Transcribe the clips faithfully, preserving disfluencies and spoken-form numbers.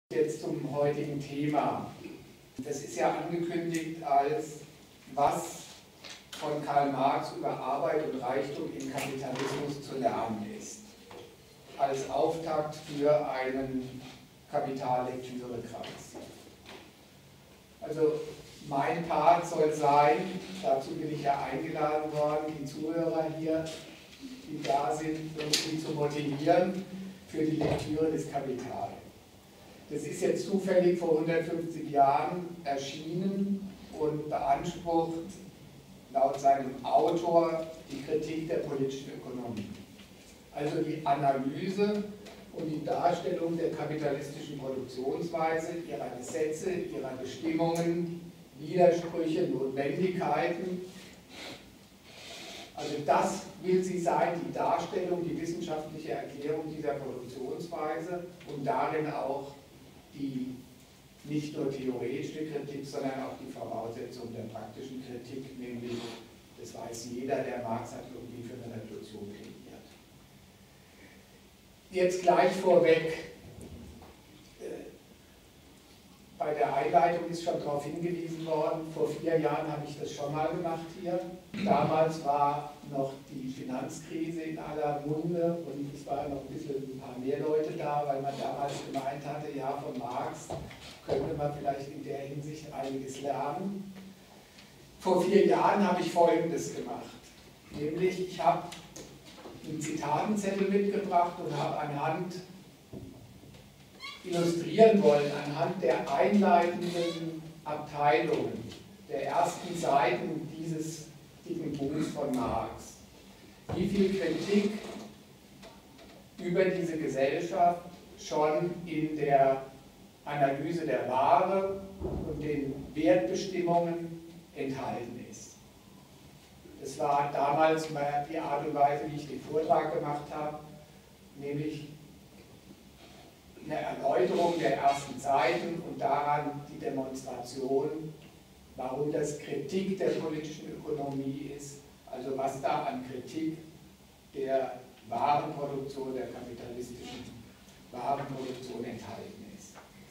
Jetzt zum heutigen Thema. Das ist ja angekündigt als was von Karl Marx über Arbeit und Reichtum im Kapitalismus zu lernen ist. Als Auftakt für einen Kapitallektürekreis. Also mein Part soll sein, dazu bin ich ja eingeladen worden, die Zuhörer hier, die da sind, irgendwie zu motivieren für die Lektüre des Kapitals. Das ist jetzt zufällig vor hundertfünfzig Jahren erschienen und beansprucht laut seinem Autor die Kritik der politischen Ökonomie. Also die Analyse und die Darstellung der kapitalistischen Produktionsweise, ihrer Gesetze, ihrer Bestimmungen, Widersprüche, Notwendigkeiten. Also das will sie sein, die Darstellung, die wissenschaftliche Erklärung dieser Produktionsweise und darin auch die nicht nur theoretische Kritik, sondern auch die Voraussetzung der praktischen Kritik, nämlich, das weiß jeder, der Marx hat irgendwie für eine Revolution plädiert. Jetzt gleich vorweg, bei der Einleitung ist schon darauf hingewiesen worden, vor vier Jahren habe ich das schon mal gemacht hier. Damals war noch die Finanzkrise in aller Munde und es waren noch ein bisschen ein paar mehr Leute da, weil man damals gemeint hatte, ja, von Marx könnte man vielleicht in der Hinsicht einiges lernen. Vor vier Jahren habe ich Folgendes gemacht, nämlich ich habe einen Zitatenzettel mitgebracht und habe anhand illustrieren wollen, anhand der einleitenden Abteilungen, der ersten Seiten dieses dicken Buchs von Marx, wie viel Kritik über diese Gesellschaft schon in der Analyse der Ware und den Wertbestimmungen enthalten ist. Das war damals die Art und Weise, wie ich den Vortrag gemacht habe, nämlich eine Erläuterung der ersten Seiten und daran die Demonstration, warum das Kritik der politischen Ökonomie ist, also was da an Kritik der Warenproduktion, der kapitalistischen Warenproduktion enthalten ist.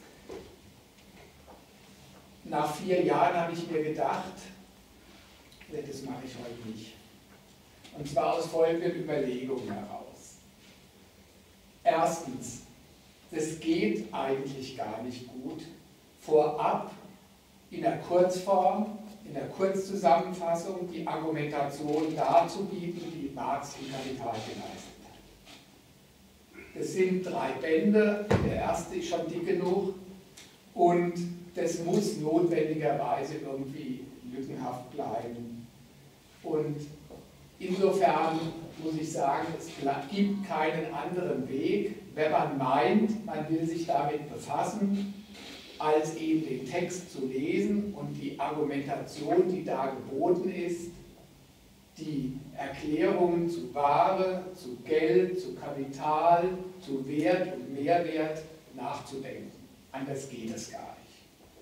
Nach vier Jahren habe ich mir gedacht, das mache ich heute nicht. Und zwar aus folgenden Überlegungen heraus. Erstens, das geht eigentlich gar nicht gut, vorab in der Kurzform, in der Kurzzusammenfassung die Argumentation darzubieten, die Marx im Kapital geleistet hat. Das sind drei Bände, der erste ist schon dick genug und das muss notwendigerweise irgendwie lückenhaft bleiben. Und insofern muss ich sagen, es gibt keinen anderen Weg, wenn man meint, man will sich damit befassen, als eben den Text zu lesen und die Argumentation, die da geboten ist, die Erklärungen zu Ware, zu Geld, zu Kapital, zu Wert und Mehrwert nachzudenken. Anders geht es gar nicht.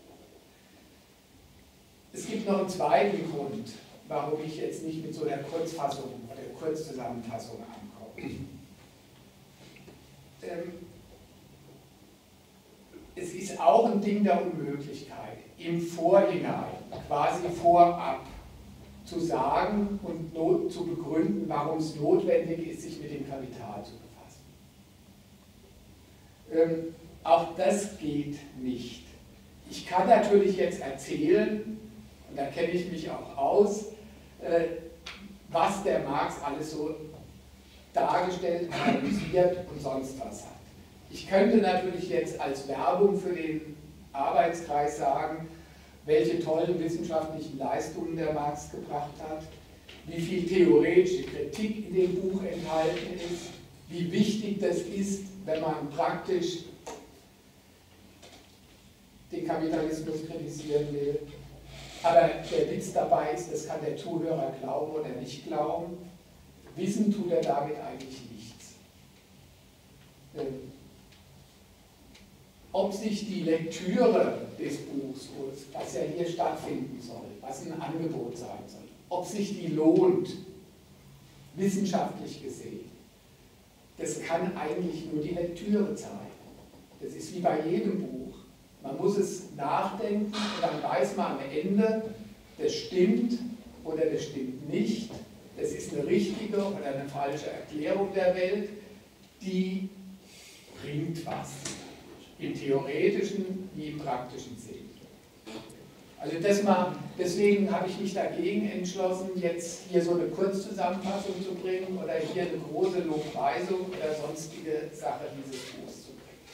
Es gibt noch einen zweiten Grund, warum ich jetzt nicht mit so einer Kurzfassung oder Kurzzusammenfassung ankomme. Es ist auch ein Ding der Unmöglichkeit, im Vorhinein, quasi vorab, zu sagen und zu begründen, warum es notwendig ist, sich mit dem Kapital zu befassen. Ähm, auch das geht nicht. Ich kann natürlich jetzt erzählen, und da kenne ich mich auch aus, äh, was der Marx alles so dargestellt, analysiert und sonst was hat. Ich könnte natürlich jetzt als Werbung für den Arbeitskreis sagen, welche tollen wissenschaftlichen Leistungen der Marx gebracht hat, wie viel theoretische Kritik in dem Buch enthalten ist, wie wichtig das ist, wenn man praktisch den Kapitalismus kritisieren will. Aber der Witz dabei ist, das kann der Zuhörer glauben oder nicht glauben. Wissen tut er damit eigentlich nichts. Ähm, ob sich die Lektüre des Buchs, was ja hier stattfinden soll, was ein Angebot sein soll, ob sich die lohnt, wissenschaftlich gesehen, das kann eigentlich nur die Lektüre zeigen. Das ist wie bei jedem Buch. Man muss es nachdenken und dann weiß man am Ende, das stimmt oder das stimmt nicht. Das ist eine richtige oder eine falsche Erklärung der Welt, die bringt was. Im theoretischen wie im praktischen Sinn. Also das mal, deswegen habe ich mich dagegen entschlossen, jetzt hier so eine Kurzzusammenfassung zu bringen oder hier eine große Lobpreisung oder sonstige Sache dieses Buchs zu bringen.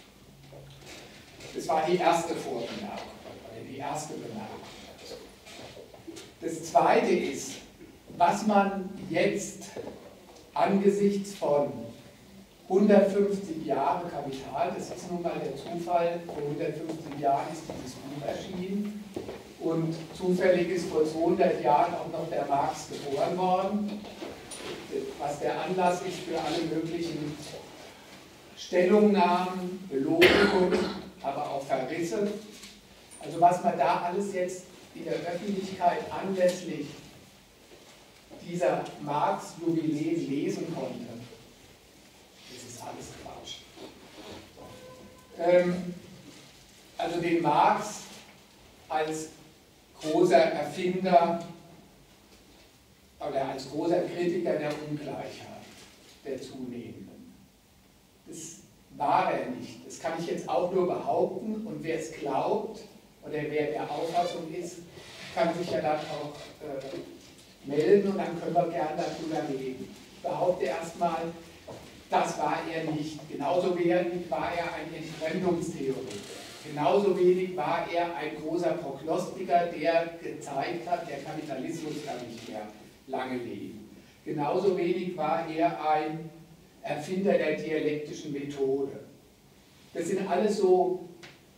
Das war die erste Vorbemerkung, oder die erste Bemerkung. Das zweite ist, was man jetzt angesichts von hundertfünfzig Jahre Kapital, das ist nun mal der Zufall, vor hundertfünfzig Jahren ist dieses Buch erschienen und zufällig ist vor zweihundert Jahren auch noch der Marx geboren worden, was der Anlass ist für alle möglichen Stellungnahmen, Belobigungen, aber auch Verrisse. Also was man da alles jetzt in der Öffentlichkeit anlässlich dieser Marx-Jubiläen lesen konnte, das ist alles Quatsch. Ähm, also den Marx als großer Erfinder oder als großer Kritiker der Ungleichheit, der zunehmenden. Das war er nicht. Das kann ich jetzt auch nur behaupten und wer es glaubt oder wer der Auffassung ist, kann sich ja dann auch äh, melden und dann können wir gerne darüber reden. Ich behaupte erstmal, das war er nicht. Genauso wenig war er ein Entfremdungstheoretiker. Genauso wenig war er ein großer Prognostiker, der gezeigt hat, der Kapitalismus kann nicht mehr lange leben. Genauso wenig war er ein Erfinder der dialektischen Methode. Das sind alles so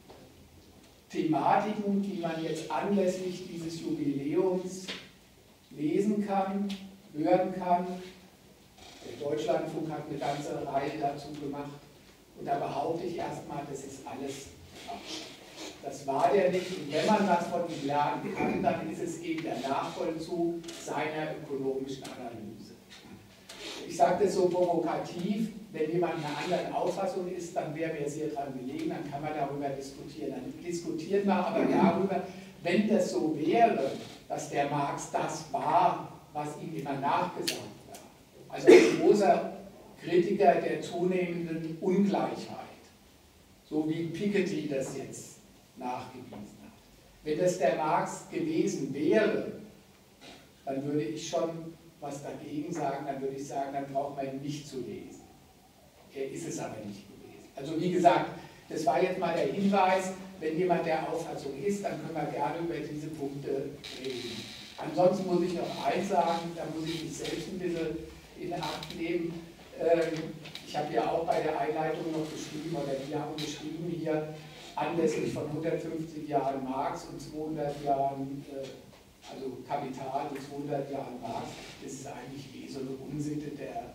Thematiken, die man jetzt anlässlich dieses Jubiläums lesen kann, hören kann. Der Deutschlandfunk hat eine ganze Reihe dazu gemacht. Und da behaupte ich erstmal, das ist alles Quatsch. Das war der nicht. Und wenn man was von ihm lernen kann, dann ist es eben der Nachvollzug seiner ökonomischen Analyse. Ich sage das so provokativ, wenn jemand einer anderen Auffassung ist, dann wäre mir sehr daran gelegen, dann kann man darüber diskutieren. Dann diskutieren wir aber darüber, wenn das so wäre, dass der Marx das war, was ihm immer nachgesagt war. Also ein großer Kritiker der zunehmenden Ungleichheit, so wie Piketty das jetzt nachgewiesen hat. Wenn das der Marx gewesen wäre, dann würde ich schon was dagegen sagen, dann würde ich sagen, dann braucht man ihn nicht zu lesen. Er ist es aber nicht gewesen. Also wie gesagt, das war jetzt mal der Hinweis, wenn jemand der Auffassung ist, dann können wir gerne über diese Punkte reden. Ansonsten muss ich noch eins sagen, da muss ich mich selbst ein bisschen in Acht nehmen. Ich habe ja auch bei der Einleitung noch geschrieben, oder wir haben geschrieben hier, anlässlich von hundertfünfzig Jahren Marx und zweihundert Jahren, also Kapital und zweihundert Jahren Marx, das ist eigentlich eh so eine Unsitte, der,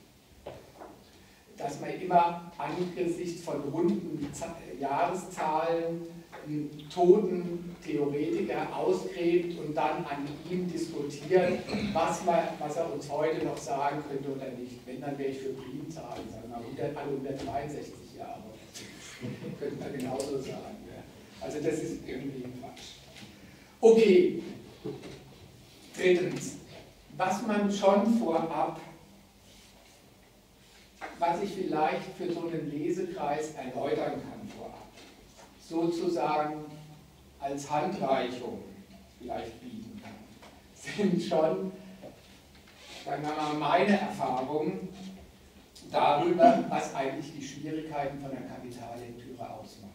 dass man immer angesichts von runden Jahreszahlen einen toten Theoretiker ausgräbt und dann an ihm diskutiert, was, man, was er uns heute noch sagen könnte oder nicht. Wenn, dann wäre ich für Primzahlen, sagen wir mal, alle hundertdreiundsechzig Jahre. Könnte man genauso sagen. Ja. Also das ist irgendwie Quatsch. Okay. Drittens, was man schon vorab, was ich vielleicht für so einen Lesekreis erläutern kann vorab, sozusagen als Handreichung vielleicht bieten kann, sind schon, sagen wir mal, meine Erfahrungen darüber, was eigentlich die Schwierigkeiten von der Kapitallektüre ausmachen.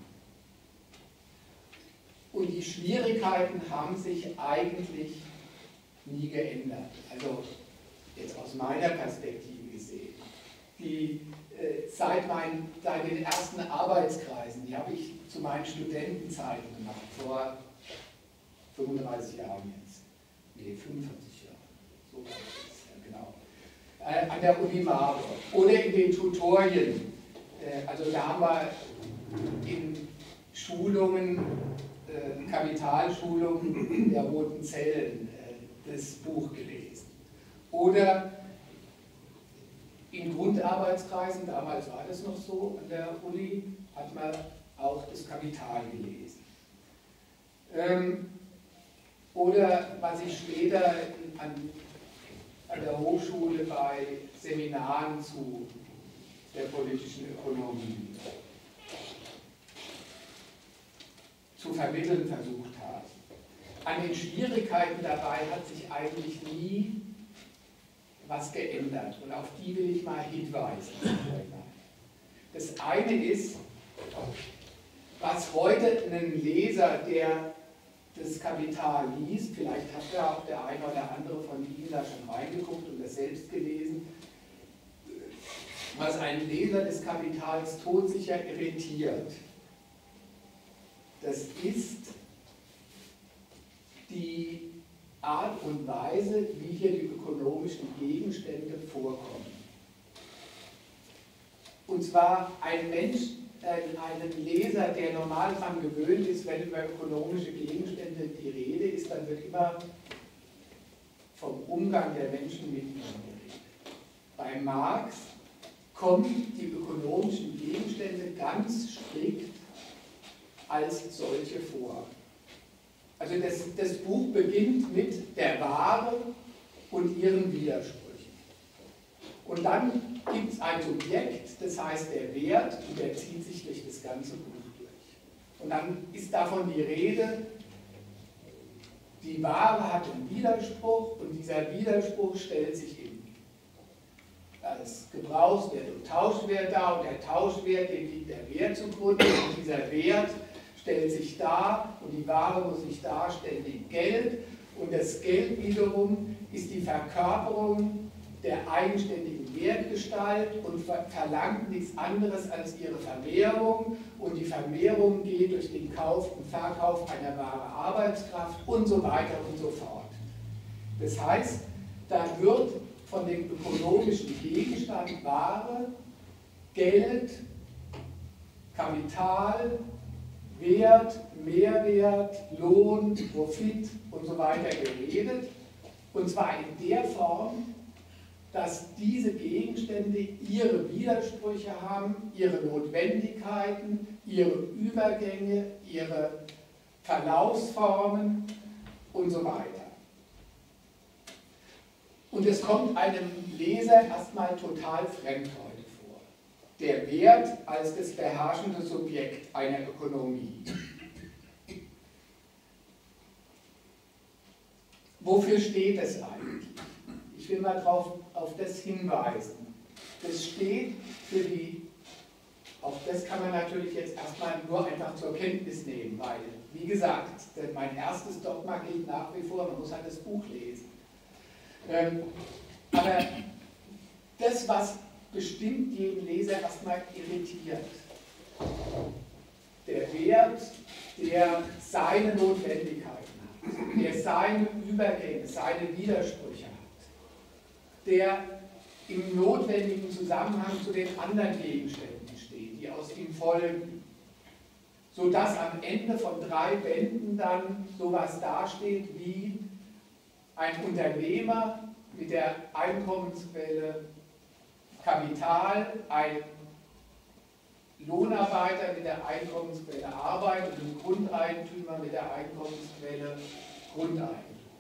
Und die Schwierigkeiten haben sich eigentlich nie geändert. Also jetzt aus meiner Perspektive gesehen. Die, äh, seit, mein, seit den ersten Arbeitskreisen, die habe ich zu meinen Studentenzeiten gemacht, vor fünfunddreißig Jahren jetzt. Nee, fünfundvierzig Jahren. So war das, ja, genau. Äh, an der Uni Marburg. Oder in den Tutorien. Äh, also da haben wir in Schulungen, äh, Kapitalschulungen der Roten Zellen, äh, das Buch gelesen. Oder in Grundarbeitskreisen, damals war das noch so an der Uni, hat man auch das Kapital gelesen. Ähm, oder was ich später an, an der Hochschule bei Seminaren zu der politischen Ökonomie zu vermitteln versucht habe. An den Schwierigkeiten dabei hat sich eigentlich nie was geändert und auf die will ich mal hinweisen. Das eine ist, was heute ein Leser, der das Kapital liest, vielleicht hat ja auch der eine oder andere von Ihnen da schon reingeguckt und das selbst gelesen, was ein Leser des Kapitals todsicher irritiert. Das ist die Art und Weise, wie hier die ökonomischen Gegenstände vorkommen. Und zwar ein Mensch, einen Leser, der normal daran gewöhnt ist, wenn über ökonomische Gegenstände die Rede ist, dann wird immer vom Umgang der Menschen mit ihnen geredet. Bei Marx kommen die ökonomischen Gegenstände ganz strikt als solche vor. Also das, das Buch beginnt mit der Ware und ihren Widersprüchen. Und dann gibt es ein Subjekt, das heißt der Wert, und der zieht sich durch das ganze Buch durch. Und dann ist davon die Rede, die Ware hat einen Widerspruch und dieser Widerspruch stellt sich im als Gebrauchswert und Tauschwert dar und der Tauschwert, dem liegt der Wert zugrunde und dieser Wert stellt sich dar und die Ware muss sich darstellen in Geld und das Geld wiederum ist die Verkörperung der eigenständigen Wertgestalt und verlangt nichts anderes als ihre Vermehrung und die Vermehrung geht durch den Kauf und Verkauf einer wahren Arbeitskraft und so weiter und so fort. Das heißt, da wird von dem ökonomischen Gegenstand Ware, Geld, Kapital, Wert, Mehrwert, Lohn, Profit und so weiter geredet. Und zwar in der Form, dass diese Gegenstände ihre Widersprüche haben, ihre Notwendigkeiten, ihre Übergänge, ihre Verlaufsformen und so weiter. Und es kommt einem Leser erstmal total fremd heute vor. Der Wert als das beherrschende Subjekt einer Ökonomie. Wofür steht es eigentlich? Ich will mal drauf, auf das hinweisen. Das steht für die, auch das kann man natürlich jetzt erstmal nur einfach zur Kenntnis nehmen, weil, wie gesagt, mein erstes Dogma gilt nach wie vor, man muss halt das Buch lesen. Ähm, aber das, was bestimmt jeden Leser erstmal irritiert, der Wert, der seine Notwendigkeiten hat, der seine Übergänge, seine Widersprüche hat, der im notwendigen Zusammenhang zu den anderen Gegenständen steht, die aus ihm folgen, sodass am Ende von drei Bänden dann sowas dasteht wie ein Unternehmer mit der Einkommensquelle Kapital, ein Lohnarbeiter mit der Einkommensquelle Arbeit und ein Grundeigentümer mit der Einkommensquelle Grundeigentum.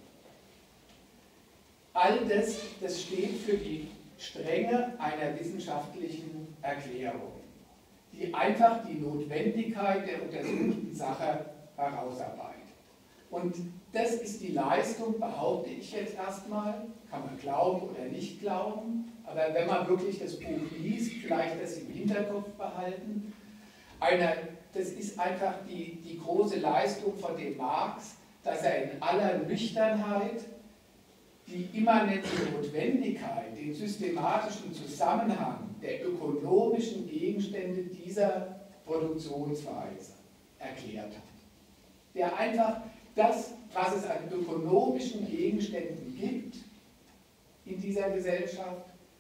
All das, das steht für die Strenge einer wissenschaftlichen Erklärung, die einfach die Notwendigkeit der untersuchten Sache herausarbeitet. Und das ist die Leistung, behaupte ich jetzt erstmal, kann man glauben oder nicht glauben, aber wenn man wirklich das Buch liest, vielleicht das im Hinterkopf behalten, einer, das ist einfach die, die große Leistung von dem Marx, dass er in aller Nüchternheit die immanente Notwendigkeit, den systematischen Zusammenhang der ökonomischen Gegenstände dieser Produktionsweise erklärt hat. Der einfach das, was es an ökonomischen Gegenständen gibt in dieser Gesellschaft,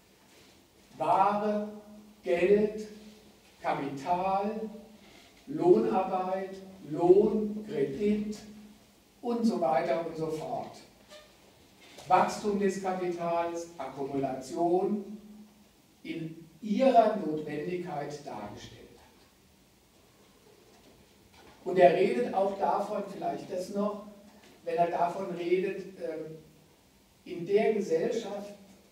Ware, Geld, Kapital, Lohnarbeit, Lohn, Kredit und so weiter und so fort. Wachstum des Kapitals, Akkumulation in ihrer Notwendigkeit dargestellt hat. Und er redet auch davon, vielleicht das noch, wenn er davon redet, in der Gesellschaft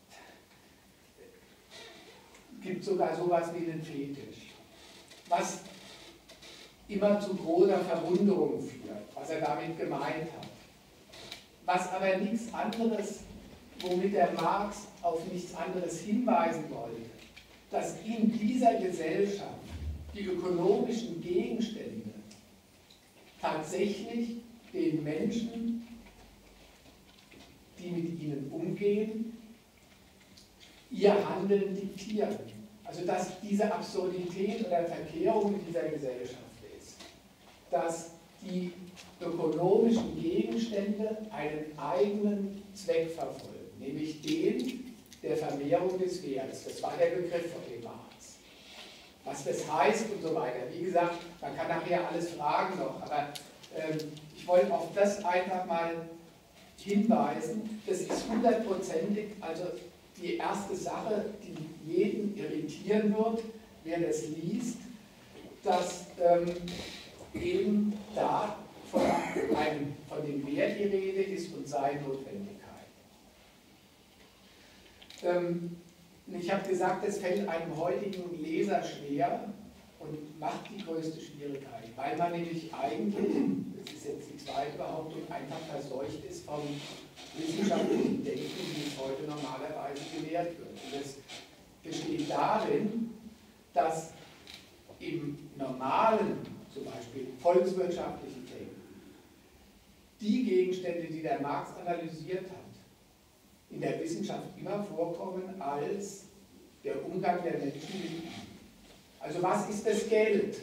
gibt es sogar sowas wie einen Fetisch, was immer zu großer Verwunderung führt, was er damit gemeint hat. Was aber nichts anderes, womit der Marx auf nichts anderes hinweisen wollte, dass in dieser Gesellschaft die ökonomischen Gegenstände tatsächlich den Menschen, die mit ihnen umgehen, ihr Handeln diktieren. Also dass diese Absurdität oder Verkehrung in dieser Gesellschaft ist, dass die ökonomischen Gegenstände einen eigenen Zweck verfolgen, nämlich den der Vermehrung des Wertes. Das war der Begriff von dem Marx. Was das heißt und so weiter. Wie gesagt, man kann nachher alles fragen noch, aber ähm, ich wollte auf das einfach mal hinweisen. Das ist hundertprozentig, also die erste Sache, die jeden irritieren wird, wer das liest, dass ähm, eben da von, einem, von dem Wert die Rede ist und seine Notwendigkeit. Ähm, ich habe gesagt, es fällt einem heutigen Leser schwer und macht die größte Schwierigkeit, weil man nämlich eigentlich, das ist jetzt die zweite Behauptung, einfach verseucht ist vom wissenschaftlichen Denken, wie es heute normalerweise gelehrt wird. Und das besteht darin, dass im normalen, zum Beispiel volkswirtschaftlichen Denken, die Gegenstände, die der Marx analysiert hat, in der Wissenschaft immer vorkommen als der Umgang der Menschen mit ihm. Also was ist das Geld?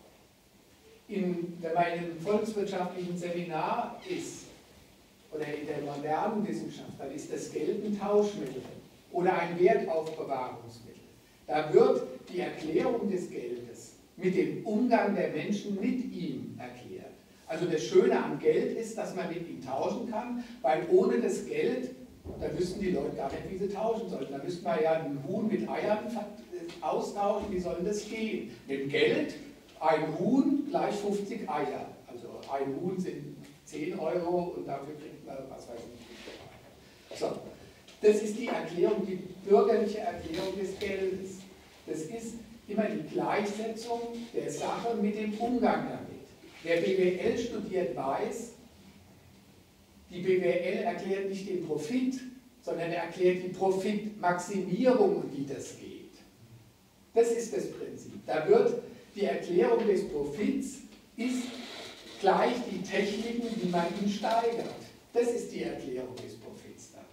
In, wenn man in einem volkswirtschaftlichen Seminar ist, oder in der modernen Wissenschaft, dann ist das Geld ein Tauschmittel oder ein Wertaufbewahrungsmittel. Da wird die Erklärung des Geldes mit dem Umgang der Menschen mit ihm erklärt. Also das Schöne am Geld ist, dass man mit ihm tauschen kann, weil ohne das Geld, da wüssten die Leute gar nicht, wie sie tauschen sollten. Da müsste man ja ein Huhn mit Eiern austauschen, wie soll das gehen? Mit dem Geld, ein Huhn gleich fünfzig Eier. Also ein Huhn sind zehn Euro und dafür kriegt man, was weiß ich. So, das ist die Erklärung, die bürgerliche Erklärung des Geldes. Das ist immer die Gleichsetzung der Sache mit dem Umgang damit. Wer B W L studiert, weiß, die B W L erklärt nicht den Profit, sondern er erklärt die Profitmaximierung und wie das geht. Das ist das Prinzip. Da wird die Erklärung des Profits ist gleich die Techniken, wie man ihn steigert. Das ist die Erklärung des Profits dabei.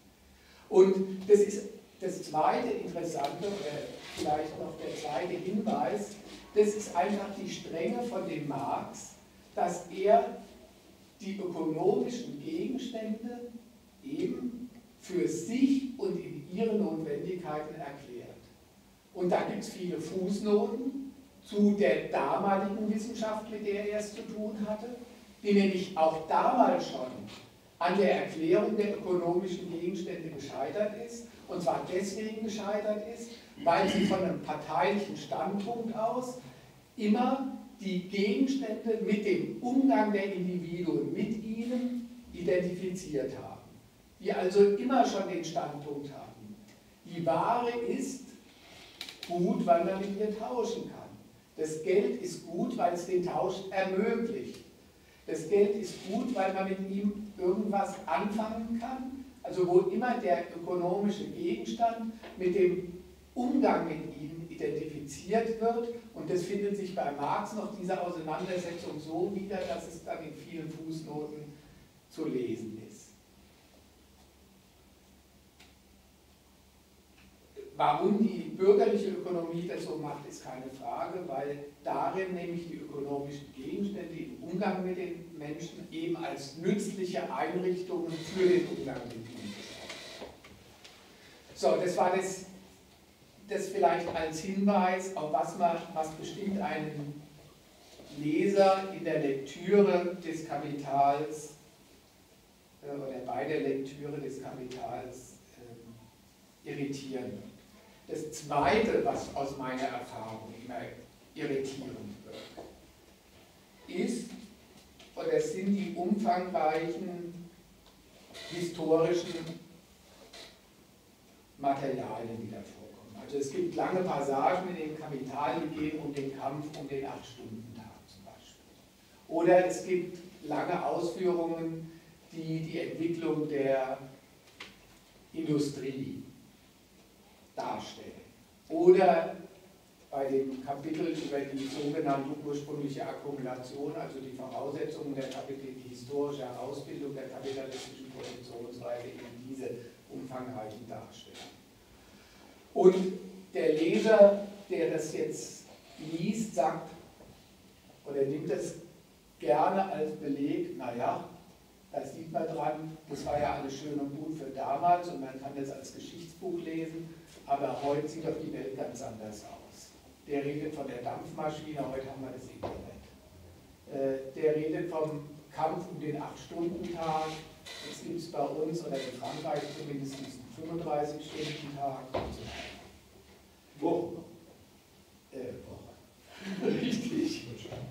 Und das ist das zweite Interessante, oder vielleicht noch der zweite Hinweis, das ist einfach die Strenge von dem Marx, dass er die ökonomischen Gegenstände eben für sich und in ihren Notwendigkeiten erklärt. Und da gibt es viele Fußnoten zu der damaligen Wissenschaft, mit der er es zu tun hatte, die nämlich auch damals schon an der Erklärung der ökonomischen Gegenstände gescheitert ist. Und zwar deswegen gescheitert ist, weil sie von einem parteilichen Standpunkt aus immer die Gegenstände mit dem Umgang der Individuen mit ihnen identifiziert haben. Die also immer schon den Standpunkt haben. Die Ware ist gut, weil man mit ihr tauschen kann. Das Geld ist gut, weil es den Tausch ermöglicht. Das Geld ist gut, weil man mit ihm irgendwas anfangen kann. Also wo immer der ökonomische Gegenstand mit dem Umgang mit ihm identifiziert wird. Und das findet sich bei Marx noch, diese Auseinandersetzung, so wieder, dass es dann in vielen Fußnoten zu lesen ist. Warum die bürgerliche Ökonomie das so macht, ist keine Frage, weil darin nämlich die ökonomischen Gegenstände im Umgang mit den Menschen eben als nützliche Einrichtungen für den Umgang mit ihnen beschreiben. So, das war das, das vielleicht als Hinweis, auf was, man, was bestimmt einen Leser in der Lektüre des Kapitals äh, oder bei der Lektüre des Kapitals äh, irritieren wird. Das Zweite, was aus meiner Erfahrung immer irritierend wird, ist oder sind die umfangreichen historischen Materialien, die da vorkommen. Also es gibt lange Passagen in dem Kapital, die gehen um den Kampf um den acht-Stunden-Tag zum Beispiel. Oder es gibt lange Ausführungen, die die Entwicklung der Industrie darstellen. Oder bei dem Kapitel über die sogenannte ursprüngliche Akkumulation, also die Voraussetzungen der Kapital, die historische Herausbildung der kapitalistischen Produktionsweise, eben diese umfangreichen Darstellungen. Und der Leser, der das jetzt liest, sagt oder nimmt das gerne als Beleg, naja, da sieht man dran, das war ja alles schön und gut für damals und man kann das als Geschichtsbuch lesen, aber heute sieht doch die Welt ganz anders aus. Der redet von der Dampfmaschine, heute haben wir das Internet. Der redet vom Kampf um den acht-Stunden-Tag, das gibt es bei uns oder in Frankreich zumindest einen fünfunddreißig-Stunden-Tag und so weiter. Woche. Äh, Woche. Richtig.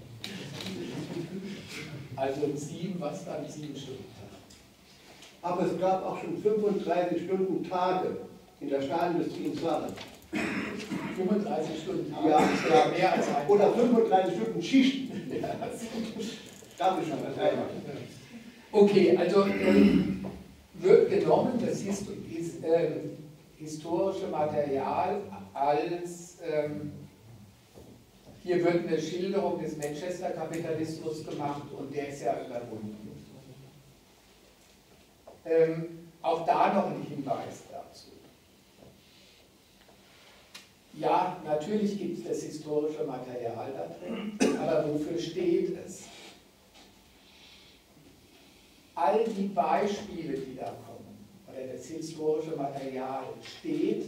Also sieben, was dann? Sieben Stunden Tag. Aber es gab auch schon fünfunddreißig Stunden Tage in der Stahlindustrie in Zwarer. fünfunddreißig Stunden Tage? Ja, ja, mehr als ein oder fünfunddreißig Stunden Schichten. Ja. Darf ich schon was einmal? Okay, also ähm, wird genommen, das ist, ist ähm, historische Material als, ähm, hier wird eine Schilderung des Manchester-Kapitalismus gemacht und der ist ja überwunden. Ähm, auch da noch ein Hinweis dazu. Ja, natürlich gibt es das historische Material da drin, aber wofür steht es? All die Beispiele, die da kommen, oder das historische Material steht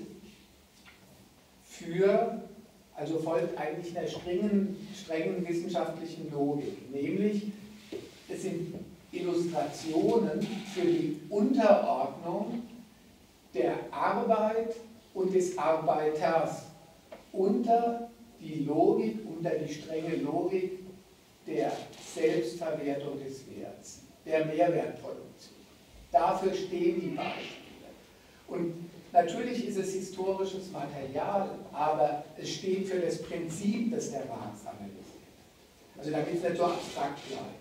für, also folgt eigentlich einer strengen, strengen wissenschaftlichen Logik, nämlich es sind Illustrationen für die Unterordnung der Arbeit und des Arbeiters unter die Logik, unter die strenge Logik der Selbstverwertung des Werts, der Mehrwertproduktion. Dafür stehen die Beispiele. Und natürlich ist es historisches Material, aber es steht für das Prinzip, das der Marx analysiert. Also damit es nicht so abstrakt bleibt.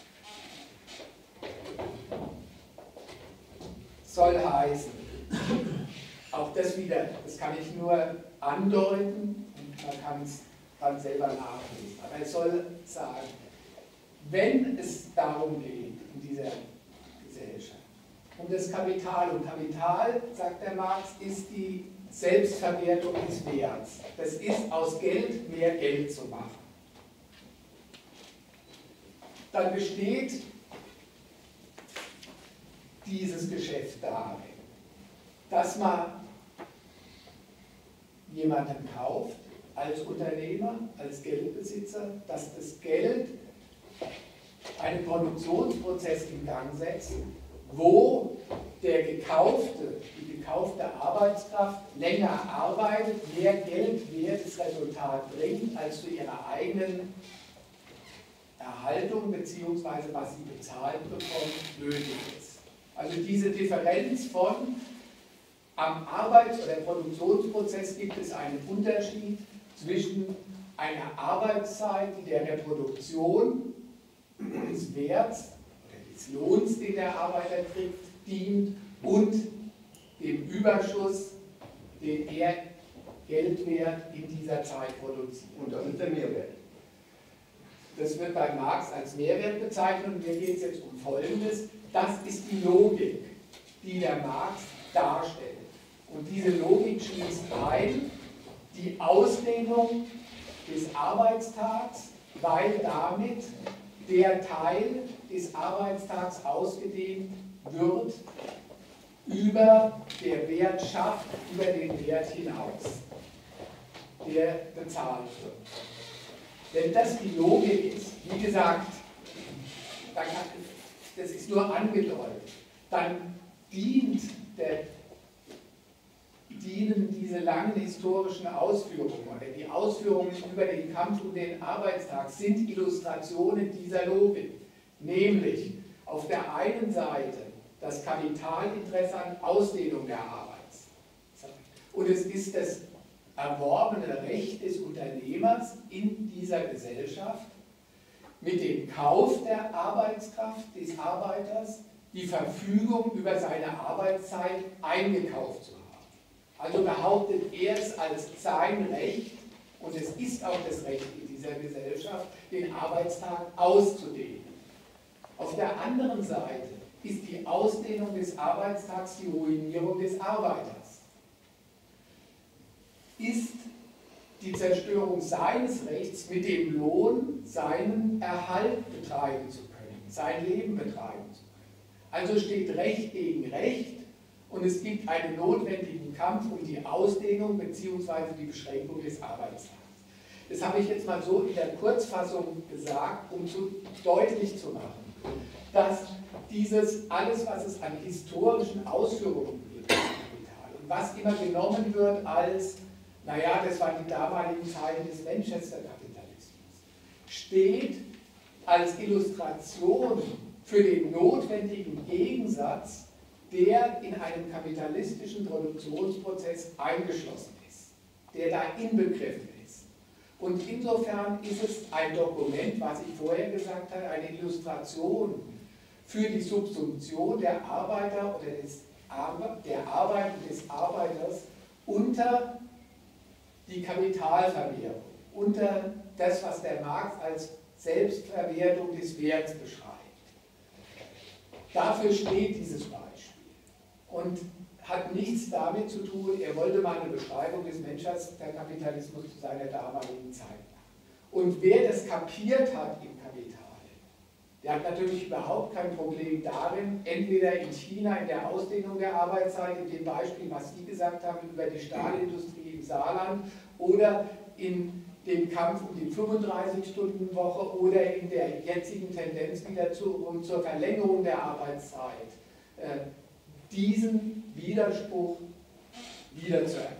Soll heißen, auch das wieder, das kann ich nur andeuten und man kann es dann selber nachlesen. Aber es soll sagen, wenn es darum geht, in dieser Gesellschaft, um das Kapital, und Kapital, sagt der Marx, ist die Selbstverwertung des Werts. Das ist, aus Geld mehr Geld zu machen. Dann besteht dieses Geschäft darin, dass man jemanden kauft, als Unternehmer, als Geldbesitzer, dass das Geld einen Produktionsprozess in Gang setzt, wo der gekaufte, die gekaufte Arbeitskraft länger arbeitet, mehr geldwertes Resultat bringt, als für ihre eigenen Erhaltung bzw. was sie bezahlt bekommt, nötig ist. Also diese Differenz von am Arbeits- oder Produktionsprozess gibt es einen Unterschied zwischen einer Arbeitszeit, die der Reproduktion des Werts oder des Lohns, den der Arbeiter kriegt, dient, und dem Überschuss, den er Geldwert in dieser Zeit produziert. Und das ist der Mehrwert. Das wird bei Marx als Mehrwert bezeichnet und mir geht es jetzt um Folgendes. Das ist die Logik, die der Marx darstellt. Und diese Logik schließt ein die Ausdehnung des Arbeitstags, weil damit der Teil des Arbeitstags ausgedehnt wird über der Wert schafft, über den Wert hinaus, der bezahlt wird. Wenn das die Logik ist, wie gesagt, dann kann, das ist nur angedeutet, dann dient der dienen diese langen historischen Ausführungen oder die Ausführungen über den Kampf um den Arbeitstag sind Illustrationen dieser Logik, nämlich auf der einen Seite das Kapitalinteresse an Ausdehnung der Arbeitszeit und es ist das erworbene Recht des Unternehmers in dieser Gesellschaft, mit dem Kauf der Arbeitskraft des Arbeiters die Verfügung über seine Arbeitszeit eingekauft zu haben. Also behauptet er es als sein Recht, und es ist auch das Recht in dieser Gesellschaft, den Arbeitstag auszudehnen. Auf der anderen Seite ist die Ausdehnung des Arbeitstags die Ruinierung des Arbeiters. Ist die Zerstörung seines Rechts, mit dem Lohn seinen Erhalt betreiben zu können, sein Leben betreiben zu können. Also steht Recht gegen Recht und es gibt einen notwendigen Kampf um die Ausdehnung bzw. die Beschränkung des Arbeitstags. Das habe ich jetzt mal so in der Kurzfassung gesagt, um zu, deutlich zu machen, dass dieses alles, was es an historischen Ausführungen gibt, und was immer genommen wird als naja, das waren die damaligen Zeiten des Manchester-Kapitalismus, steht als Illustration für den notwendigen Gegensatz, der in einem kapitalistischen Produktionsprozess eingeschlossen ist, der da inbegriffen ist. Und insofern ist es ein Dokument, was ich vorher gesagt habe, eine Illustration für die Subsumption der Arbeiter oder des Ar der Arbeit und des Arbeiters unter die Kapitalvermehrung, unter das, was der Marx als Selbstverwertung des Werts beschreibt. Dafür steht dieses Beispiel und hat nichts damit zu tun, er wollte mal eine Beschreibung des Manchester-Kapitalismus zu seiner damaligen Zeit machen. Und wer das kapiert hat im Kapital, der hat natürlich überhaupt kein Problem darin, entweder in China in der Ausdehnung der Arbeitszeit, in dem Beispiel, was Sie gesagt haben, über die Stahlindustrie im Saarland oder in dem Kampf um die fünfunddreißig-Stunden-Woche oder in der jetzigen Tendenz wieder zu, um zur Verlängerung der Arbeitszeit, äh, diesen Widerspruch wiederzuerkennen.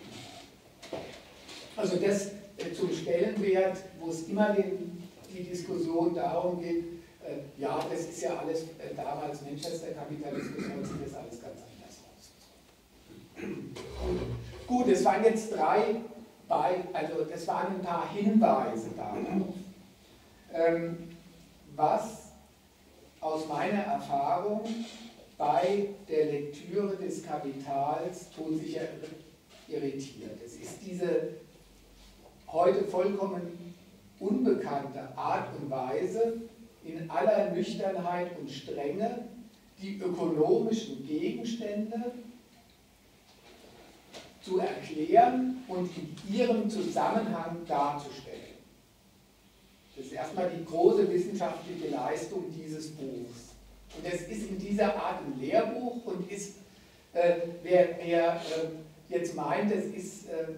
Also das äh, zum Stellenwert, wo es immer den, die Diskussion darum geht, äh, ja, das ist ja alles äh, damals Manchester-Kapitalismus, heute sieht das alles ganz anders aus. Gut, es waren jetzt drei, bei, also das waren ein paar Hinweise darauf, ähm, was aus meiner Erfahrung bei der Lektüre des Kapitals todsicher irritiert. Es ist diese heute vollkommen unbekannte Art und Weise, in aller Nüchternheit und Strenge die ökonomischen Gegenstände zu erklären und in ihrem Zusammenhang darzustellen. Das ist erstmal die große wissenschaftliche Leistung dieses Buchs. Und es ist in dieser Art ein Lehrbuch und ist, äh, wer, wer äh, jetzt meint, das ist, äh,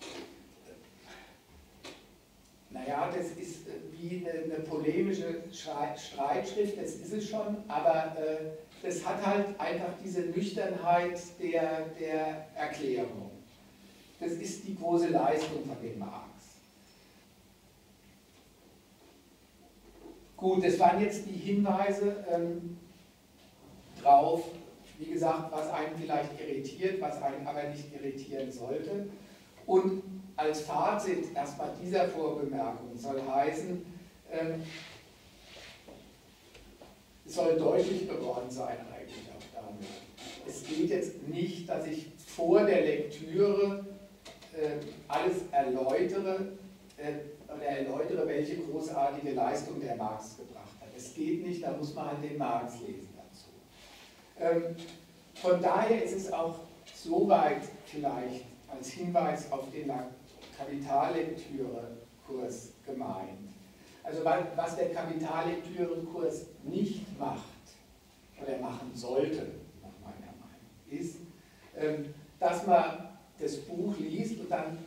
naja, das ist äh, wie eine, eine polemische Streitschrift, das ist es schon, aber äh, das hat halt einfach diese Nüchternheit der, der Erklärung. Das ist die große Leistung von dem Marx. Gut, das waren jetzt die Hinweise ähm, drauf, wie gesagt, was einen vielleicht irritiert, was einen aber nicht irritieren sollte. Und als Fazit erstmal dieser Vorbemerkung soll heißen, ähm, es soll deutlich geworden sein eigentlich auch damit. Es geht jetzt nicht, dass ich vor der Lektüre äh, alles erläutere äh, oder erläutere, welche großartige Leistung der Marx gebracht hat. Es geht nicht, da muss man halt den Marx lesen dazu. Ähm, von daher ist es auch soweit vielleicht als Hinweis auf den Kapitallektüre-Kurs gemeint. Also was der Kapitallektüre-Kurs nicht macht oder machen sollte, nach meiner Meinung, ist, dass man das Buch liest und dann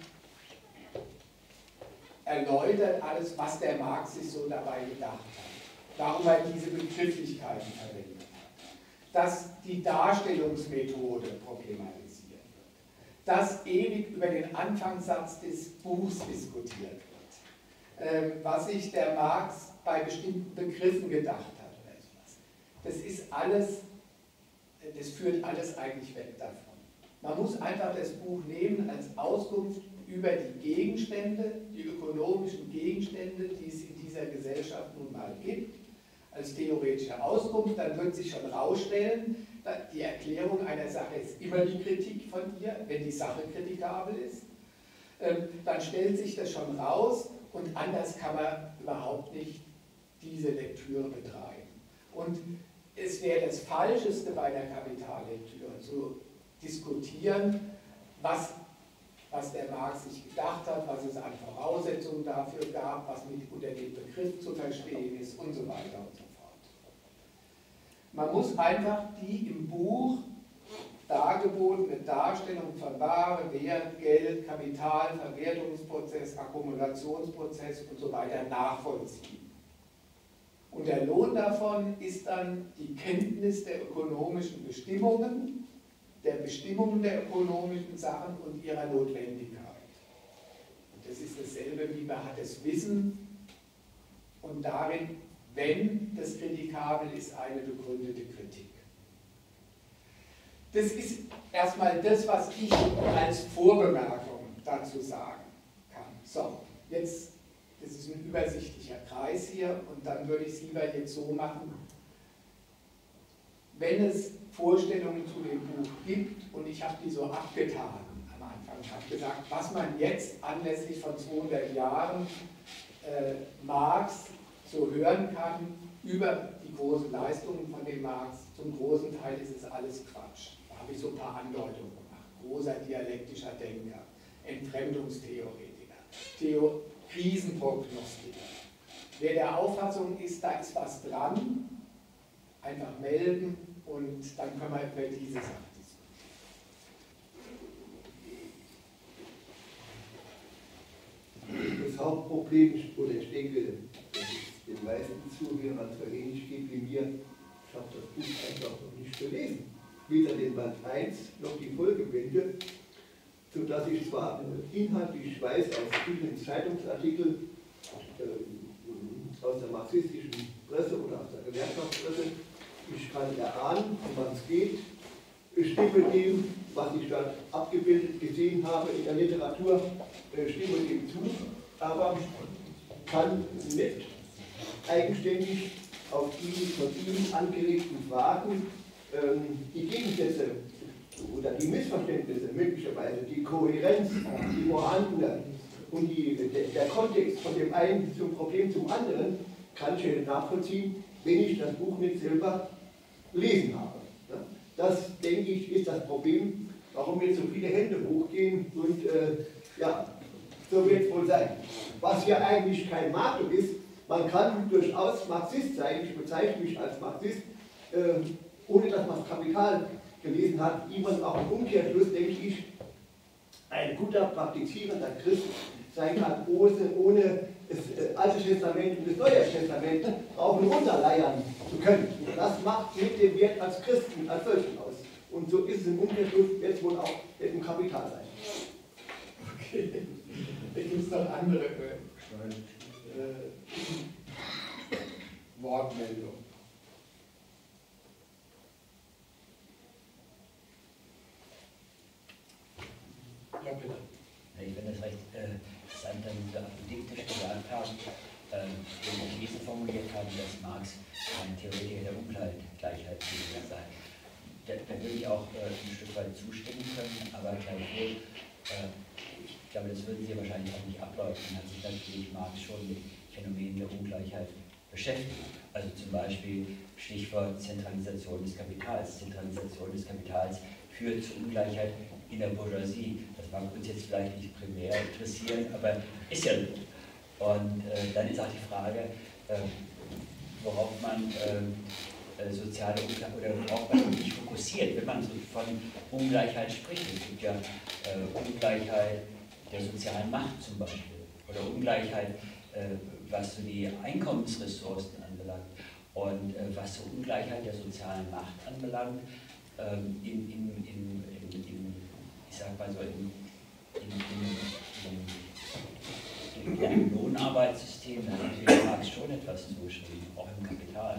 erläutert alles, was der Marx sich so dabei gedacht hat, warum er diese Begrifflichkeiten verwendet hat, dass die Darstellungsmethode problematisiert wird, dass ewig über den Anfangssatz des Buchs diskutiert wird, ähm, was sich der Marx bei bestimmten Begriffen gedacht hat oder sowas. Das ist alles, das führt alles eigentlich weg davon. Man muss einfach das Buch nehmen als Auskunft über die Gegenstände, die ökonomischen Gegenstände, die es in dieser Gesellschaft nun mal gibt, als theoretische Auskunft. Dann wird sich schon herausstellen, die Erklärung einer Sache ist immer die Kritik von ihr, wenn die Sache kritikabel ist. Dann stellt sich das schon raus und anders kann man überhaupt nicht diese Lektüre betreiben. Und es wäre das Falscheste bei der Kapitallektüre zu diskutieren, was, was der Marx sich gedacht hat, was es an Voraussetzungen dafür gab, was mit unter dem Begriff zu verstehen ist und so weiter und so fort. Man muss einfach die im Buch dargebotene Darstellung von Ware, Wert, Geld, Kapital, Verwertungsprozess, Akkumulationsprozess und so weiter nachvollziehen. Und der Lohn davon ist dann die Kenntnis der ökonomischen Bestimmungen, der Bestimmungen der ökonomischen Sachen und ihrer Notwendigkeit. Und das ist dasselbe, wie man hat das Wissen und darin, wenn das kritikabel ist, eine begründete Kritik. Das ist erstmal das, was ich als Vorbemerkung dazu sagen kann. So, jetzt, das ist ein übersichtlicher Kreis hier und dann würde ich es lieber jetzt so machen, wenn es Vorstellungen zu dem Buch gibt und ich habe die so abgetan am Anfang. Ich habe gesagt, was man jetzt anlässlich von zweihundert Jahren äh, Marx so hören kann über die großen Leistungen von dem Marx, zum großen Teil ist es alles Quatsch. Da habe ich so ein paar Andeutungen gemacht. Großer dialektischer Denker, Entfremdungstheoretiker, Theo Krisenprognostiker. Wer der Auffassung ist, da ist was dran, einfach melden und dann können wir über diese Sache diskutieren. Das Hauptproblem, oder ich denke, dass es den meisten Zuhörern so ähnlich geht wie mir, ich habe das Buch einfach noch nicht gelesen. Weder den Band eins noch die Folgebände, sodass ich zwar inhaltlich weiß aus vielen Zeitungsartikeln äh, aus der marxistischen Presse oder aus der Gewerkschaftspresse, ich kann erahnen, um was es geht, ich stimme dem, was ich dort abgebildet gesehen habe in der Literatur, stimme dem zu, aber kann nicht eigenständig auf die von ihm angeregten Fragen ähm, die Gegensätze oder die Missverständnisse möglicherweise, die Kohärenz, die vorhandene und die, der, der Kontext von dem einen zum Problem zum anderen, kann ich nicht nachvollziehen, wenn ich das Buch nicht selber lesen habe. Das, denke ich, ist das Problem, warum jetzt so viele Hände hochgehen und äh, ja, so wird es wohl sein. Was ja eigentlich kein Makel ist, man kann durchaus Marxist sein, ich bezeichne mich als Marxist, äh, ohne dass man das Kapital gelesen hat, jemand auch im Umkehrschluss, denke ich, ein guter, praktizierender Christ sein kann, ohne, ohne das äh, Alte Testament und das Neue Testament auch nur runterleiern zu können. Das macht mit dem Wert als Christen, als solchen aus. Und so ist es im Umkehrschluss jetzt wohl auch mit dem Kapital sein. Okay, da gibt es noch andere äh, Wortmeldungen. Ja, bitte. Ich finde das recht äh, interessant, dass Sie apodiktisch gesagt haben, äh, wenn Sie These formuliert haben, dass Marx ein Theoretiker der Ungleichheit gewesen sei. Da, da würde ich auch äh, ein Stück weit zustimmen können, aber gleichwohl, äh, ich glaube, das würden Sie wahrscheinlich auch nicht ableugnen, hat sich natürlich Marx schon mit Phänomenen der Ungleichheit beschäftigt. Also zum Beispiel Stichwort Zentralisation des Kapitals. Zentralisation des Kapitals führt zu Ungleichheit in der Bourgeoisie. Das mag uns jetzt vielleicht nicht primär interessieren, aber ist ja so. Und äh, dann ist auch die Frage, äh, worauf man äh, soziale Ungleichheit oder worauf man sich fokussiert, wenn man so von Ungleichheit spricht. Es gibt ja äh, Ungleichheit der sozialen Macht zum Beispiel oder Ungleichheit, äh, was so die Einkommensressourcen anbelangt und äh, was so Ungleichheit der sozialen Macht anbelangt, ähm, in, in, in, in, in ich sag mal so, im, im, im, im, im Lohnarbeitssystem, da hat natürlich Marx schon etwas zugeschrieben, auch im Kapital.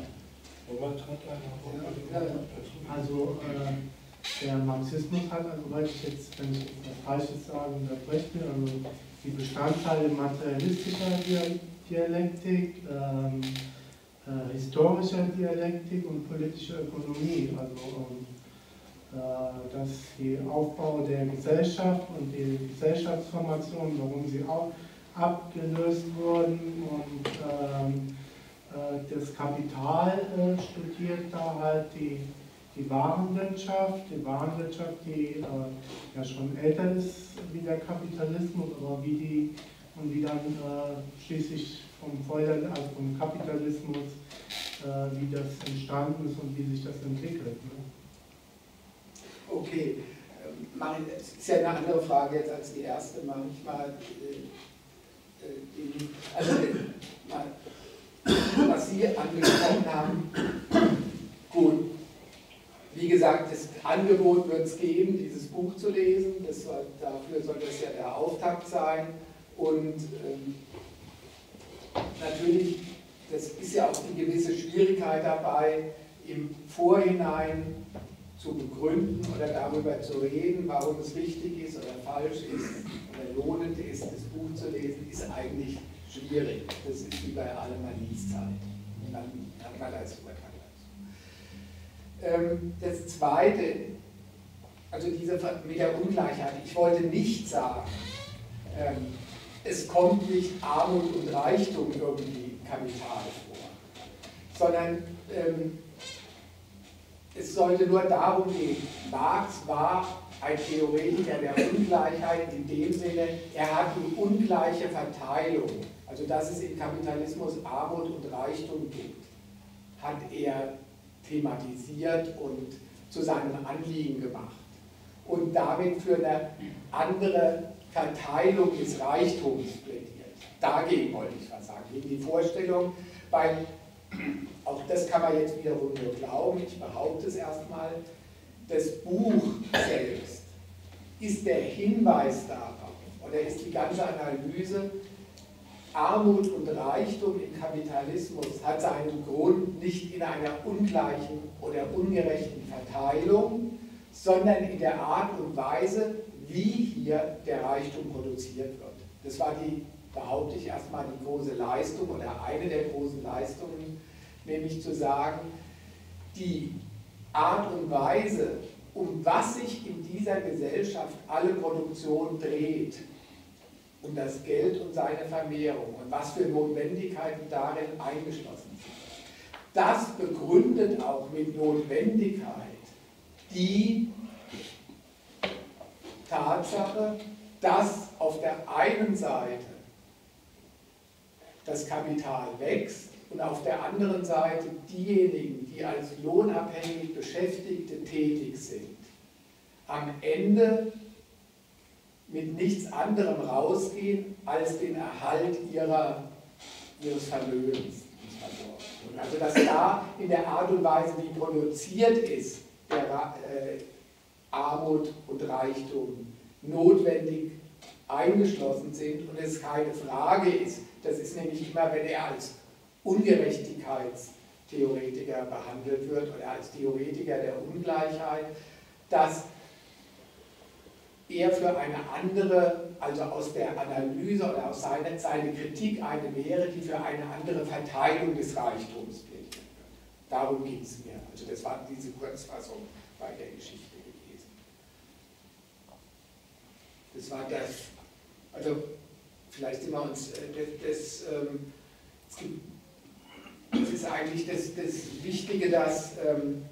Also äh, der Marxismus hat, also weil ich jetzt, wenn ich jetzt was Falsches sage, unterbreche, also die Bestandteile materialistischer Dialektik, ähm, äh, historischer Dialektik und politischer Ökonomie, also ähm, äh, dass die Aufbau der Gesellschaft und die Gesellschaftsformation, warum sie auch abgelöst wurden und ähm, das Kapital äh, studiert da halt die, die Warenwirtschaft, die Warenwirtschaft, die äh, ja schon älter ist wie der Kapitalismus, aber wie die und wie dann äh, schließlich vom Feuer, also vom Kapitalismus, äh, wie das entstanden ist und wie sich das entwickelt. Ne? Okay, ähm, das ist ja eine andere Frage jetzt als die erste, mache ich mal äh, äh, die, also mal was Sie angesprochen haben. Gut, wie gesagt, das Angebot wird es geben, dieses Buch zu lesen. Das war, dafür soll das ja der Auftakt sein. Und ähm, natürlich, das ist ja auch die gewisse Schwierigkeit dabei, im Vorhinein zu begründen oder darüber zu reden, warum es richtig ist oder falsch ist oder lohnend ist, das Buch zu lesen, ist eigentlich schwierig. Das ist wie bei allem, man liest halt. Dann hat man als Urteil dazu. Ähm, das Zweite, also diese mit der Ungleichheit. Ich wollte nicht sagen, ähm, es kommt nicht Armut und Reichtum irgendwie im Kapital vor, sondern ähm, es sollte nur darum gehen, Marx war ein Theoretiker der Ungleichheit in dem Sinne, er hat die ungleiche Verteilung, also dass es im Kapitalismus Armut und Reichtum gibt, hat er thematisiert und zu seinem Anliegen gemacht und damit für eine andere Verteilung des Reichtums plädiert. Dagegen wollte ich was sagen, gegen die Vorstellung, weil auch das kann man jetzt wiederum nur glauben, ich behaupte es erstmal, das Buch selbst ist der Hinweis darauf, oder ist die ganze Analyse, Armut und Reichtum im Kapitalismus hat seinen Grund nicht in einer ungleichen oder ungerechten Verteilung, sondern in der Art und Weise, wie hier der Reichtum produziert wird. Das war die, behaupte ich erstmal, die große Leistung oder eine der großen Leistungen, nämlich zu sagen, die Art und Weise, um was sich in dieser Gesellschaft alle Produktion dreht, um das Geld und seine Vermehrung und was für Notwendigkeiten darin eingeschlossen sind. Das begründet auch mit Notwendigkeit die Tatsache, dass auf der einen Seite das Kapital wächst und auf der anderen Seite diejenigen, die als lohnabhängig Beschäftigte tätig sind, am Ende mit nichts anderem rausgehen als den Erhalt ihrer, ihres Vermögens. Also dass da in der Art und Weise, wie produziert ist, der äh, Armut und Reichtum notwendig eingeschlossen sind und es keine Frage ist, das ist nämlich immer, wenn er als Ungerechtigkeitstheoretiker behandelt wird oder als Theoretiker der Ungleichheit, dass er für eine andere, also aus der Analyse oder aus seiner, seiner Kritik eine wäre, die für eine andere Verteilung des Reichtums plädiert wird. Darum ging es mir. Also das war diese Kurzfassung bei der Geschichte gewesen. Das war das, also vielleicht sind wir uns, das, das, ähm, es gibt, das ist eigentlich das, das Wichtige, dass ähm,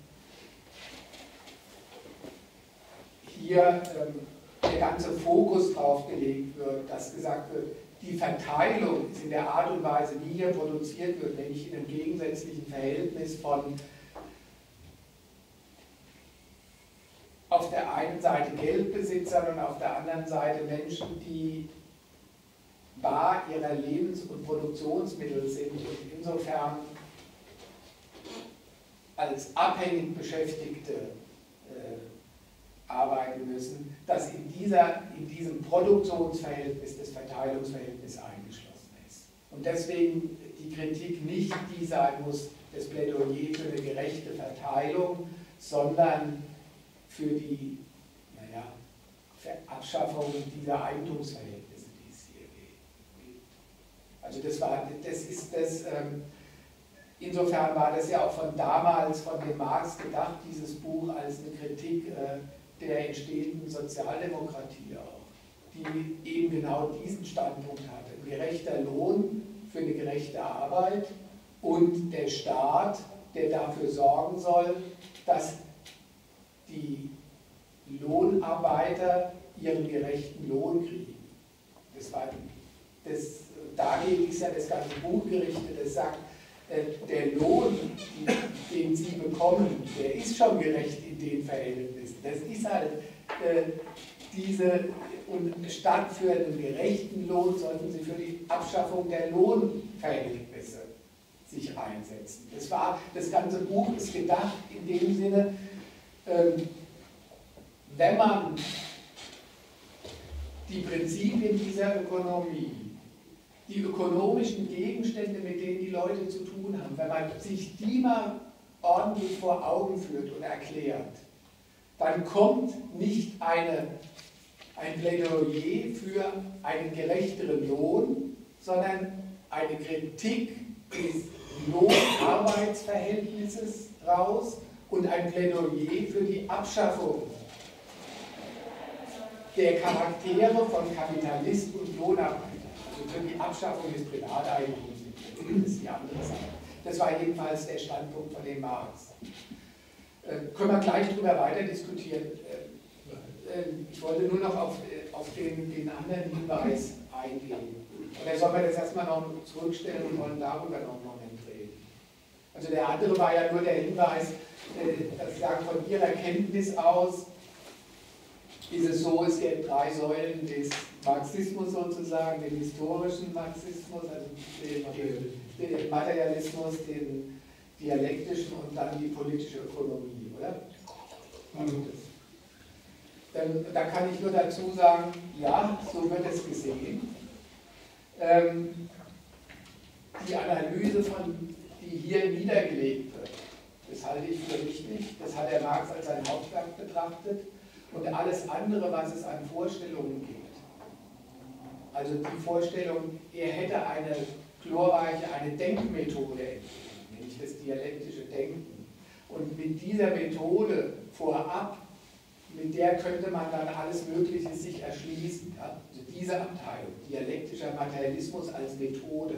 hier ähm, der ganze Fokus drauf gelegt wird, dass gesagt wird, die Verteilung ist in der Art und Weise, wie hier produziert wird, nämlich in einem gegensätzlichen Verhältnis von auf der einen Seite Geldbesitzern und auf der anderen Seite Menschen, die bar ihrer Lebens- und Produktionsmittel sind und insofern als abhängig Beschäftigte äh, arbeiten müssen, dass in, dieser, in diesem Produktionsverhältnis das Verteilungsverhältnis eingeschlossen ist. Und deswegen die Kritik nicht die sein muss, das Plädoyer für eine gerechte Verteilung, sondern für die naja, Abschaffung dieser Eigentumsverhältnisse, die es hier gibt. Also das war, das ist das, ähm, insofern war das ja auch von damals, von dem Marx gedacht, dieses Buch als eine Kritik äh, der entstehenden Sozialdemokratie auch, die eben genau diesen Standpunkt hatte. Ein gerechter Lohn für eine gerechte Arbeit und der Staat, der dafür sorgen soll, dass die Lohnarbeiter ihren gerechten Lohn kriegen. Das war das, dagegen ist ja das ganze Buch gerichtet, das sagt, der Lohn, den Sie bekommen, der ist schon gerecht in den Verhältnissen. Das ist halt äh, diese, und statt für einen gerechten Lohn sollten Sie für die Abschaffung der Lohnverhältnisse sich einsetzen. Das war, das ganze Buch ist gedacht in dem Sinne, ähm, wenn man die Prinzipien dieser Ökonomie, die ökonomischen Gegenstände, mit denen die Leute zu tun haben, wenn man sich die mal ordentlich vor Augen führt und erklärt, dann kommt nicht eine, ein Plädoyer für einen gerechteren Lohn, sondern eine Kritik des Lohn-Arbeitsverhältnisses raus und ein Plädoyer für die Abschaffung der Charaktere von Kapitalist und Lohnarbeiter. Für die Abschaffung des Privateigentums, das ist die andere Sache. Das war jedenfalls der Standpunkt von dem Marx. Äh, können wir gleich darüber weiter diskutieren. Äh, äh, ich wollte nur noch auf, äh, auf den, den anderen Hinweis eingehen. Oder sollen wir das erstmal noch zurückstellen und wollen darüber noch einen Moment reden? Also der andere war ja nur der Hinweis, äh, dass Sie sagen, von Ihrer Kenntnis aus ist es so, es gibt drei Säulen des Marxismus sozusagen, den historischen Marxismus, also den, den, den Materialismus, den dialektischen und dann die politische Ökonomie, oder? Mhm. Dann, da kann ich nur dazu sagen, ja, so wird es gesehen. Ähm, die Analyse, von, die hier niedergelegt wird, das halte ich für wichtig, das hat der Marx als sein Hauptwerk betrachtet. Und alles andere, was es an Vorstellungen gibt, also die Vorstellung, er hätte eine glorreiche, eine Denkmethode entwickelt, nämlich das dialektische Denken. Und mit dieser Methode vorab, mit der könnte man dann alles Mögliche sich erschließen. Ja? Also diese Abteilung, dialektischer Materialismus als Methode.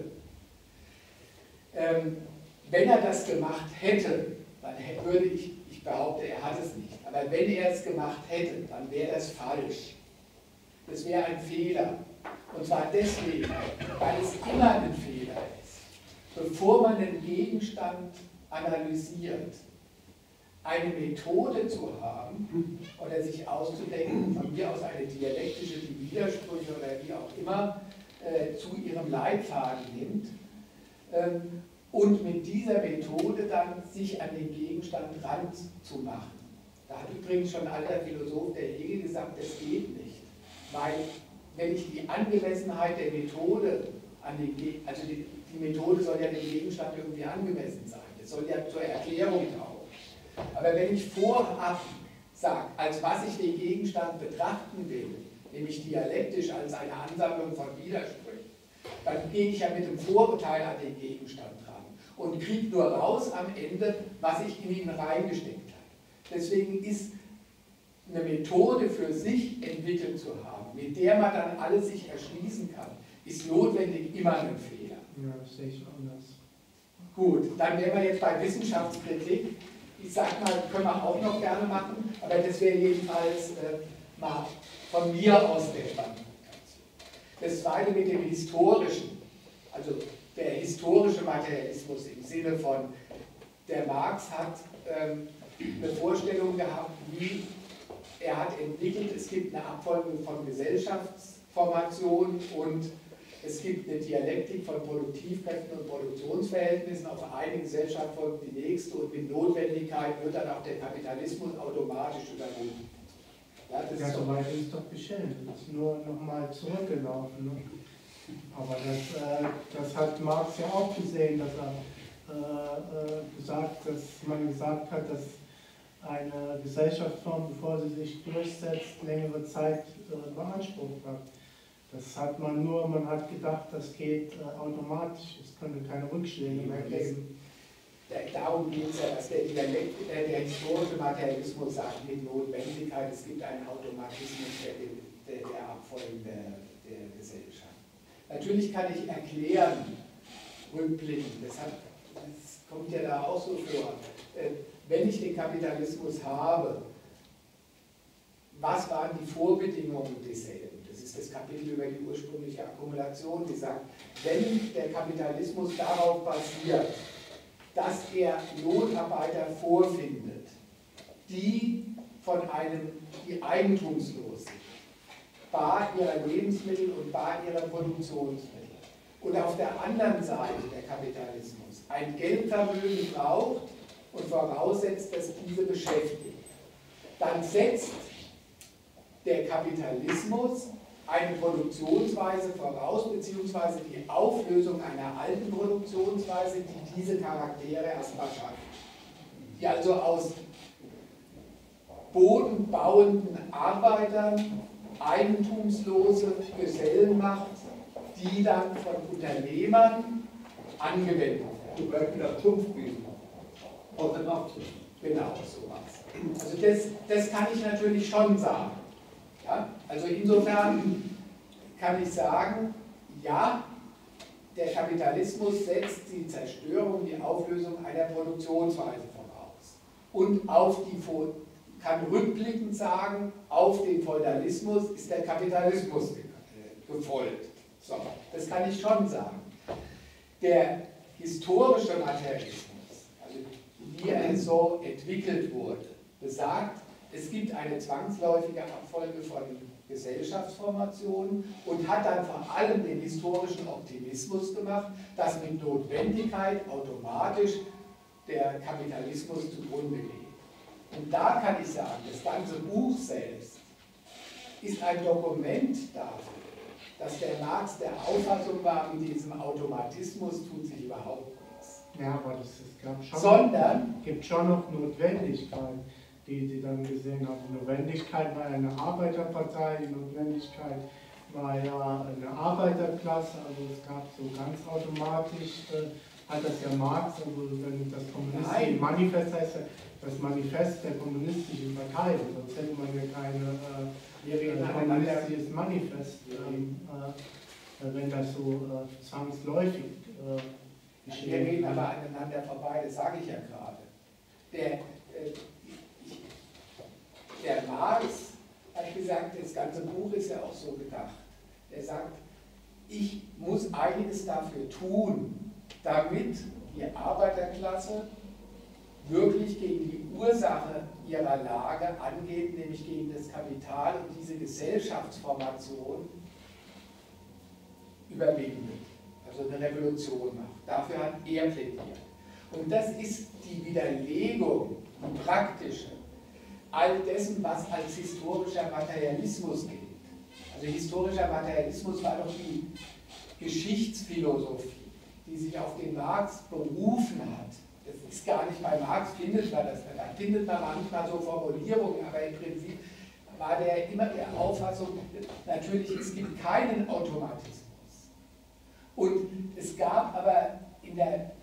Ähm, wenn er das gemacht hätte, dann würde ich, ich behaupte, er hat es nicht, aber wenn er es gemacht hätte, dann wäre das falsch. Das wäre ein Fehler. Und zwar deswegen, weil es immer ein Fehler ist, bevor man den Gegenstand analysiert, eine Methode zu haben oder sich auszudenken, von mir aus eine dialektische, die Widersprüche oder wie auch immer äh, zu ihrem Leitfaden nimmt, ähm, und mit dieser Methode dann sich an den Gegenstand ranzumachen. Da hat übrigens schon ein alter Philosoph, der Hegel, gesagt, das geht nicht. Weil, wenn ich die Angemessenheit der Methode, an den Ge also die, die Methode soll ja dem Gegenstand irgendwie angemessen sein, das soll ja zur Erklärung taugen. Aber wenn ich vorab sage, als was ich den Gegenstand betrachten will, nämlich dialektisch als eine Ansammlung von Widersprüchen, dann gehe ich ja mit dem Vorurteil an den Gegenstand ran und kriege nur raus am Ende, was ich in ihn reingesteckt habe. Deswegen ist eine Methode für sich entwickelt zu haben, mit der man dann alles sich erschließen kann, ist notwendig immer ein Fehler. Ja, das sehe ich anders. Gut, dann wären wir jetzt bei Wissenschaftskritik. Ich sag mal, können wir auch noch gerne machen, aber das wäre jedenfalls äh, mal von mir aus der Standpunkt. Das zweite mit dem historischen, also der historische Materialismus im Sinne von, der Marx hat ähm, eine Vorstellung gehabt, wie er hat entwickelt, es gibt eine Abfolgung von Gesellschaftsformationen und es gibt eine Dialektik von Produktivkräften und Produktionsverhältnissen. Auf eine Gesellschaft folgt die nächste und mit Notwendigkeit wird dann auch der Kapitalismus automatisch überwunden. Ja, das Ja, ist soweit ist es doch geschehen. Es ist nur nochmal zurückgelaufen. Ne? Aber das, äh, das hat Marx ja auch gesehen, dass er äh, gesagt, dass man gesagt hat, dass eine Gesellschaftsform, bevor sie sich durchsetzt, längere Zeit äh, beansprucht hat. Das hat man nur, man hat gedacht, das geht äh, automatisch, es könnte keine Rückschläge mehr geben. Darum geht es ja, dass der, Dialekt, der, der historische Materialismus sagt mit Notwendigkeit, es gibt einen Automatismus der, der, der Abfolgen der, der Gesellschaft. Natürlich kann ich erklären, rückblickend, das, hat, das kommt ja da auch so vor, wenn ich den Kapitalismus habe, was waren die Vorbedingungen desselben? Das ist das Kapitel über die ursprüngliche Akkumulation, die sagt, wenn der Kapitalismus darauf basiert, dass er Lohnarbeiter vorfindet, die von einem, die eigentumslos sind, bar ihrer Lebensmittel und bar ihrer Produktionsmittel. Und auf der anderen Seite der Kapitalismus ein Geldvermögen braucht und voraussetzt, dass diese beschäftigt. Dann setzt der Kapitalismus eine Produktionsweise voraus, beziehungsweise die Auflösung einer alten Produktionsweise, die diese Charaktere erstmal schafft. Die also aus bodenbauenden Arbeitern eigentumslose Gesellen macht, die dann von Unternehmern angewendet werden. Zum Beispiel das Zunftwesen aus dem Abzug. Genau, sowas. Also das, das kann ich natürlich schon sagen. Ja? Also insofern kann ich sagen, ja, der Kapitalismus setzt die Zerstörung, die Auflösung einer Produktionsweise voraus. Und auf die, kann rückblickend sagen, auf den Feudalismus ist der Kapitalismus gefolgt. So, das kann ich schon sagen. Der historische Materialismus, also wie er so entwickelt wurde, besagt, es gibt eine zwangsläufige Abfolge von Gesellschaftsformationen und hat dann vor allem den historischen Optimismus gemacht, dass mit Notwendigkeit automatisch der Kapitalismus zugrunde geht. Und da kann ich sagen, das ganze Buch selbst ist ein Dokument dafür, dass der Marx der Auffassung war, mit diesem Automatismus tut sich überhaupt nichts. Ja, aber das ist, gab schon, Sondern gibt schon noch Notwendigkeit, die sie dann gesehen haben. Die Notwendigkeit war ja eine Arbeiterpartei, die Notwendigkeit war ja eine Arbeiterklasse, also es gab so ganz automatisch, äh, hat das ja Marx, also wenn das kommunistische Manifest heißt ja, das Manifest der kommunistischen Partei, sonst hätte man ja keine äh, ein kommunistisches Manifest, ähm, äh, wenn das so äh, zwangsläufig äh, geschieht. Wir reden aber aneinander vorbei, das sage ich ja gerade. Der, äh, der Marx hat gesagt, das ganze Buch ist ja auch so gedacht. Er sagt, ich muss einiges dafür tun, damit die Arbeiterklasse wirklich gegen die Ursache ihrer Lage angeht, nämlich gegen das Kapital und diese Gesellschaftsformation überwindet, also eine Revolution macht. Dafür hat er plädiert. Und das ist die Widerlegung, die praktische, all dessen, was als historischer Materialismus gilt. Also historischer Materialismus war doch die Geschichtsphilosophie, die sich auf den Marx berufen hat. Das ist gar nicht bei Marx, findet man das, da findet man manchmal so Formulierungen, aber im Prinzip war der immer der Auffassung, natürlich, es gibt keinen Automatismus. Und es gab aber in der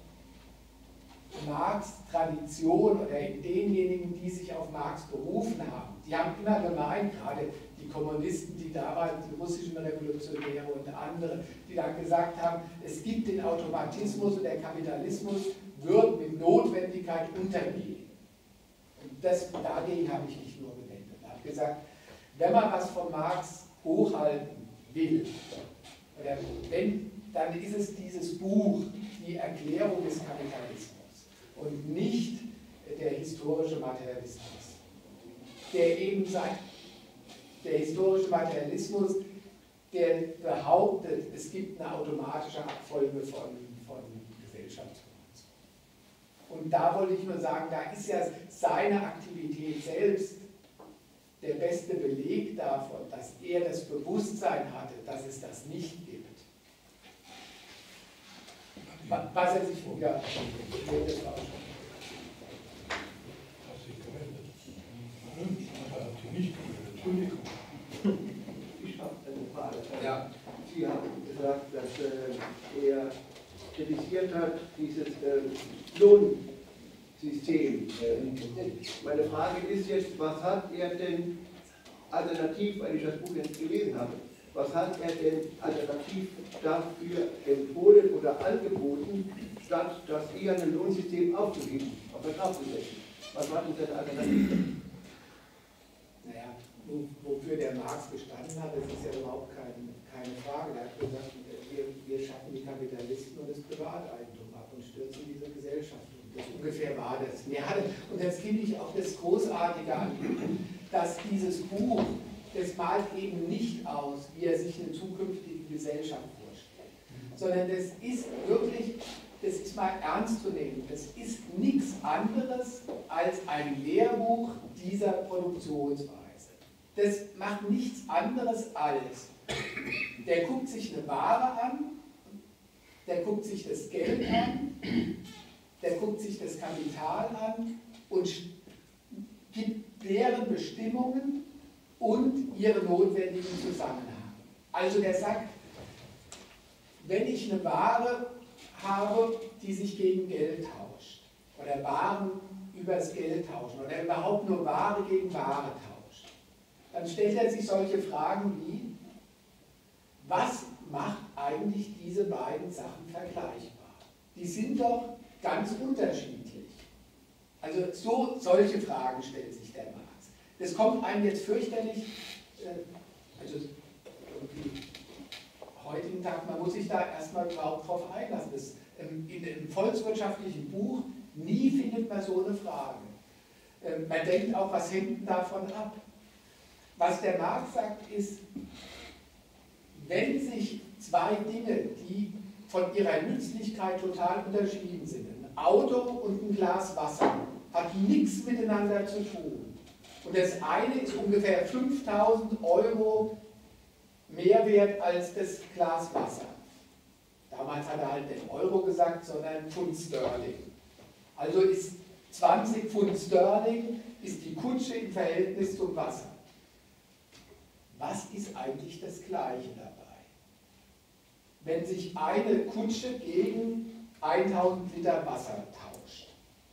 Marx-Tradition oder in denjenigen, die sich auf Marx berufen haben, die haben immer gemeint, gerade die Kommunisten, die damals, die russischen Revolutionäre und andere, die dann gesagt haben, es gibt den Automatismus und der Kapitalismus wird mit Notwendigkeit untergehen. Und das, dagegen habe ich mich nur gewendet. Ich habe gesagt, wenn man was von Marx hochhalten will, oder wenn, dann ist es dieses Buch, die Erklärung des Kapitalismus und nicht der historische Materialismus, der eben sagt, der historische Materialismus, der behauptet, es gibt eine automatische Abfolge von, von Gesellschaftsformationen. Und da wollte ich nur sagen, da ist ja seine Aktivität selbst der beste Beleg davon, dass er das Bewusstsein hatte, dass es das nicht gibt. Was er sich ja, das war schon. Entschuldigung. Ich habe eine Frage. Ja. Sie haben gesagt, dass äh, er kritisiert hat, dieses äh, Lohnsystem. Äh, meine Frage ist jetzt, was hat er denn alternativ, weil ich das Buch jetzt gelesen habe, was hat er denn alternativ dafür empfohlen oder angeboten, statt das eher ein Lohnsystem aufzuheben, auf der Kraft zu setzen? Was war denn seine Alternative? Naja, wofür der Marx gestanden hat, das ist ja überhaupt kein, keine Frage. Er hat gesagt, wir, wir schaffen die Kapitalisten und das Privateigentum ab und stürzen diese Gesellschaft um. Das ungefähr war das. Mir hatte, und jetzt finde ich auch das Großartige an ihm, dass dieses Buch, das malt eben nicht aus, wie er sich eine zukünftige Gesellschaft vorstellt, sondern das ist wirklich, das ist mal ernst zu nehmen, das ist nichts anderes als ein Lehrbuch dieser Produktionsweise. Das macht nichts anderes als, der guckt sich eine Ware an, der guckt sich das Geld an, der guckt sich das Kapital an und gibt deren Bestimmungen und ihre notwendigen Zusammenhänge. Also der sagt, wenn ich eine Ware habe, die sich gegen Geld tauscht, oder Waren übers Geld tauschen, oder überhaupt nur Ware gegen Ware tauscht, dann stellt er sich solche Fragen wie, was macht eigentlich diese beiden Sachen vergleichbar? Die sind doch ganz unterschiedlich. Also so, solche Fragen stellt sich der Marx. Das kommt einem jetzt fürchterlich, äh, also irgendwie heutigen Tag, man muss sich da erstmal überhaupt drauf einlassen. Das, ähm, in einem volkswirtschaftlichen Buch, nie findet man so eine Frage. Ähm, man denkt auch, was hängt denn davon ab? Was der Marx sagt ist, wenn sich zwei Dinge, die von ihrer Nützlichkeit total unterschieden sind, ein Auto und ein Glas Wasser, hat nichts miteinander zu tun. Und das eine ist ungefähr fünftausend Euro mehr wert als das Glas Wasser. Damals hat er halt nicht Euro gesagt, sondern Pfund Sterling. Also ist zwanzig Pfund Sterling ist die Kutsche im Verhältnis zum Wasser. Was ist eigentlich das Gleiche dabei? Wenn sich eine Kutsche gegen tausend Liter Wasser tauscht.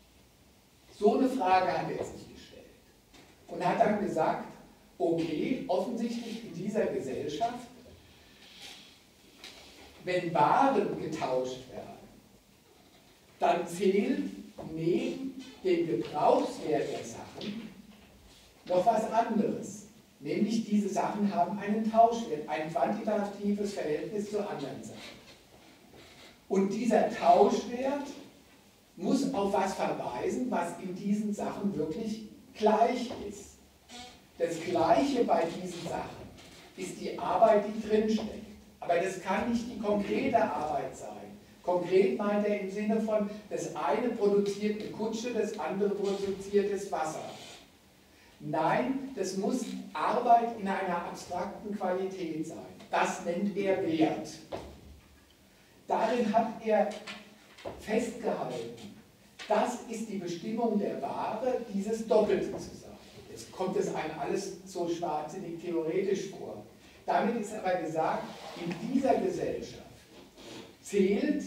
So eine Frage hat er sich gestellt. Und hat dann gesagt, okay, offensichtlich in dieser Gesellschaft, wenn Waren getauscht werden, dann fehlt neben dem Gebrauchswert der Sachen noch was anderes. Nämlich diese Sachen haben einen Tauschwert, ein quantitatives Verhältnis zu anderen Sachen. Und dieser Tauschwert muss auf was verweisen, was in diesen Sachen wirklich gleich ist. Das Gleiche bei diesen Sachen ist die Arbeit, die drinsteckt. Aber das kann nicht die konkrete Arbeit sein. Konkret meint er im Sinne von, das eine produziert eine Kutsche, das andere produziert das Wasser. Nein, das muss Arbeit in einer abstrakten Qualität sein. Das nennt er Wert. Darin hat er festgehalten, das ist die Bestimmung der Ware, dieses Doppelte zu sein. Jetzt kommt es einem alles so schwachsinnig theoretisch vor. Damit ist aber gesagt, in dieser Gesellschaft zählt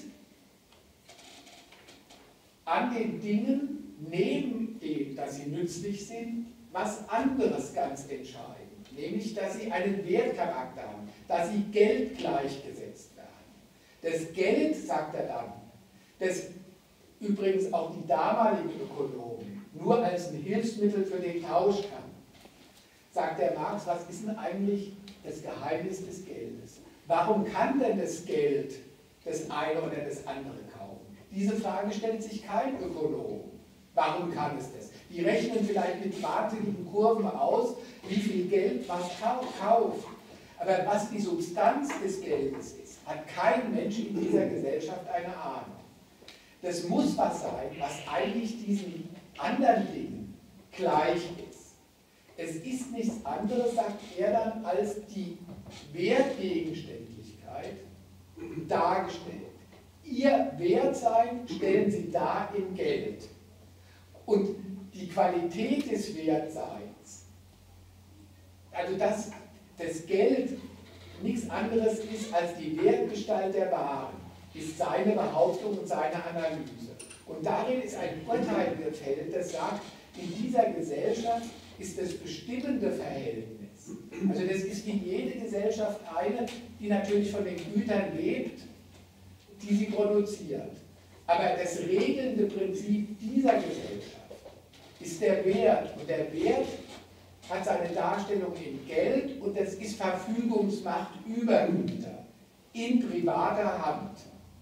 an den Dingen, neben dem, dass sie nützlich sind, was anderes ganz entscheidend, nämlich, dass sie einen Wertcharakter haben, dass sie Geld gleichgesetzt werden. Das Geld, sagt er dann, das übrigens auch die damaligen Ökonomen nur als ein Hilfsmittel für den Tausch kann, sagt der Marx, was ist denn eigentlich das Geheimnis des Geldes? Warum kann denn das Geld das eine oder das andere kaufen? Diese Frage stellt sich kein Ökonom. Warum kann es das? Die rechnen vielleicht mit wahnsinnigen Kurven aus, wie viel Geld was kauft. Aber was die Substanz des Geldes ist, hat kein Mensch in dieser Gesellschaft eine Ahnung. Das muss was sein, was eigentlich diesen anderen Dingen gleich ist. es ist nichts anderes, sagt er dann, als die Wertgegenständlichkeit dargestellt. Ihr Wertsein stellen Sie dar in Geld. Und die Qualität des Wertseins, also dass das Geld nichts anderes ist als die Wertgestalt der Waren, ist seine Behauptung und seine Analyse. Und darin ist ein Urteil gefällt, das sagt, in dieser Gesellschaft ist das bestimmende Verhältnis. Also das ist wie jede Gesellschaft eine, die natürlich von den Gütern lebt, die sie produziert. Aber das regelnde Prinzip dieser Gesellschaft ist der Wert. Und der Wert hat seine Darstellung in Geld und das ist Verfügungsmacht über Güter in privater Hand.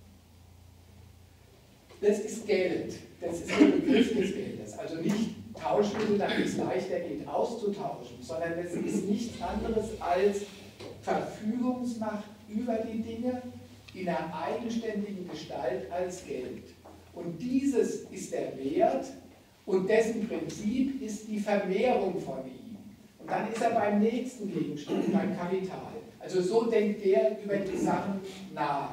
Das ist Geld. Das ist der Begriff des Geldes. Also nicht Tauschmittel, damit es leichter geht auszutauschen, sondern es ist nichts anderes als Verfügungsmacht über die Dinge in einer eigenständigen Gestalt als Geld. Und dieses ist der Wert und dessen Prinzip ist die Vermehrung von ihm. Und dann ist er beim nächsten Gegenstand, beim Kapital. Also so denkt er über die Sachen nach.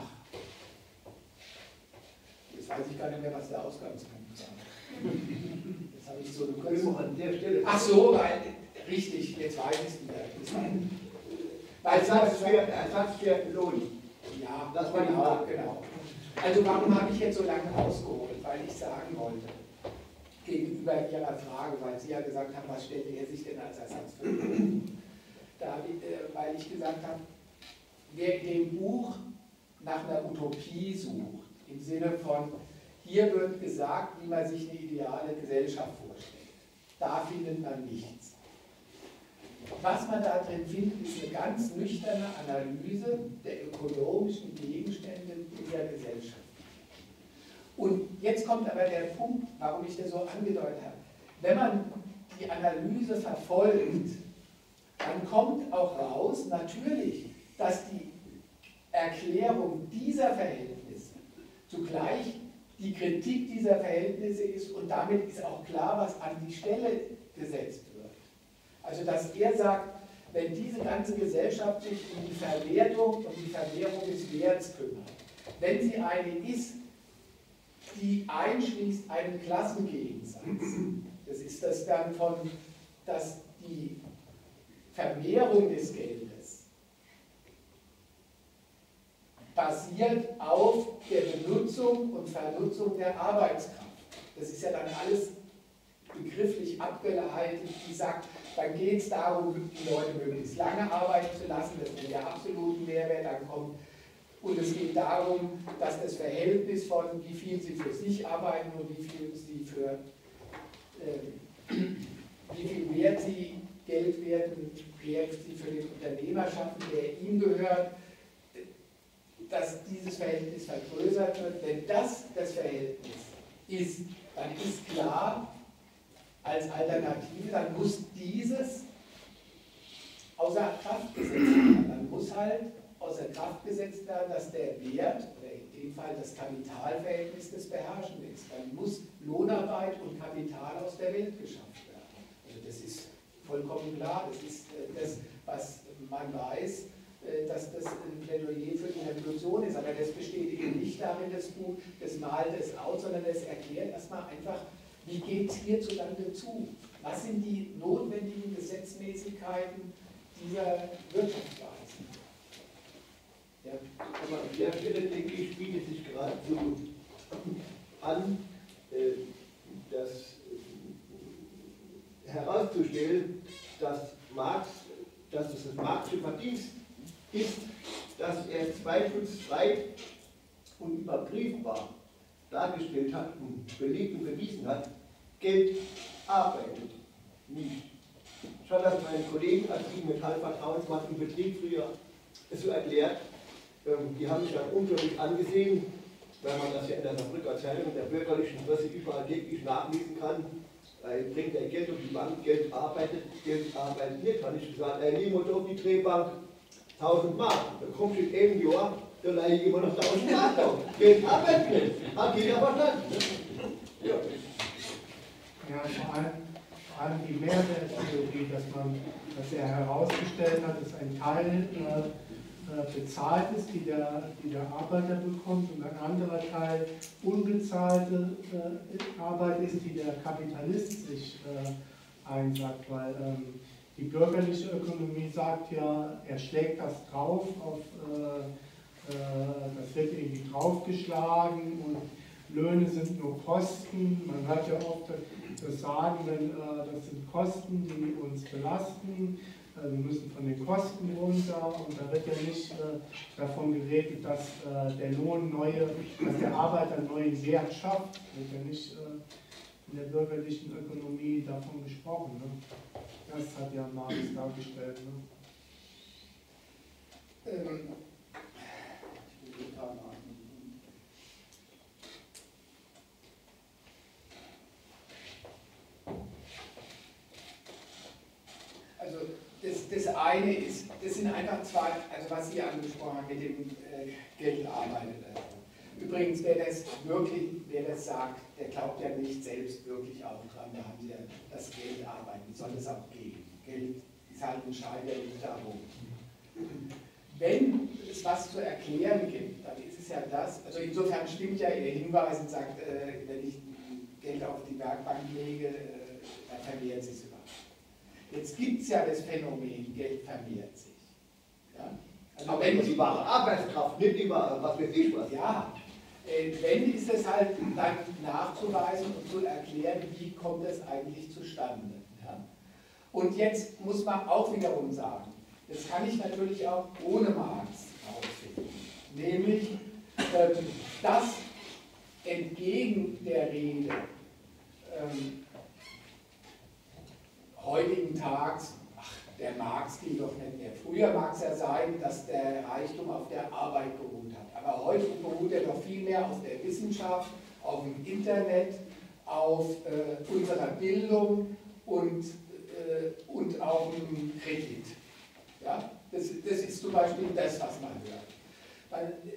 Jetzt weiß ich gar nicht mehr, was der Ausgangspunkt war. Jetzt habe ich so eine kurze... An der Stelle. Ach so, weil, richtig, jetzt weiß ich es wieder. Weil Ersatz für, Ersatz für Lohn. Ja, das war die genau, Frage. genau. Also warum habe ich jetzt so lange ausgeholt? Weil ich sagen wollte, gegenüber Ihrer Frage, weil Sie ja gesagt haben, was stellt er sich denn als Ersatz für Lohn? Da, äh, weil ich gesagt habe, wer in dem Buch nach einer Utopie sucht, im Sinne von, hier wird gesagt, wie man sich eine ideale Gesellschaft vorstellt. Da findet man nichts. Was man da drin findet, ist eine ganz nüchterne Analyse der ökonomischen Gegenstände dieser Gesellschaft. Und jetzt kommt aber der Punkt, warum ich das so angedeutet habe. Wenn man die Analyse verfolgt, dann kommt auch raus, natürlich, dass die Erklärung dieser Verhältnisse zugleich die Kritik dieser Verhältnisse ist und damit ist auch klar, was an die Stelle gesetzt wird. Also dass er sagt, wenn diese ganze Gesellschaft sich um die Verwertung und die Vermehrung des Werts kümmert, wenn sie eine ist, die einschließt einen Klassengegensatz, das ist das dann von, dass die Vermehrung des Geldes basiert auf der Benutzung und Vernutzung der Arbeitskraft. Das ist ja dann alles begrifflich abgeleitet, die sagt, dann geht es darum, die Leute möglichst lange arbeiten zu lassen, dass wir der absoluten Mehrwert dann kommt. Und es geht darum, dass das Verhältnis von wie viel sie für sich arbeiten und wie viel sie für äh, wie viel Wert sie Geld werten, Wert sie für den Unternehmer schaffen, der ihm gehört, dass dieses Verhältnis vergrößert wird. Wenn das das Verhältnis ist, dann ist klar, als Alternative, dann muss dieses außer Kraft gesetzt werden. Dann muss halt außer Kraft gesetzt werden, dass der Wert, oder in dem Fall das Kapitalverhältnis, das beherrschende ist. Dann muss Lohnarbeit und Kapital aus der Welt geschafft werden. Also das ist vollkommen klar, das ist das, was man weiß, dass das ein Plädoyer für die Revolution ist. Aber das besteht eben nicht darin, das Buch, das malt es aus, sondern das erklärt erstmal einfach, wie geht es hierzulande zu? Was sind die notwendigen Gesetzmäßigkeiten dieser Wirtschaftsweise? Ja, aber an der Stelle, denke ich, bietet sich gerade so an, das herauszustellen, dass Marx, dass es das Marxische Verdienst ist, dass er zweifelsfrei und überprüfbar dargestellt hat und belegt und bewiesen hat, Geld arbeitet nicht. Ich habe das meinen Kollegen als I G Metall Vertrauensmacht im Betrieb früher so erklärt. Die haben mich dann unglaublich angesehen, weil man das ja in der Saarbrücker Zeitung, in der bürgerlichen Presse überall täglich nachlesen kann. Äh, bringt er Geld auf die Bank, Geld arbeitet, Geld arbeitet nicht. Habe ich gesagt, er nimmt auf die Drehbank tausend Mark. Dann kommst du in einem Jahr, da leihe ich immer noch tausend Mark auf. Geld arbeitet nicht. Hat jeder verstanden. Ja. Ja, vor allem, vor allem die Mehrwerttheorie, dass man, dass er herausgestellt hat, dass ein Teil äh, bezahlt ist, die der, die der Arbeiter bekommt, und ein anderer Teil unbezahlte äh, Arbeit ist, die der Kapitalist sich äh, einsagt, weil ähm, die bürgerliche Ökonomie sagt ja, er schlägt das drauf, auf, äh, äh, das wird irgendwie draufgeschlagen und Löhne sind nur Kosten. Man hat ja oft das Sagen, wenn, äh, das sind Kosten, die uns belasten. Äh, wir müssen von den Kosten runter, und da wird ja nicht äh, davon geredet, dass äh, der Lohn neue, dass der Arbeiter einen neuen Wert schafft. Da wird ja nicht äh, in der bürgerlichen Ökonomie davon gesprochen. Ne? Das hat ja Marx dargestellt. Ne? Ähm. Also das, das eine ist, das sind einfach zwei, also was Sie angesprochen haben mit dem äh, Geld arbeitet. Übrigens, wer das wirklich, wer das sagt, der glaubt ja nicht selbst wirklich auch dran, da haben Sie ja das Geld arbeiten, wie soll das auch gehen? Geld ist halt ein Schein, der liegt darum. Wenn es was zu erklären gibt, dann ist es ja das, also insofern stimmt ja Ihr Hinweis und sagt, äh, wenn ich Geld auf die Werkbank lege, äh, dann vermehrt sich sogar. Jetzt gibt es ja das Phänomen, Geld vermehrt sich. Ja? Also aber wenn die wahre Arbeitskraft, nicht die wahre, was weiß ich was. Ja, äh, wenn ist es halt dann nachzuweisen und zu erklären, wie kommt es eigentlich zustande. Ja? Und jetzt muss man auch wiederum sagen, das kann ich natürlich auch ohne Marx herausfinden, nämlich, ähm, dass entgegen der Rede ähm, heutigen Tags, ach, der Marx gilt doch nicht mehr. Früher mag es ja sein, dass der Reichtum auf der Arbeit beruht hat. Aber heute beruht er doch viel mehr auf der Wissenschaft, auf dem Internet, auf äh, unserer Bildung und, äh, und auf dem Kredit. Ja? Das, das ist zum Beispiel das, was man hört. Weil, äh,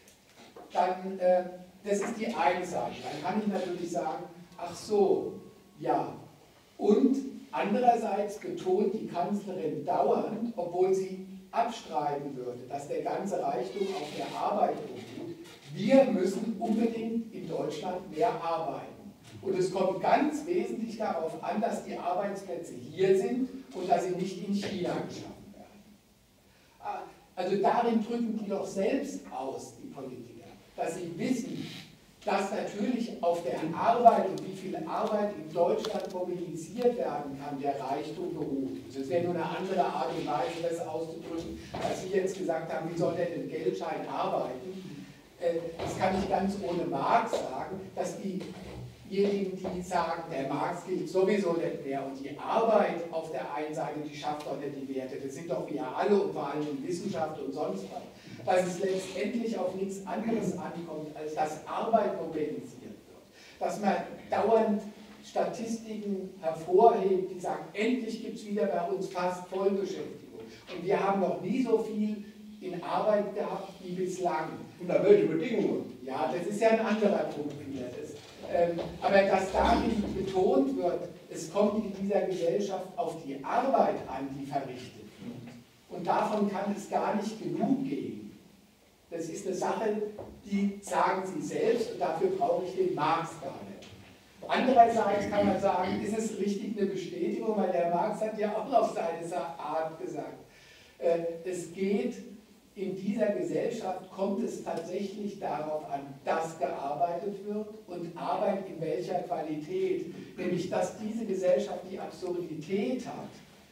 dann, äh, das ist die eine Seite. Dann kann ich natürlich sagen, ach so, ja. Und andererseits betont die Kanzlerin dauernd, obwohl sie abstreiten würde, dass der ganze Reichtum auf der Arbeit beruht, wir müssen unbedingt in Deutschland mehr arbeiten. Und es kommt ganz wesentlich darauf an, dass die Arbeitsplätze hier sind und dass sie nicht in China geschaffen werden. Also darin drücken die doch selbst aus, die Politiker, dass sie wissen, dass natürlich auf der Arbeit und wie viel Arbeit in Deutschland mobilisiert werden kann, der Reichtum beruht. Das wäre nur eine andere Art und Weise, das auszudrücken, als Sie jetzt gesagt haben, wie soll der denn Geldschein arbeiten? Das kann ich ganz ohne Marx sagen, dass diejenigen, die sagen, der Marx gilt sowieso nicht mehr und die Arbeit auf der einen Seite, die schafft doch nicht die Werte, das sind doch wir alle und vor allem in Wissenschaft und sonst was. Dass es letztendlich auf nichts anderes ankommt, als dass Arbeit mobilisiert wird. Dass man dauernd Statistiken hervorhebt, die sagen, endlich gibt es wieder bei uns fast Vollbeschäftigung. Und wir haben noch nie so viel in Arbeit gehabt wie bislang. Unter welchen Bedingungen? Ja, das ist ja ein anderer Punkt wieder. Das, ähm, aber dass darin betont wird, es kommt in dieser Gesellschaft auf die Arbeit an, die verrichtet wird. Und davon kann es gar nicht genug geben. Das ist eine Sache, die sagen Sie selbst und dafür brauche ich den Marx gar nicht. Andererseits kann man sagen, ist es richtig eine Bestätigung, weil der Marx hat ja auch auf seine Art gesagt, äh, es geht in dieser Gesellschaft, kommt es tatsächlich darauf an, dass gearbeitet wird und Arbeit in welcher Qualität. Nämlich, dass diese Gesellschaft die Absurdität hat,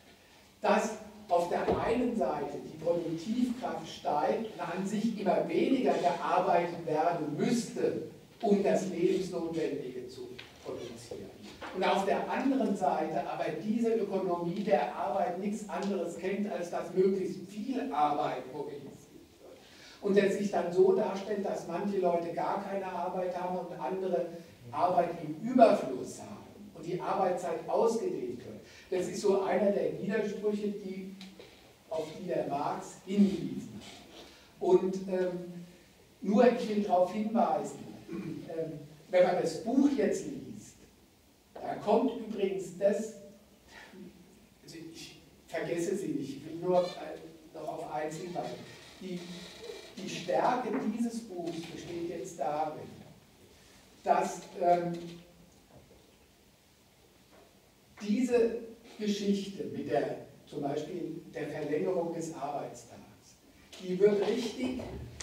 dass auf der einen Seite die Produktivkraft steigt und an sich immer weniger gearbeitet werden müsste, um das Lebensnotwendige zu produzieren. Und auf der anderen Seite aber diese Ökonomie der Arbeit nichts anderes kennt, als dass möglichst viel Arbeit mobilisiert wird. Und es sich dann so darstellt, dass manche Leute gar keine Arbeit haben und andere Arbeit im Überfluss haben und die Arbeitszeit ausgedehnt wird. Das ist so einer der Widersprüche, die, auf die der Marx hingewiesen hat. Und ähm, nur, ich will darauf hinweisen, ähm, wenn man das Buch jetzt liest, da kommt übrigens das vergesse sie nicht, ich will nur noch auf eins hinweisen. Die, die Stärke dieses Buchs besteht jetzt darin, dass ähm, diese Geschichte mit der, zum Beispiel der Verlängerung des Arbeitstags, die wird richtig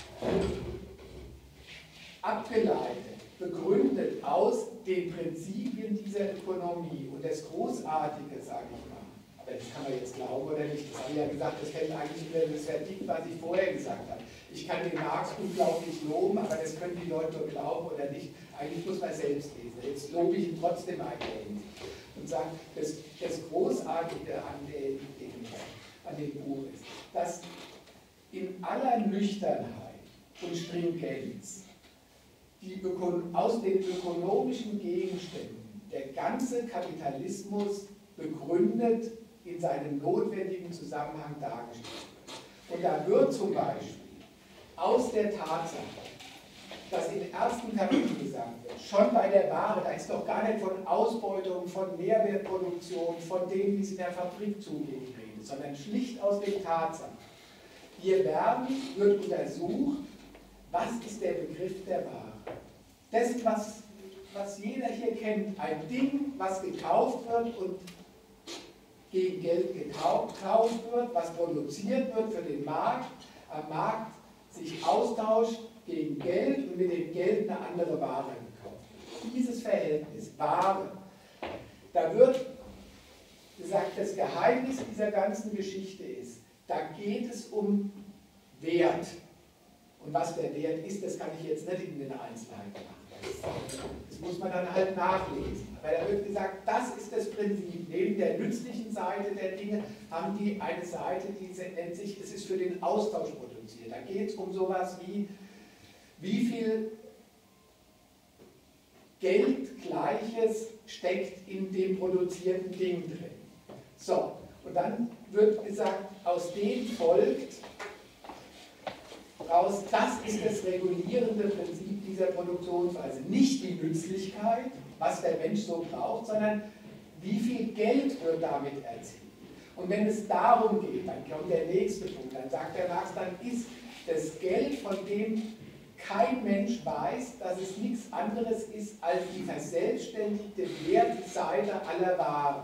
abgeleitet, begründet aus den Prinzipien dieser Ökonomie. Und das Großartige, sage ich mal, aber das kann man jetzt glauben oder nicht, das habe ich ja gesagt, das fällt eigentlich wieder das verdickt, was ich vorher gesagt habe. Ich kann den Marx unglaublich loben, aber das können die Leute nur glauben oder nicht. Eigentlich muss man selbst lesen. Jetzt lobe ich ihn trotzdem ein und sage, das, das Großartige an dem, an dem Buch ist, dass in aller Nüchternheit und Stringenz die Ökon aus den ökonomischen Gegenständen der ganze Kapitalismus begründet in seinem notwendigen Zusammenhang dargestellt wird. Und da wird zum Beispiel aus der Tatsache, dass im ersten Kapitel gesagt wird, schon bei der Ware, da ist doch gar nicht von Ausbeutung, von Mehrwertproduktion, von dem, wie es in der Fabrik zugeht, redet, sondern schlicht aus den Tatsachen. Hier werden, wird untersucht, was ist der Begriff der Ware. Das, was, was jeder hier kennt, ein Ding, was gekauft wird und gegen Geld gekauft wird, was produziert wird für den Markt, am Markt sich austauscht gegen Geld und mit dem Geld eine andere Ware gekauft wird. Dieses Verhältnis, Ware, da wird gesagt, das Geheimnis dieser ganzen Geschichte ist, da geht es um Wert. Und was der Wert ist, das kann ich jetzt nicht in den Einzelheiten machen. Das muss man dann halt nachlesen. Aber da wird gesagt, das ist das Prinzip. Neben der nützlichen Seite der Dinge haben die eine Seite, die nennt sich, es ist für den Austausch produziert. Da geht es um sowas wie, wie viel Geldgleiches steckt in dem produzierten Ding drin. So, und dann wird gesagt, aus dem folgt raus, das ist das regulierende Prinzip dieser Produktionsweise. Nicht die Nützlichkeit, was der Mensch so braucht, sondern wie viel Geld wird damit erzielt. Und wenn es darum geht, dann kommt der nächste Punkt, dann sagt der Marx, dann ist das Geld, von dem kein Mensch weiß, dass es nichts anderes ist als die verselbstständigte Wertseite aller Waren.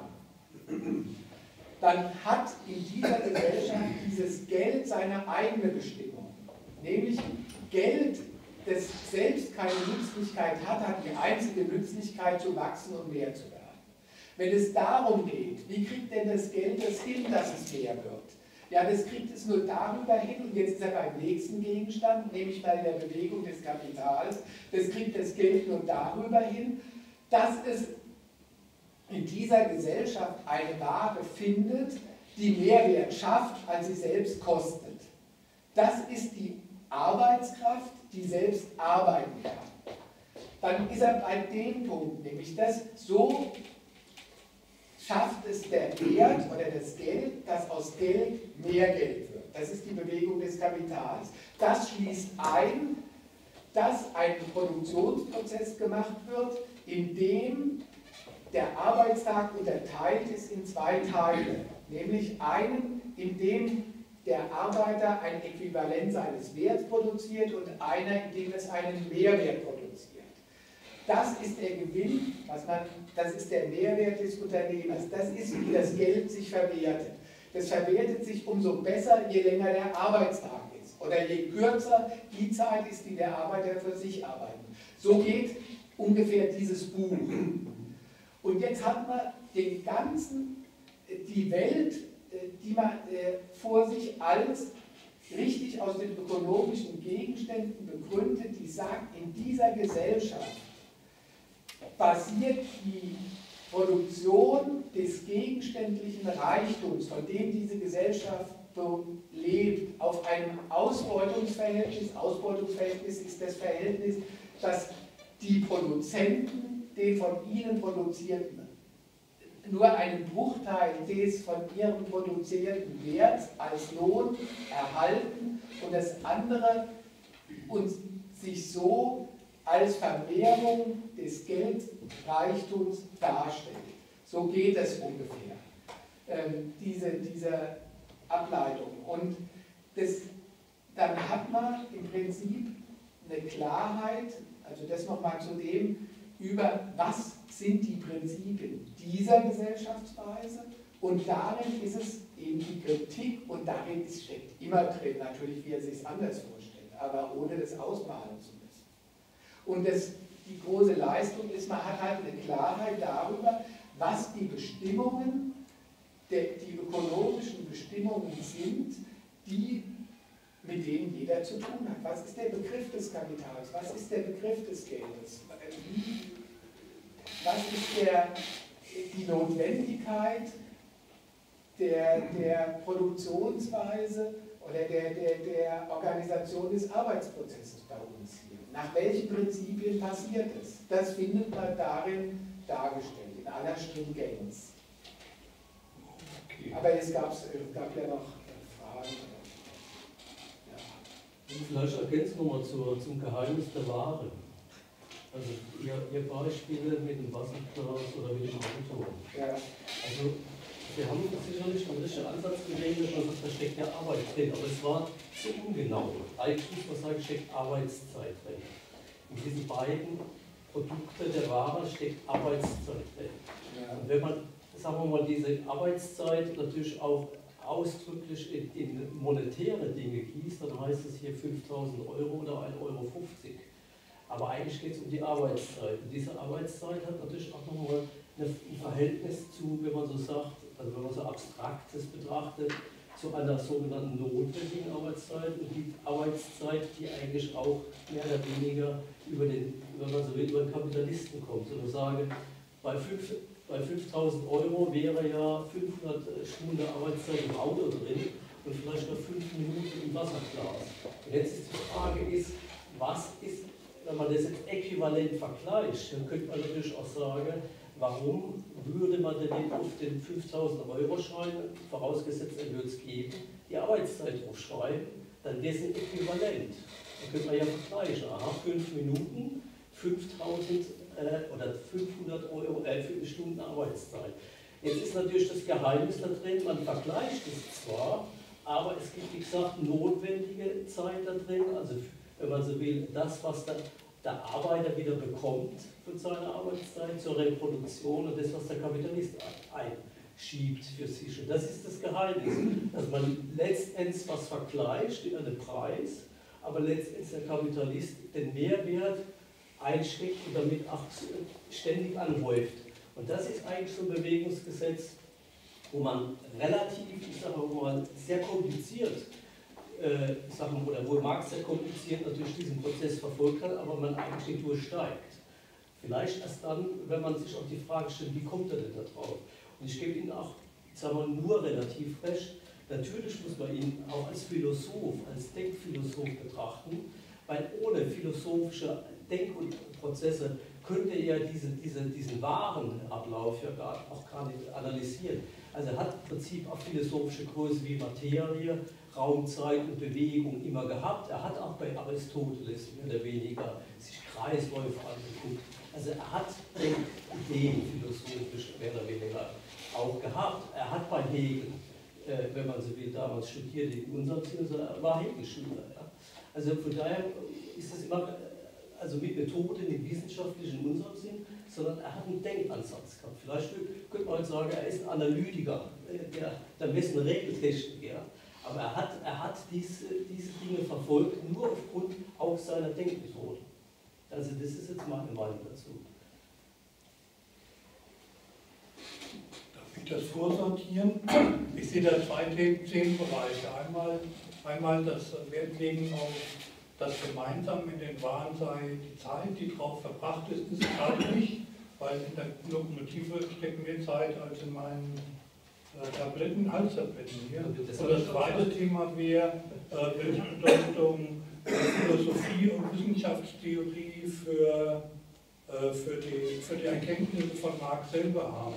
Dann hat in dieser Gesellschaft dieses Geld seine eigene Bestimmung. Nämlich Geld, das selbst keine Nützlichkeit hat, hat die einzige Nützlichkeit zu wachsen und mehr zu werden. Wenn es darum geht, wie kriegt denn das Geld das hin, dass es mehr wird? Ja, das kriegt es nur darüber hin, und jetzt ist er beim nächsten Gegenstand, nämlich bei der Bewegung des Kapitals, das kriegt das Geld nur darüber hin, dass es in dieser Gesellschaft eine Ware findet, die mehr Wert schafft, als sie selbst kostet. Das ist die Arbeitskraft, die selbst arbeiten kann. Dann ist er bei dem Punkt, nämlich das, so schafft es der Wert oder das Geld, dass aus Geld mehr Geld wird. Das ist die Bewegung des Kapitals. Das schließt ein, dass ein Produktionsprozess gemacht wird, in dem der Arbeitstag unterteilt ist in zwei Teile, nämlich einen, in dem der Arbeiter ein Äquivalent seines Werts produziert und einer, in dem es einen Mehrwert produziert. Das ist der Gewinn, was man, das ist der Mehrwert des Unternehmers, das ist, wie das Geld sich verwertet. Das verwertet sich umso besser, je länger der Arbeitstag ist oder je kürzer die Zeit ist, die der Arbeiter für sich arbeitet. So geht ungefähr dieses Buch. Und jetzt hat man den ganzen, die Welt, die man äh, vor sich als richtig aus den ökonomischen Gegenständen begründet, die sagt, in dieser Gesellschaft basiert die Produktion des gegenständlichen Reichtums, von dem diese Gesellschaft lebt, auf einem Ausbeutungsverhältnis. Ausbeutungsverhältnis ist das Verhältnis, dass die Produzenten den von ihnen produzierten nur einen Bruchteil des von ihrem produzierten Werts als Lohn erhalten und das andere uns sich so als Vermehrung des Geldreichtums darstellt. So geht es ungefähr. ähm, diese, diese Ableitung. Und das, dann hat man im Prinzip eine Klarheit, also das nochmal zu dem, über was sind die Prinzipien dieser Gesellschaftsweise, und darin ist es eben die Kritik, und darin steckt immer drin, natürlich wie er sich es anders vorstellt, aber ohne das ausmalen zu müssen. Und das, die große Leistung ist, man hat halt eine Klarheit darüber, was die Bestimmungen, der, die ökonomischen Bestimmungen sind, die, mit denen jeder zu tun hat. Was ist der Begriff des Kapitals? Was ist der Begriff des Geldes? Was ist der, die Notwendigkeit der, der Produktionsweise oder der, der, der Organisation des Arbeitsprozesses bei uns hier? Nach welchen Prinzipien passiert es? Das findet man darin dargestellt, in aller Stringenz. Okay. Aber es gab, es gab ja noch Fragen. Ja. Vielleicht ergänzen wir mal zur, zum Geheimnis der Ware. Also ihr, ihr Beispiele mit dem Wasserglas oder mit dem Auto. Ja. Also wir haben sicherlich einen richtigen Ansatz gewählt, dass man sagt, da steckt ja Arbeit drin, aber es war zu ungenau. Eigentlich muss man sagen, steckt Arbeitszeit drin. In diesen beiden Produkten der Ware steckt Arbeitszeit drin. Ja. Und wenn man, sagen wir mal, diese Arbeitszeit natürlich auch ausdrücklich in, in monetäre Dinge gießt, dann heißt es hier fünftausend Euro oder ein Euro fünfzig. Aber eigentlich geht es um die Arbeitszeit. Und diese Arbeitszeit hat natürlich auch nochmal ein Verhältnis zu, wenn man so sagt, also wenn man so Abstraktes betrachtet, zu einer sogenannten notwendigen Arbeitszeit. Und die Arbeitszeit, die eigentlich auch mehr oder weniger über den, wenn man so will, über den Kapitalisten kommt. Und ich sage, bei, fünf, bei fünftausend Euro wäre ja fünfhundert Stunden Arbeitszeit im Auto drin und vielleicht noch fünf Minuten im Wasserglas. Und jetzt ist die Frage, ist, was ist, wenn man das jetzt äquivalent vergleicht, dann könnte man natürlich auch sagen, warum würde man denn auf den fünftausend Euro Schein, vorausgesetzt er würde es geben, die Arbeitszeit draufschreiben, dann wäre es ein Äquivalent. Dann könnte man ja vergleichen, aha, fünf Minuten, fünftausend äh, oder fünfhundert Euro, äh, fünf Stunden Arbeitszeit. Jetzt ist natürlich das Geheimnis da drin, man vergleicht es zwar, aber es gibt, wie gesagt, notwendige Zeit da drin, also wenn man so will, das, was der, der Arbeiter wieder bekommt von seiner Arbeitszeit zur Reproduktion und das, was der Kapitalist einschiebt für sich. Und das ist das Geheimnis, dass man letztendlich was vergleicht über den Preis, aber letztendlich der Kapitalist den Mehrwert einschränkt und damit auch ständig anhäuft. Und das ist eigentlich so ein Bewegungsgesetz, wo man relativ, ich sage mal, sehr kompliziert Äh, Sachen, oder wo Marx sehr kompliziert natürlich diesen Prozess verfolgt hat, aber man eigentlich nicht durchsteigt. Vielleicht erst dann, wenn man sich auch die Frage stellt, wie kommt er denn da drauf? Und ich gebe Ihnen auch, sagen wir, nur relativ recht, natürlich muss man ihn auch als Philosoph, als Denkphilosoph betrachten, weil ohne philosophische Denkprozesse könnte er diese, diese, diesen wahren Ablauf ja gar, auch gar nicht analysieren. Also er hat im Prinzip auch philosophische Größe wie Materie, Raum, Zeit und Bewegung immer gehabt. Er hat auch bei Aristoteles mehr oder weniger sich Kreisläufe angeguckt. Also er hat Ideen philosophisch mehr oder weniger auch gehabt. Er hat bei Hegel, äh, wenn man so will, damals studiert, in unserem Sinne, also er war Hegel-Schüler. Ja. Also von daher ist es immer, also mit Methoden, nicht wissenschaftlich in unserem Sinn, sondern er hat einen Denkansatz gehabt. Vielleicht könnte man sagen, er ist ein Analytiker, der, der messen Regeltechniker. Aber er hat, er hat diese, diese Dinge verfolgt, nur aufgrund auch seiner Denkmethode. Also das ist jetzt meine Meinung dazu. Darf ich das vorsortieren? Ich sehe da zwei Themenbereiche. Einmal, einmal das Wertlegen auf das Gemeinsame in den Waren sei die Zeit, die drauf verbracht ist, ist gerade nicht, weil in der Lokomotive steckt mehr Zeit als in meinen äh, Tabletten, Halstabletten hier. Und das zweite Thema wäre, äh, welche Bedeutung äh, Philosophie und Wissenschaftstheorie für, äh, für, die, für die Erkenntnisse von Marx selber haben.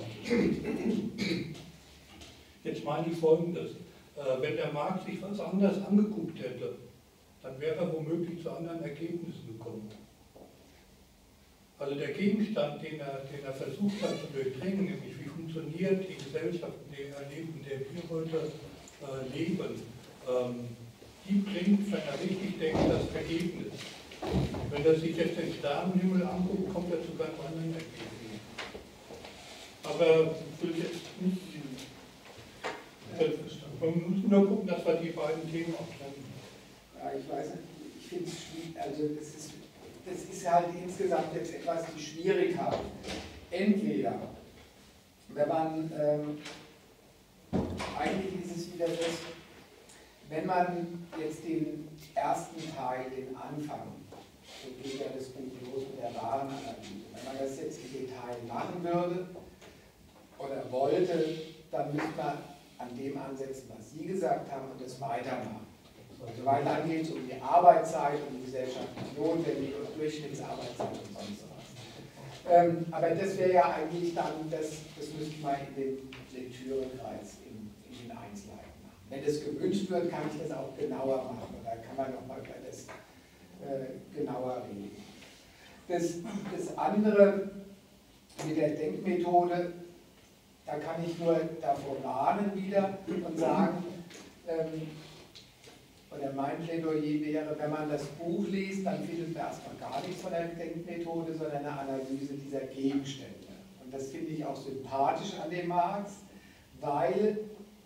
Jetzt meine ich Folgendes. Äh, wenn der Marx sich was anderes angeguckt hätte, dann wäre er womöglich zu anderen Ergebnissen gekommen. Also der Gegenstand, den er, den er versucht hat zu durchdringen, nämlich wie funktioniert funktioniert die Gesellschaft, in der, in der wir heute äh, leben, ähm, die bringt, wenn er richtig denkt, das Ergebnis. Wenn er sich jetzt den Sternenhimmel anguckt, kommt er zu ganz anderen Ergebnissen. Aber ich will jetzt nicht, wir müssen nur gucken, dass wir die beiden Themen auch trennen. Ja, ich weiß nicht, ich finde es schwierig, also das ist, das ist halt insgesamt jetzt etwas die Schwierigkeit. Entweder, wenn man, ähm, eigentlich ist es wieder das, wenn man jetzt den ersten Teil, den Anfang, so geht ja das Buch los mit der Warenanalyse, wenn man das jetzt im Detail machen würde oder wollte, dann müsste man an dem ansetzen, was Sie gesagt haben, und das weitermachen. Also, weil dann geht es um die Arbeitszeit, um die gesellschaftlich notwendige und Durchschnittsarbeitszeit und sonst was. Ähm, aber das wäre ja eigentlich dann, das, das müsste man in dem Lektürekreis in, in den Einzelheiten machen. Wenn das gewünscht wird, kann ich das auch genauer machen. Da kann man nochmal über das äh, genauer reden. Das, das andere mit der Denkmethode, da kann ich nur davor warnen wieder und sagen, ähm, oder mein Plädoyer wäre, wenn man das Buch liest, dann findet man erstmal gar nichts von der Denkmethode, sondern eine Analyse dieser Gegenstände. Und das finde ich auch sympathisch an dem Marx, weil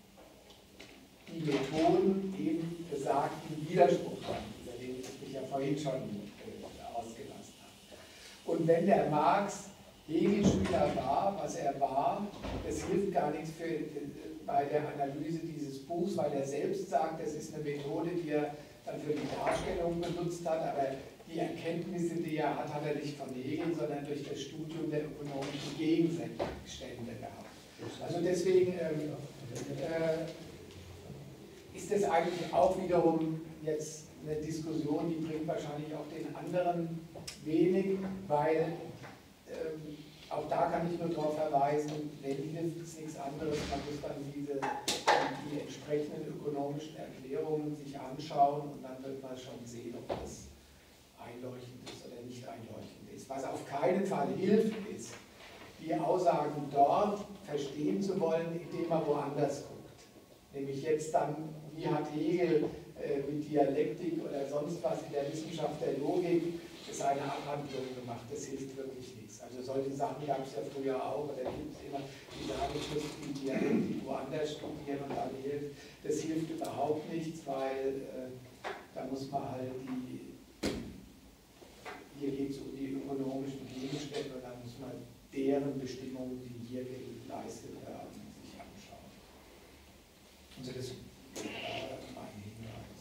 die Methoden eben besagten Widerspruch haben, über den ich mich ja vorhin schon äh, ausgelassen habe. Und wenn der Marx Hegel-Schüler war, was er war, das hilft gar nichts für, bei der Analyse dieses Buchs, weil er selbst sagt, das ist eine Methode, die er dann für die Darstellung benutzt hat, aber die Erkenntnisse, die er hat, hat er nicht von Hegel, sondern durch das Studium der ökonomischen Gegenstände gehabt. Also deswegen ähm, äh, ist das eigentlich auch wiederum jetzt eine Diskussion, die bringt wahrscheinlich auch den anderen wenig, weil ähm, auch da kann ich nur darauf verweisen, wenn hilft es nichts anderes, man muss dann diese, die entsprechenden ökonomischen Erklärungen sich anschauen und dann wird man schon sehen, ob das einleuchtend ist oder nicht einleuchtend ist. Was auf keinen Fall hilft, ist, die Aussagen dort verstehen zu wollen, indem man woanders guckt. Nämlich jetzt dann, wie hat Hegel äh, mit Dialektik oder sonst was in der Wissenschaft der Logik seine Abhandlung gemacht, das hilft wirklich nichts. Also solche Sachen gab es ja früher auch, oder gibt es immer, die sagen, ich muss die Dialektik woanders studieren und dann hilft. Das hilft überhaupt nichts, weil äh, da muss man halt die, hier geht es um die ökonomischen Gegenstände und dann muss man deren Bestimmungen, die hier geleistet werden, sich anschauen. Also das ist mein Hinweis.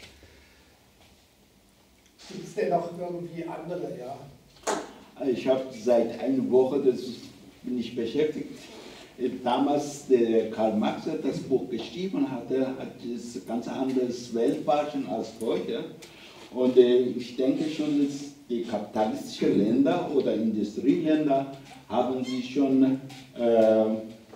Gibt es denn noch irgendwie andere, ja? Ich habe seit einer Woche, das bin ich beschäftigt, damals der Karl Marx hat das Buch geschrieben, hatte, hat es ganz anderes Weltwahrnehmung als heute. Und äh, ich denke schon, dass die kapitalistischen Länder oder Industrieländer haben sich schon äh,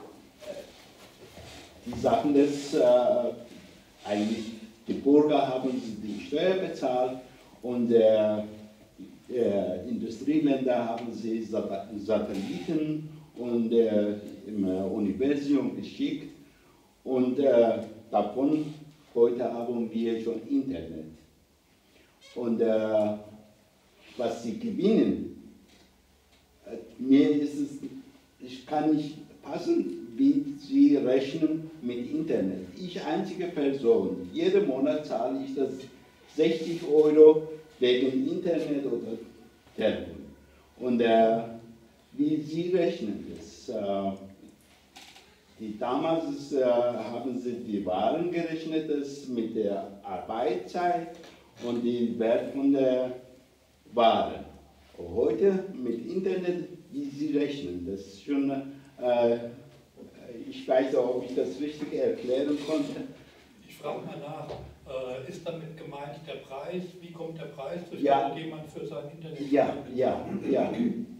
die Sachen des, äh, eigentlich die Bürger haben die Steuer bezahlt und äh, äh, Industrieländer haben sie Satelliten und äh, im Universum geschickt und äh, davon heute haben wir schon Internet. Und äh, was sie gewinnen, äh, mir ist es, ich kann nicht passen, wie sie rechnen mit Internet. Ich einzige Person, jeden Monat zahle ich das sechzig Euro wegen Internet oder Telefon. Und äh, wie sie rechnen das? Äh, die, damals äh, haben sie die Waren gerechnet, das mit der Arbeitszeit und den Wert von der Ware. Heute mit Internet, wie sie rechnen, das ist schon, äh, ich weiß nicht, ob ich das richtig erklären konnte. Ich frage mal nach, äh, ist damit gemeint der Preis, wie kommt der Preis zustande, Ja. den man für sein Internet Ja, bezahlt? ja, ja.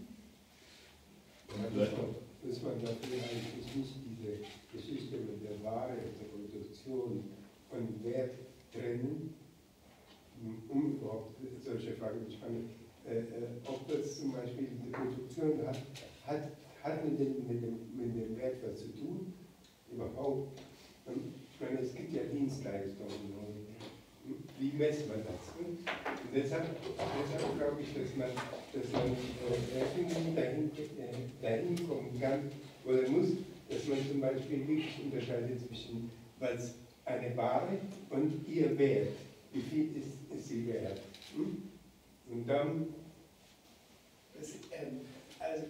Dass man dafür eigentlich nicht diese Geschichte mit der Ware, der Produktion von Wert trennen, um überhaupt solche Fragen zu stellen. Äh, ob das zum Beispiel die Produktion hat, hat, hat mit, dem, mit, dem, mit dem Wert, was messen wir das? Und deshalb, deshalb glaube ich, dass man, dass man äh, irgendwie dahin, äh, dahin kommen kann oder muss, dass man zum Beispiel wirklich unterscheidet zwischen was eine Ware und ihr Wert. Wie viel ist, ist sie wert? Hm? Und dann. Das, ähm, also,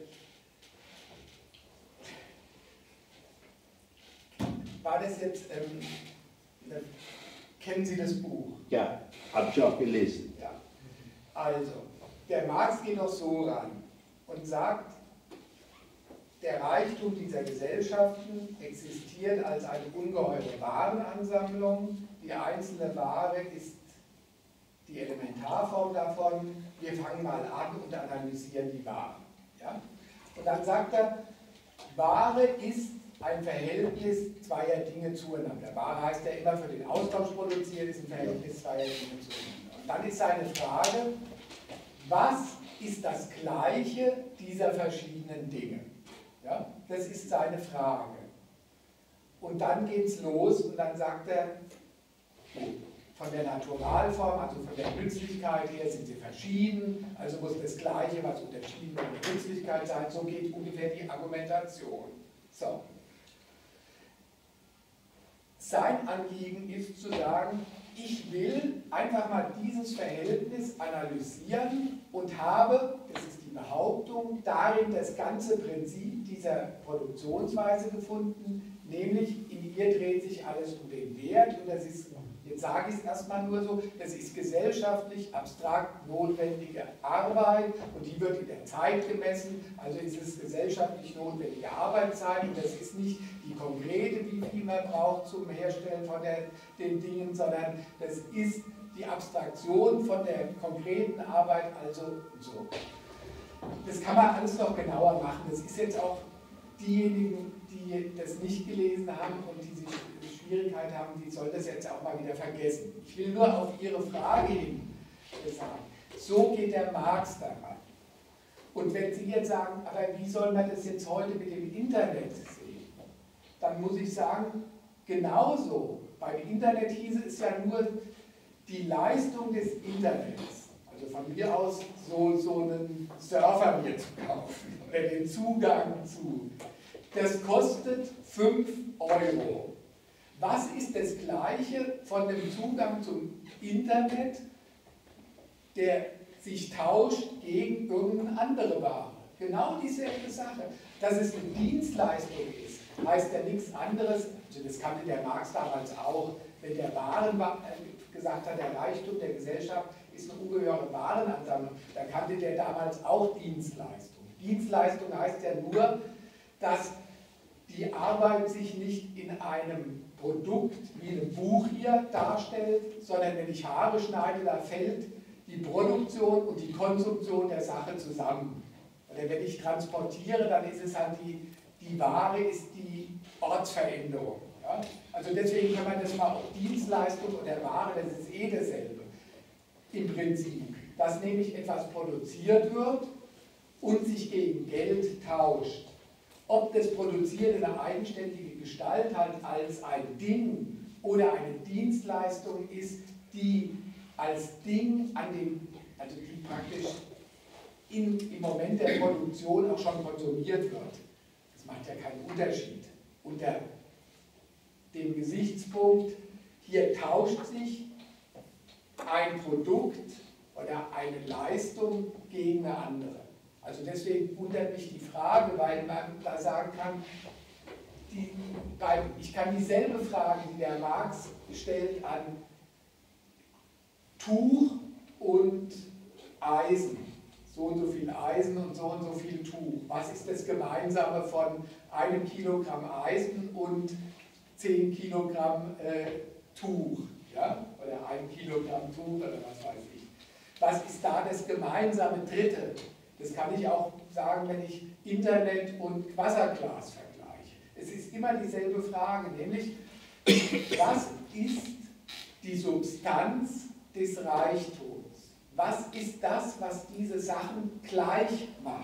war das jetzt. Ähm, ne, kennen Sie das Buch? Ja, habe ich auch gelesen. Ja. Also, der Marx geht doch so ran und sagt, der Reichtum dieser Gesellschaften existiert als eine ungeheure Warenansammlung. Die einzelne Ware ist die Elementarform davon. Wir fangen mal an und analysieren die Ware. Ja? Und dann sagt er, Ware ist ein Verhältnis zweier Dinge zueinander. Ware heißt ja immer für den Austausch produziert, ist ein Verhältnis zweier Dinge zueinander. Und dann ist seine Frage, was ist das Gleiche dieser verschiedenen Dinge? Ja, das ist seine Frage. Und dann geht es los und dann sagt er, von der Naturalform, also von der Nützlichkeit her sind sie verschieden, also muss das Gleiche, was unterschieden von der Nützlichkeit sein, so geht ungefähr die Argumentation. So. Sein Anliegen ist zu sagen, ich will einfach mal dieses Verhältnis analysieren und habe, das ist die Behauptung, darin das ganze Prinzip dieser Produktionsweise gefunden, nämlich in ihr dreht sich alles um den Wert und das ist, jetzt sage ich es erstmal nur so, das ist gesellschaftlich abstrakt notwendige Arbeit und die wird in der Zeit gemessen, also ist es gesellschaftlich notwendige Arbeitszeit und das ist nicht die konkrete, wie viel man braucht zum Herstellen von der, den Dingen, sondern das ist die Abstraktion von der konkreten Arbeit, also so. Das kann man alles noch genauer machen, das ist jetzt auch diejenigen, die das nicht gelesen haben und die sich Schwierigkeit haben, die sollen das jetzt auch mal wieder vergessen. Ich will nur auf Ihre Frage hin sagen, so geht der Marx daran. Und wenn Sie jetzt sagen, aber wie soll man das jetzt heute mit dem Internet sehen, dann muss ich sagen, genauso. Beim Internet hieße es ja nur die Leistung des Internets, also von mir aus so, so einen Surfer mir zu kaufen oder den Zugang zu, das kostet fünf Euro. Was ist das Gleiche von dem Zugang zum Internet, der sich tauscht gegen irgendeine andere Ware? Genau dieselbe Sache. Dass es eine Dienstleistung ist, heißt ja nichts anderes, also das kannte der Marx damals auch, wenn der Waren gesagt hat, der Reichtum der Gesellschaft ist eine ungeheure Warenansammlung, da kannte der damals auch Dienstleistung. Dienstleistung heißt ja nur, dass die Arbeit sich nicht in einem Produkt wie ein Buch hier darstellt, sondern wenn ich Haare schneide, da fällt die Produktion und die Konsumption der Sache zusammen. Oder wenn ich transportiere, dann ist es halt die, die Ware ist die Ortsveränderung. Ja? Also deswegen kann man das mal auf Dienstleistung oder Ware, das ist eh dasselbe im Prinzip. Dass nämlich etwas produziert wird und sich gegen Geld tauscht. Ob das Produzieren eine eigenständige Gestalt hat als ein Ding oder eine Dienstleistung ist, die als Ding an dem, also die praktisch in, im Moment der Produktion auch schon konsumiert wird. Das macht ja keinen Unterschied. Unter dem Gesichtspunkt, hier tauscht sich ein Produkt oder eine Leistung gegen eine andere. Also deswegen wundert mich die Frage, weil man da sagen kann, die, weil ich kann dieselbe Frage, die der Marx stellt, an Tuch und Eisen. So und so viel Eisen und so und so viel Tuch. Was ist das Gemeinsame von einem Kilogramm Eisen und zehn Kilogramm äh, Tuch? Ja? Oder ein Kilogramm Tuch oder was weiß ich. Was ist da das gemeinsame Dritte? Das kann ich auch sagen, wenn ich Internet und Wasserglas vergleiche. Es ist immer dieselbe Frage, nämlich, was ist die Substanz des Reichtums? Was ist das, was diese Sachen gleich macht?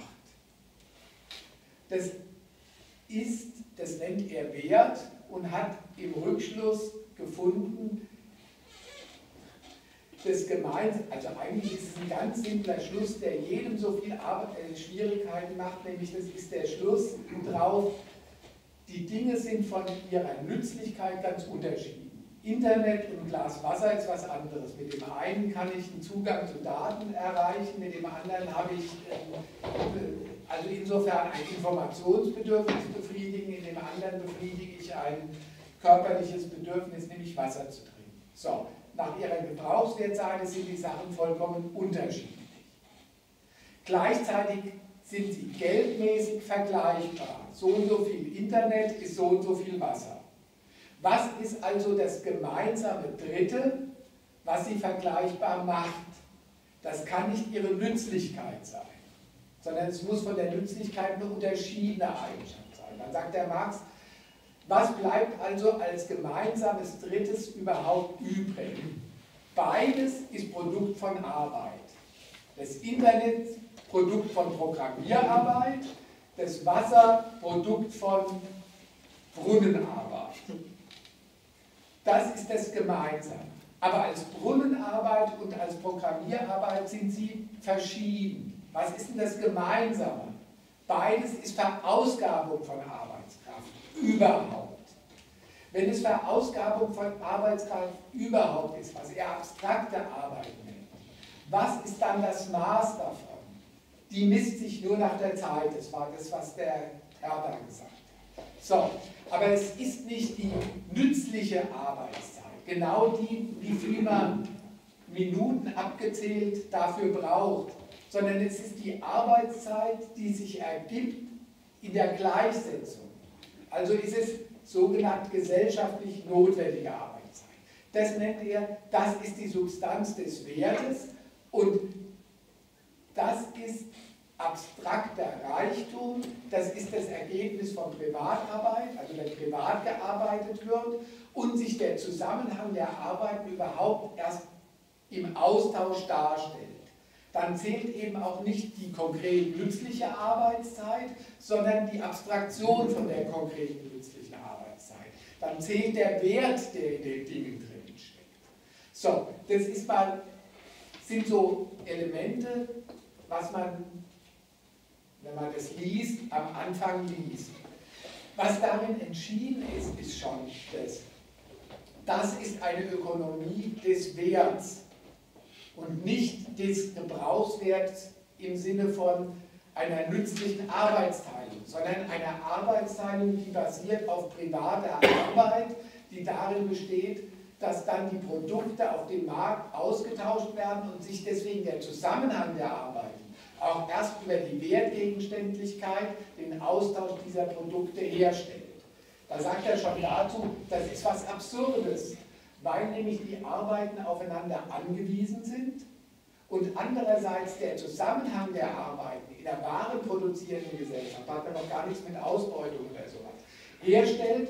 Das ist, das nennt er Wert und hat im Rückschluss gefunden, des Gemeinsamen, also eigentlich ist es ein ganz simpler Schluss, der jedem so viel Arbeit, äh, Schwierigkeiten macht, nämlich das ist der Schluss drauf, die Dinge sind von ihrer Nützlichkeit ganz unterschiedlich. Internet und ein Glas Wasser ist was anderes. Mit dem einen kann ich einen Zugang zu Daten erreichen, mit dem anderen habe ich, äh, also insofern ein Informationsbedürfnis befriedigen, in dem anderen befriedige ich ein körperliches Bedürfnis, nämlich Wasser zu trinken. So, nach ihrer Gebrauchswertseite sind die Sachen vollkommen unterschiedlich. Gleichzeitig sind sie geldmäßig vergleichbar. So und so viel Internet ist so und so viel Wasser. Was ist also das gemeinsame Dritte, was sie vergleichbar macht? Das kann nicht ihre Nützlichkeit sein, sondern es muss von der Nützlichkeit eine unterschiedene Eigenschaft sein. Dann sagt der Marx, was bleibt also als gemeinsames Drittes überhaupt übrig? Beides ist Produkt von Arbeit. Das Internet Produkt von Programmierarbeit, das Wasser Produkt von Brunnenarbeit. Das ist das Gemeinsame. Aber als Brunnenarbeit und als Programmierarbeit sind sie verschieden. Was ist denn das Gemeinsame? Beides ist Verausgabung von Arbeitskraft. Überhaupt. Wenn es Verausgabung von Arbeitskraft überhaupt ist, was er abstrakte Arbeit nennt, was ist dann das Maß davon? Die misst sich nur nach der Zeit. Das war das, was der Herr da gesagt hat. So, aber es ist nicht die nützliche Arbeitszeit, genau die, wie viel man Minuten abgezählt dafür braucht, sondern es ist die Arbeitszeit, die sich ergibt in der Gleichsetzung. Also ist es sogenannt gesellschaftlich notwendige Arbeitszeit. Das nennt er, das ist die Substanz des Wertes und das ist abstrakter Reichtum, das ist das Ergebnis von Privatarbeit, also wenn privat gearbeitet wird und sich der Zusammenhang der Arbeiten überhaupt erst im Austausch darstellt. Dann zählt eben auch nicht die konkret nützliche Arbeitszeit, sondern die Abstraktion von der konkreten nützlichen Arbeitszeit. Dann zählt der Wert, der in den Dingen drin steckt. So, das ist mal, sind so Elemente, was man, wenn man das liest, am Anfang liest. Was darin entschieden ist, ist schon das. Das ist eine Ökonomie des Werts und nicht des Gebrauchswerts im Sinne von einer nützlichen Arbeitsteilung, sondern einer Arbeitsteilung, die basiert auf privater Arbeit, die darin besteht, dass dann die Produkte auf dem Markt ausgetauscht werden und sich deswegen der Zusammenhang der Arbeiten auch erst über die Wertgegenständlichkeit, den Austausch dieser Produkte herstellt. Da sagt er schon dazu, das ist was Absurdes, weil nämlich die Arbeiten aufeinander angewiesen sind und andererseits der Zusammenhang der Arbeiten in der warenproduzierenden Gesellschaft, da hat man noch gar nichts mit Ausbeutung oder sowas, herstellt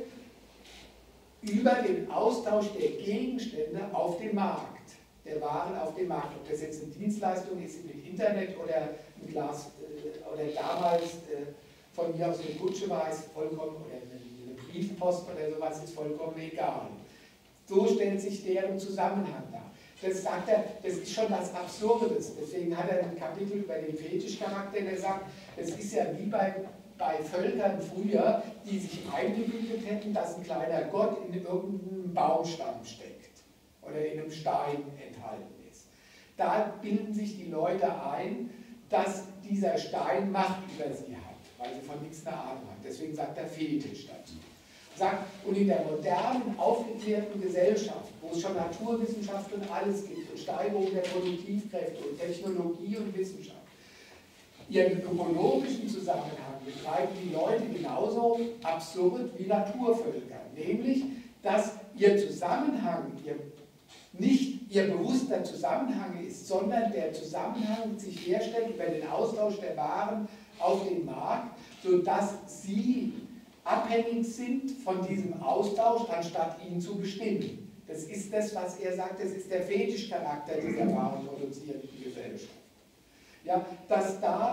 über den Austausch der Gegenstände auf dem Markt, der Waren auf dem Markt. Ob das jetzt eine Dienstleistung ist mit Internet oder ein Glas äh, oder damals äh, von mir aus eine Kutsche war, ist vollkommen, oder eine, eine Briefpost oder sowas, ist vollkommen egal. So stellt sich deren Zusammenhang dar. Das sagt er, das ist schon was Absurdes. Deswegen hat er ein Kapitel über den Fetischcharakter gesagt, das ist ja wie bei, bei Völkern früher, die sich eingebildet hätten, dass ein kleiner Gott in irgendeinem Baumstamm steckt oder in einem Stein enthalten ist. Da bilden sich die Leute ein, dass dieser Stein Macht über sie hat, weil sie von nichts eine Ahnung haben. Deswegen sagt er Fetisch dazu. Sagt, und in der modernen, aufgeklärten Gesellschaft, wo es schon Naturwissenschaft und alles gibt und Steigerung der Produktivkräfte und Technologie und Wissenschaft, ihren ökologischen Zusammenhang betreiben die Leute genauso absurd wie Naturvölker. Nämlich, dass ihr Zusammenhang, ihr, nicht ihr bewusster Zusammenhang ist, sondern der Zusammenhang sich herstellt über den Austausch der Waren auf dem Markt, sodass sie abhängig sind von diesem Austausch, anstatt ihn zu bestimmen. Das ist das, was er sagt, das ist der Fetischcharakter dieser warenproduzierenden Gesellschaft. Ja, dass da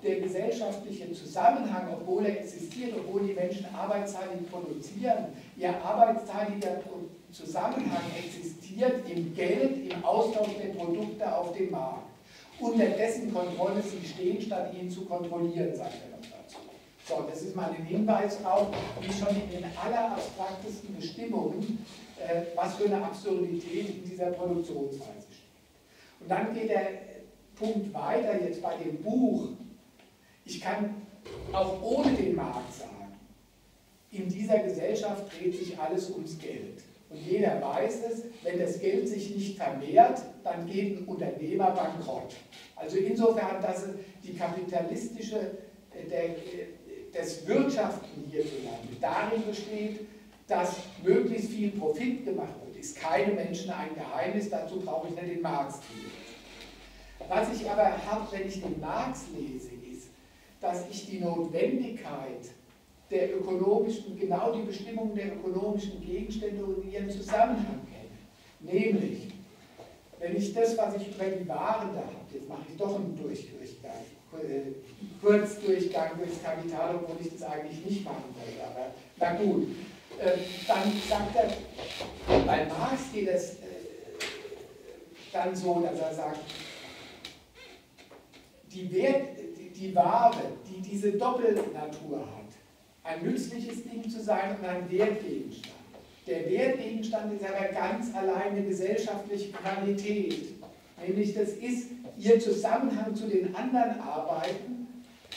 der gesellschaftliche Zusammenhang, obwohl er existiert, obwohl die Menschen arbeitsteilig produzieren, ihr arbeitsteiliger Zusammenhang existiert im Geld, im Austausch der Produkte auf dem Markt. Unter dessen Kontrolle sie stehen, statt ihn zu kontrollieren, sagt er noch dazu. So, das ist mal ein Hinweis auf, wie schon in den allerabstraktesten Bestimmungen, äh, was für eine Absurdität in dieser Produktionsweise steht. Und dann geht der Punkt weiter, jetzt bei dem Buch. Ich kann auch ohne den Markt sagen, in dieser Gesellschaft dreht sich alles ums Geld. Und jeder weiß es, wenn das Geld sich nicht vermehrt, dann geht ein Unternehmer bankrott. Also insofern, dass die kapitalistische, der, das Wirtschaften hierzulande darin besteht, dass möglichst viel Profit gemacht wird, ist keinem Menschen ein Geheimnis, dazu brauche ich nicht den Marx lesen. Was ich aber habe, wenn ich den Marx lese, ist, dass ich die Notwendigkeit der ökonomischen, genau die Bestimmung der ökonomischen Gegenstände und ihren Zusammenhang kenne. Nämlich, wenn ich das, was ich über die Waren da habe, jetzt mache ich doch einen Durchdurchgang, äh, Kurzdurchgang durchs Kapital, obwohl ich das eigentlich nicht machen wollte, aber na gut. Äh, dann sagt er, bei Marx geht es äh, dann so, dass er sagt, die, Wert, die, die Ware, die diese Doppelnatur hat, ein nützliches Ding zu sein und ein Wertgegenstand. Der Wertgegenstand ist aber ganz allein eine gesellschaftliche Qualität. Nämlich das ist ihr Zusammenhang zu den anderen Arbeiten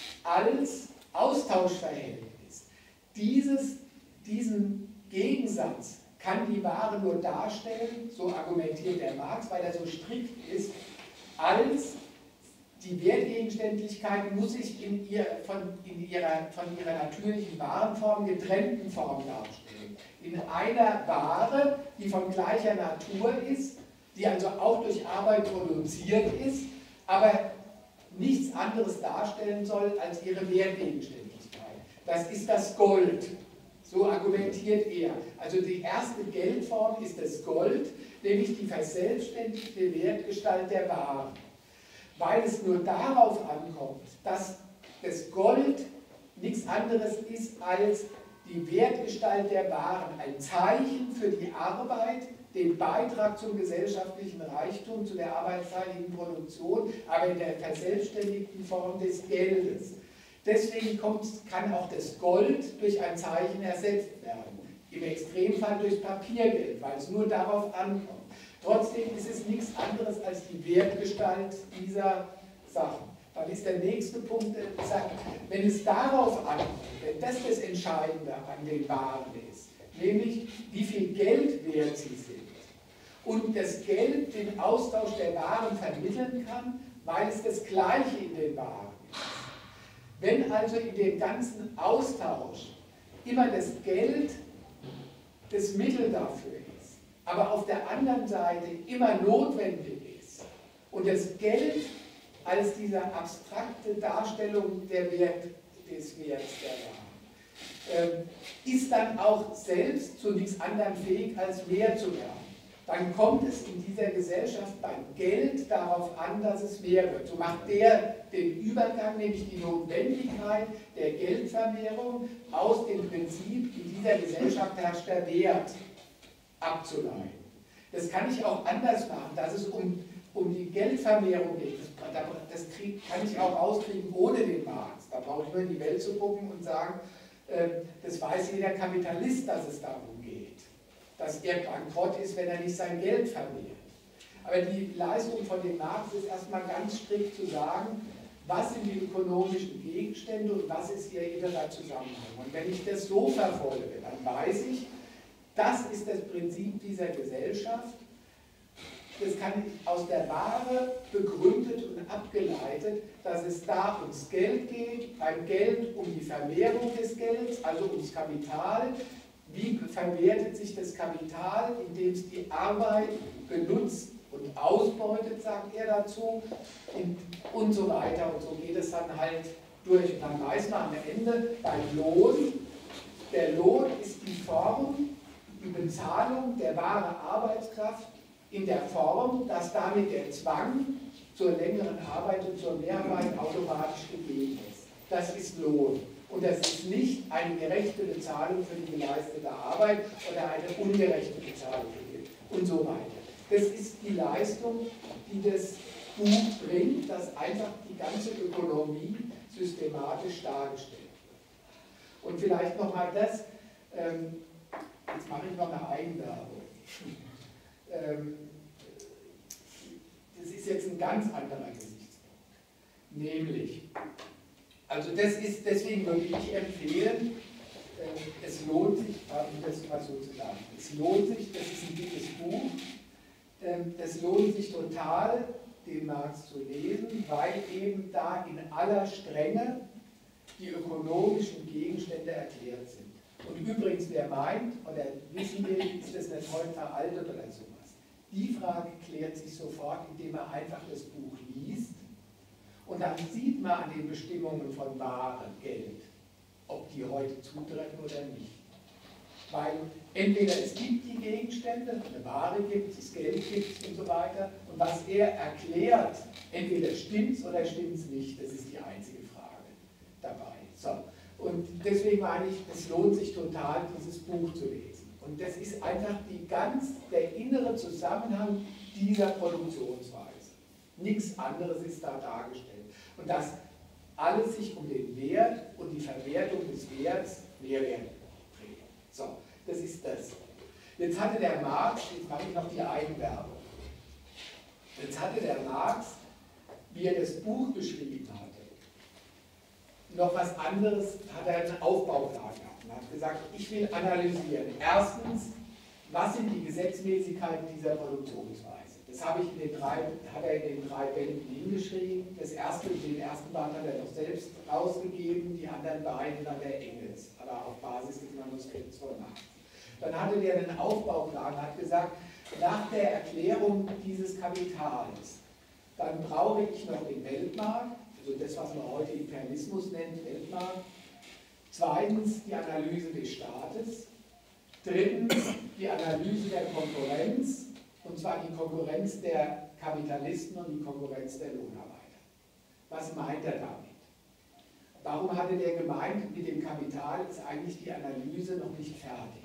als Austauschverhältnis. Dieses, diesen Gegensatz kann die Ware nur darstellen, so argumentiert der Marx, weil er so strikt ist, als die Wertgegenständlichkeit muss sich in, ihr, von, in ihrer, von ihrer natürlichen Warenform getrennten Form darstellen. In einer Ware, die von gleicher Natur ist, die also auch durch Arbeit produziert ist, aber nichts anderes darstellen soll als ihre Wertgegenständlichkeit. Das ist das Gold. So argumentiert er. Also die erste Geldform ist das Gold, nämlich die verselbstständigte Wertgestalt der Ware. Weil es nur darauf ankommt, dass das Gold nichts anderes ist als die Wertgestalt der Waren, ein Zeichen für die Arbeit, den Beitrag zum gesellschaftlichen Reichtum, zu der arbeitsteiligen Produktion, aber in der verselbstständigten Form des Geldes. Deswegen kommt, kann auch das Gold durch ein Zeichen ersetzt werden, im Extremfall durch Papiergeld, weil es nur darauf ankommt. Trotzdem ist es nichts anderes als die Wertgestalt dieser Sachen. Dann ist der nächste Punkt, wenn es darauf ankommt, wenn das das Entscheidende an den Waren ist, nämlich wie viel Geld wert sie sind und das Geld den Austausch der Waren vermitteln kann, weil es das Gleiche in den Waren ist. Wenn also in dem ganzen Austausch immer das Geld das Mittel dafür ist, aber auf der anderen Seite immer notwendig ist und das Geld als diese abstrakte Darstellung der Wert, des Werts der Ware, äh, ist dann auch selbst zu nichts anderem fähig, als mehr zu werden. Dann kommt es in dieser Gesellschaft beim Geld darauf an, dass es mehr wird. So macht der den Übergang, nämlich die Notwendigkeit der Geldvermehrung aus dem Prinzip, in dieser Gesellschaft herrscht der Wert, abzuleiten. Das kann ich auch anders machen, dass es um, um die Geldvermehrung geht. Das, das krieg, kann ich auch rauskriegen ohne den Marx. Da brauche ich nur in die Welt zu gucken und sagen, äh, das weiß jeder Kapitalist, dass es darum geht, dass er bankrott ist, wenn er nicht sein Geld vermehrt. Aber die Leistung von dem Marx ist erstmal ganz strikt zu sagen, was sind die ökonomischen Gegenstände und was ist ihr innerer Zusammenhang. Und wenn ich das so verfolge, dann weiß ich, das ist das Prinzip dieser Gesellschaft. Das kann ich aus der Ware begründet und abgeleitet, dass es da ums Geld geht, beim Geld um die Vermehrung des Geldes, also ums Kapital. Wie verwertet sich das Kapital, indem es die Arbeit benutzt und ausbeutet, sagt er dazu, und so weiter. Und so geht es dann halt durch. Und dann weiß man am Ende beim Lohn, der Lohn ist die Form, die Bezahlung der wahren Arbeitskraft in der Form, dass damit der Zwang zur längeren Arbeit und zur Mehrarbeit automatisch gegeben ist. Das ist Lohn. Und das ist nicht eine gerechte Bezahlung für die geleistete Arbeit oder eine ungerechte Bezahlung für die und so weiter. Das ist die Leistung, die das Buch bringt, dass einfach die ganze Ökonomie systematisch dargestellt wird. Und vielleicht nochmal das, ähm, jetzt mache ich noch eine Eigenwerbung. ähm, das ist jetzt ein ganz anderer Gesichtspunkt. Nämlich, also das ist, deswegen würde ich empfehlen, äh, es lohnt sich, um das mal so zu sagen, es lohnt sich, das ist ein dickes Buch, ähm, das lohnt sich total, den Marx zu lesen, weil eben da in aller Strenge die ökonomischen Gegenstände erklärt sind. Und übrigens, wer meint, oder wissen will, ist das nicht heute veraltet oder sowas, die Frage klärt sich sofort, indem man einfach das Buch liest. Und dann sieht man an den Bestimmungen von Ware, Geld, ob die heute zutreffen oder nicht. Weil entweder es gibt die Gegenstände, eine Ware gibt es, Geld gibt es und so weiter. Und was er erklärt, entweder stimmt es oder stimmt es nicht. Das ist die einzige Frage dabei. So. Und deswegen meine ich, es lohnt sich total, dieses Buch zu lesen. Und das ist einfach die ganz, der innere Zusammenhang dieser Produktionsweise. Nichts anderes ist da dargestellt. Und dass alles sich um den Wert und die Verwertung des Werts Mehrwert dreht. So, das ist das. Jetzt hatte der Marx, jetzt mache ich noch die Eigenwerbung. Jetzt hatte der Marx, wie er das Buch geschrieben hatte, noch was anderes, hat er einen Aufbauplan gehabt und hat gesagt, ich will analysieren. Erstens, was sind die Gesetzmäßigkeiten dieser Produktionsweise? Das habe ich in den drei, hat er in den drei Bänden hingeschrieben. Das erste, den ersten Band hat er noch selbst rausgegeben, die anderen beiden dann der Engels, aber auf Basis des Manuskripts von Marx. Dann hatte der einen Aufbauplan, hat gesagt, nach der Erklärung dieses Kapitals, dann brauche ich noch den Weltmarkt, also das, was man heute Imperialismus nennt, Weltmarkt. Zweitens die Analyse des Staates. Drittens die Analyse der Konkurrenz. Und zwar die Konkurrenz der Kapitalisten und die Konkurrenz der Lohnarbeiter. Was meint er damit? Warum hatte der gemeint, mit dem Kapital ist eigentlich die Analyse noch nicht fertig?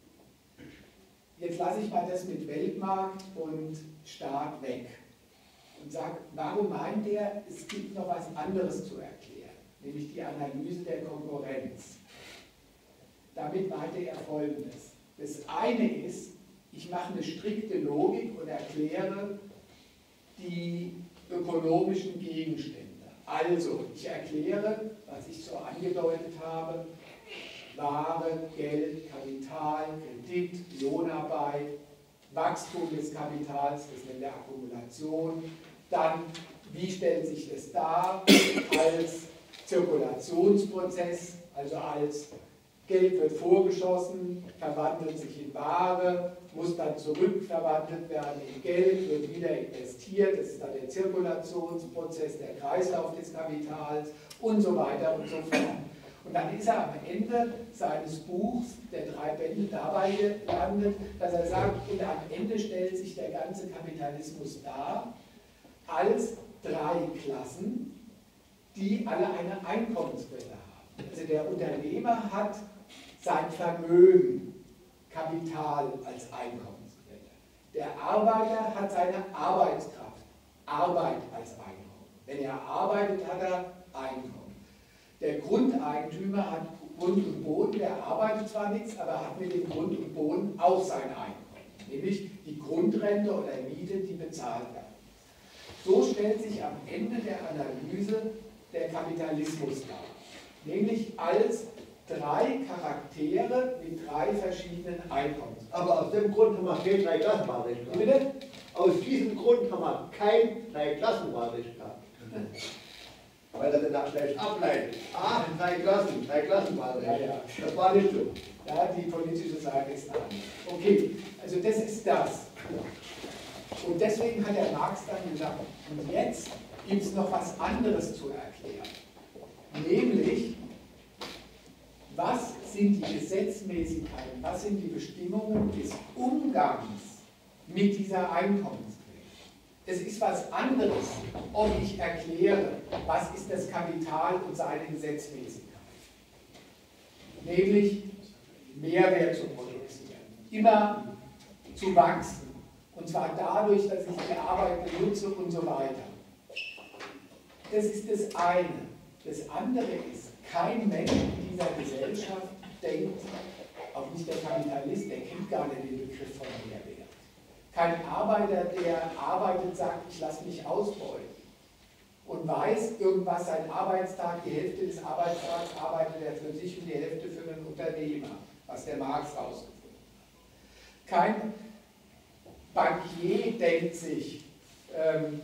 Jetzt lasse ich mal das mit Weltmarkt und Staat weg und sage, warum meint er, es gibt noch was anderes zu erklären, nämlich die Analyse der Konkurrenz. Damit meinte er Folgendes. Das eine ist, ich mache eine strikte Logik und erkläre die ökonomischen Gegenstände. Also, ich erkläre, was ich so angedeutet habe, Ware, Geld, Kapital, Kredit, Lohnarbeit, Wachstum des Kapitals, das nennt er Akkumulation. Dann, wie stellt sich das dar als Zirkulationsprozess, also als Geld wird vorgeschossen, verwandelt sich in Ware, muss dann zurückverwandelt werden in Geld, wird wieder investiert, das ist dann der Zirkulationsprozess, der Kreislauf des Kapitals und so weiter und so fort. Und dann ist er am Ende seines Buchs, der drei Bände, dabei gelandet, dass er sagt, und am Ende stellt sich der ganze Kapitalismus dar als drei Klassen, die alle eine Einkommensquelle haben. Also der Unternehmer hat sein Vermögen, Kapital als Einkommensquelle. Der Arbeiter hat seine Arbeitskraft, Arbeit als Einkommen. Wenn er arbeitet, hat er Einkommen. Der Grundeigentümer hat Grund und Boden, der arbeitet zwar nichts, aber hat mit dem Grund und Boden auch sein Einkommen, nämlich die Grundrente oder Miete, die bezahlt wird. So stellt sich am Ende der Analyse der Kapitalismus dar, nämlich als drei Charaktere mit drei verschiedenen Einkommen. Aber aus dem Grund haben wir kein Dreiklassenwahlrecht gehabt. Aus diesem Grund haben wir kein Dreiklassenwahlrecht gehabt. Weil er danach schlecht ableitet. Ah, drei Klassen, drei Klassenwahlrecht. Ja, ja. Das war nicht so. Ja, die politische Seite ist eine andere. Okay, also das ist das. Und deswegen hat der Marx dann gesagt, und jetzt gibt es noch was anderes zu erklären. Nämlich, was sind die Gesetzmäßigkeiten, was sind die Bestimmungen des Umgangs mit dieser Einkommensquelle? Es ist was anderes, ob ich erkläre, was ist das Kapital und seine Gesetzmäßigkeit. Nämlich Mehrwert zu produzieren, immer zu wachsen. Und zwar dadurch, dass ich die Arbeit benutze und so weiter. Das ist das eine. Das andere ist, kein Mensch in dieser Gesellschaft denkt, auch nicht der Kapitalist, der kennt gar nicht den Begriff von Mehrwert. Kein Arbeiter, der arbeitet, sagt, ich lasse mich ausbeuten und weiß, irgendwas sein Arbeitstag, die Hälfte des Arbeitstags arbeitet er für sich und die Hälfte für einen Unternehmer, was der Marx rausgefunden hat. Kein Bankier denkt sich, ähm,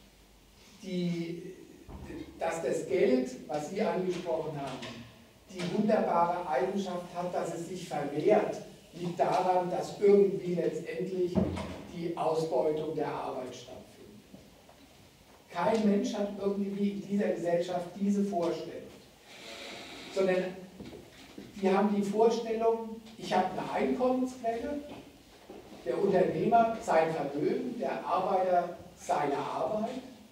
die, dass das Geld, was Sie angesprochen haben, die wunderbare Eigenschaft hat, dass es sich vermehrt, liegt daran, dass irgendwie letztendlich die Ausbeutung der Arbeit stattfindet. Kein Mensch hat irgendwie in dieser Gesellschaft diese Vorstellung, sondern die haben die Vorstellung, ich habe eine Einkommensquelle, der Unternehmer sein Vermögen, der Arbeiter seine Arbeit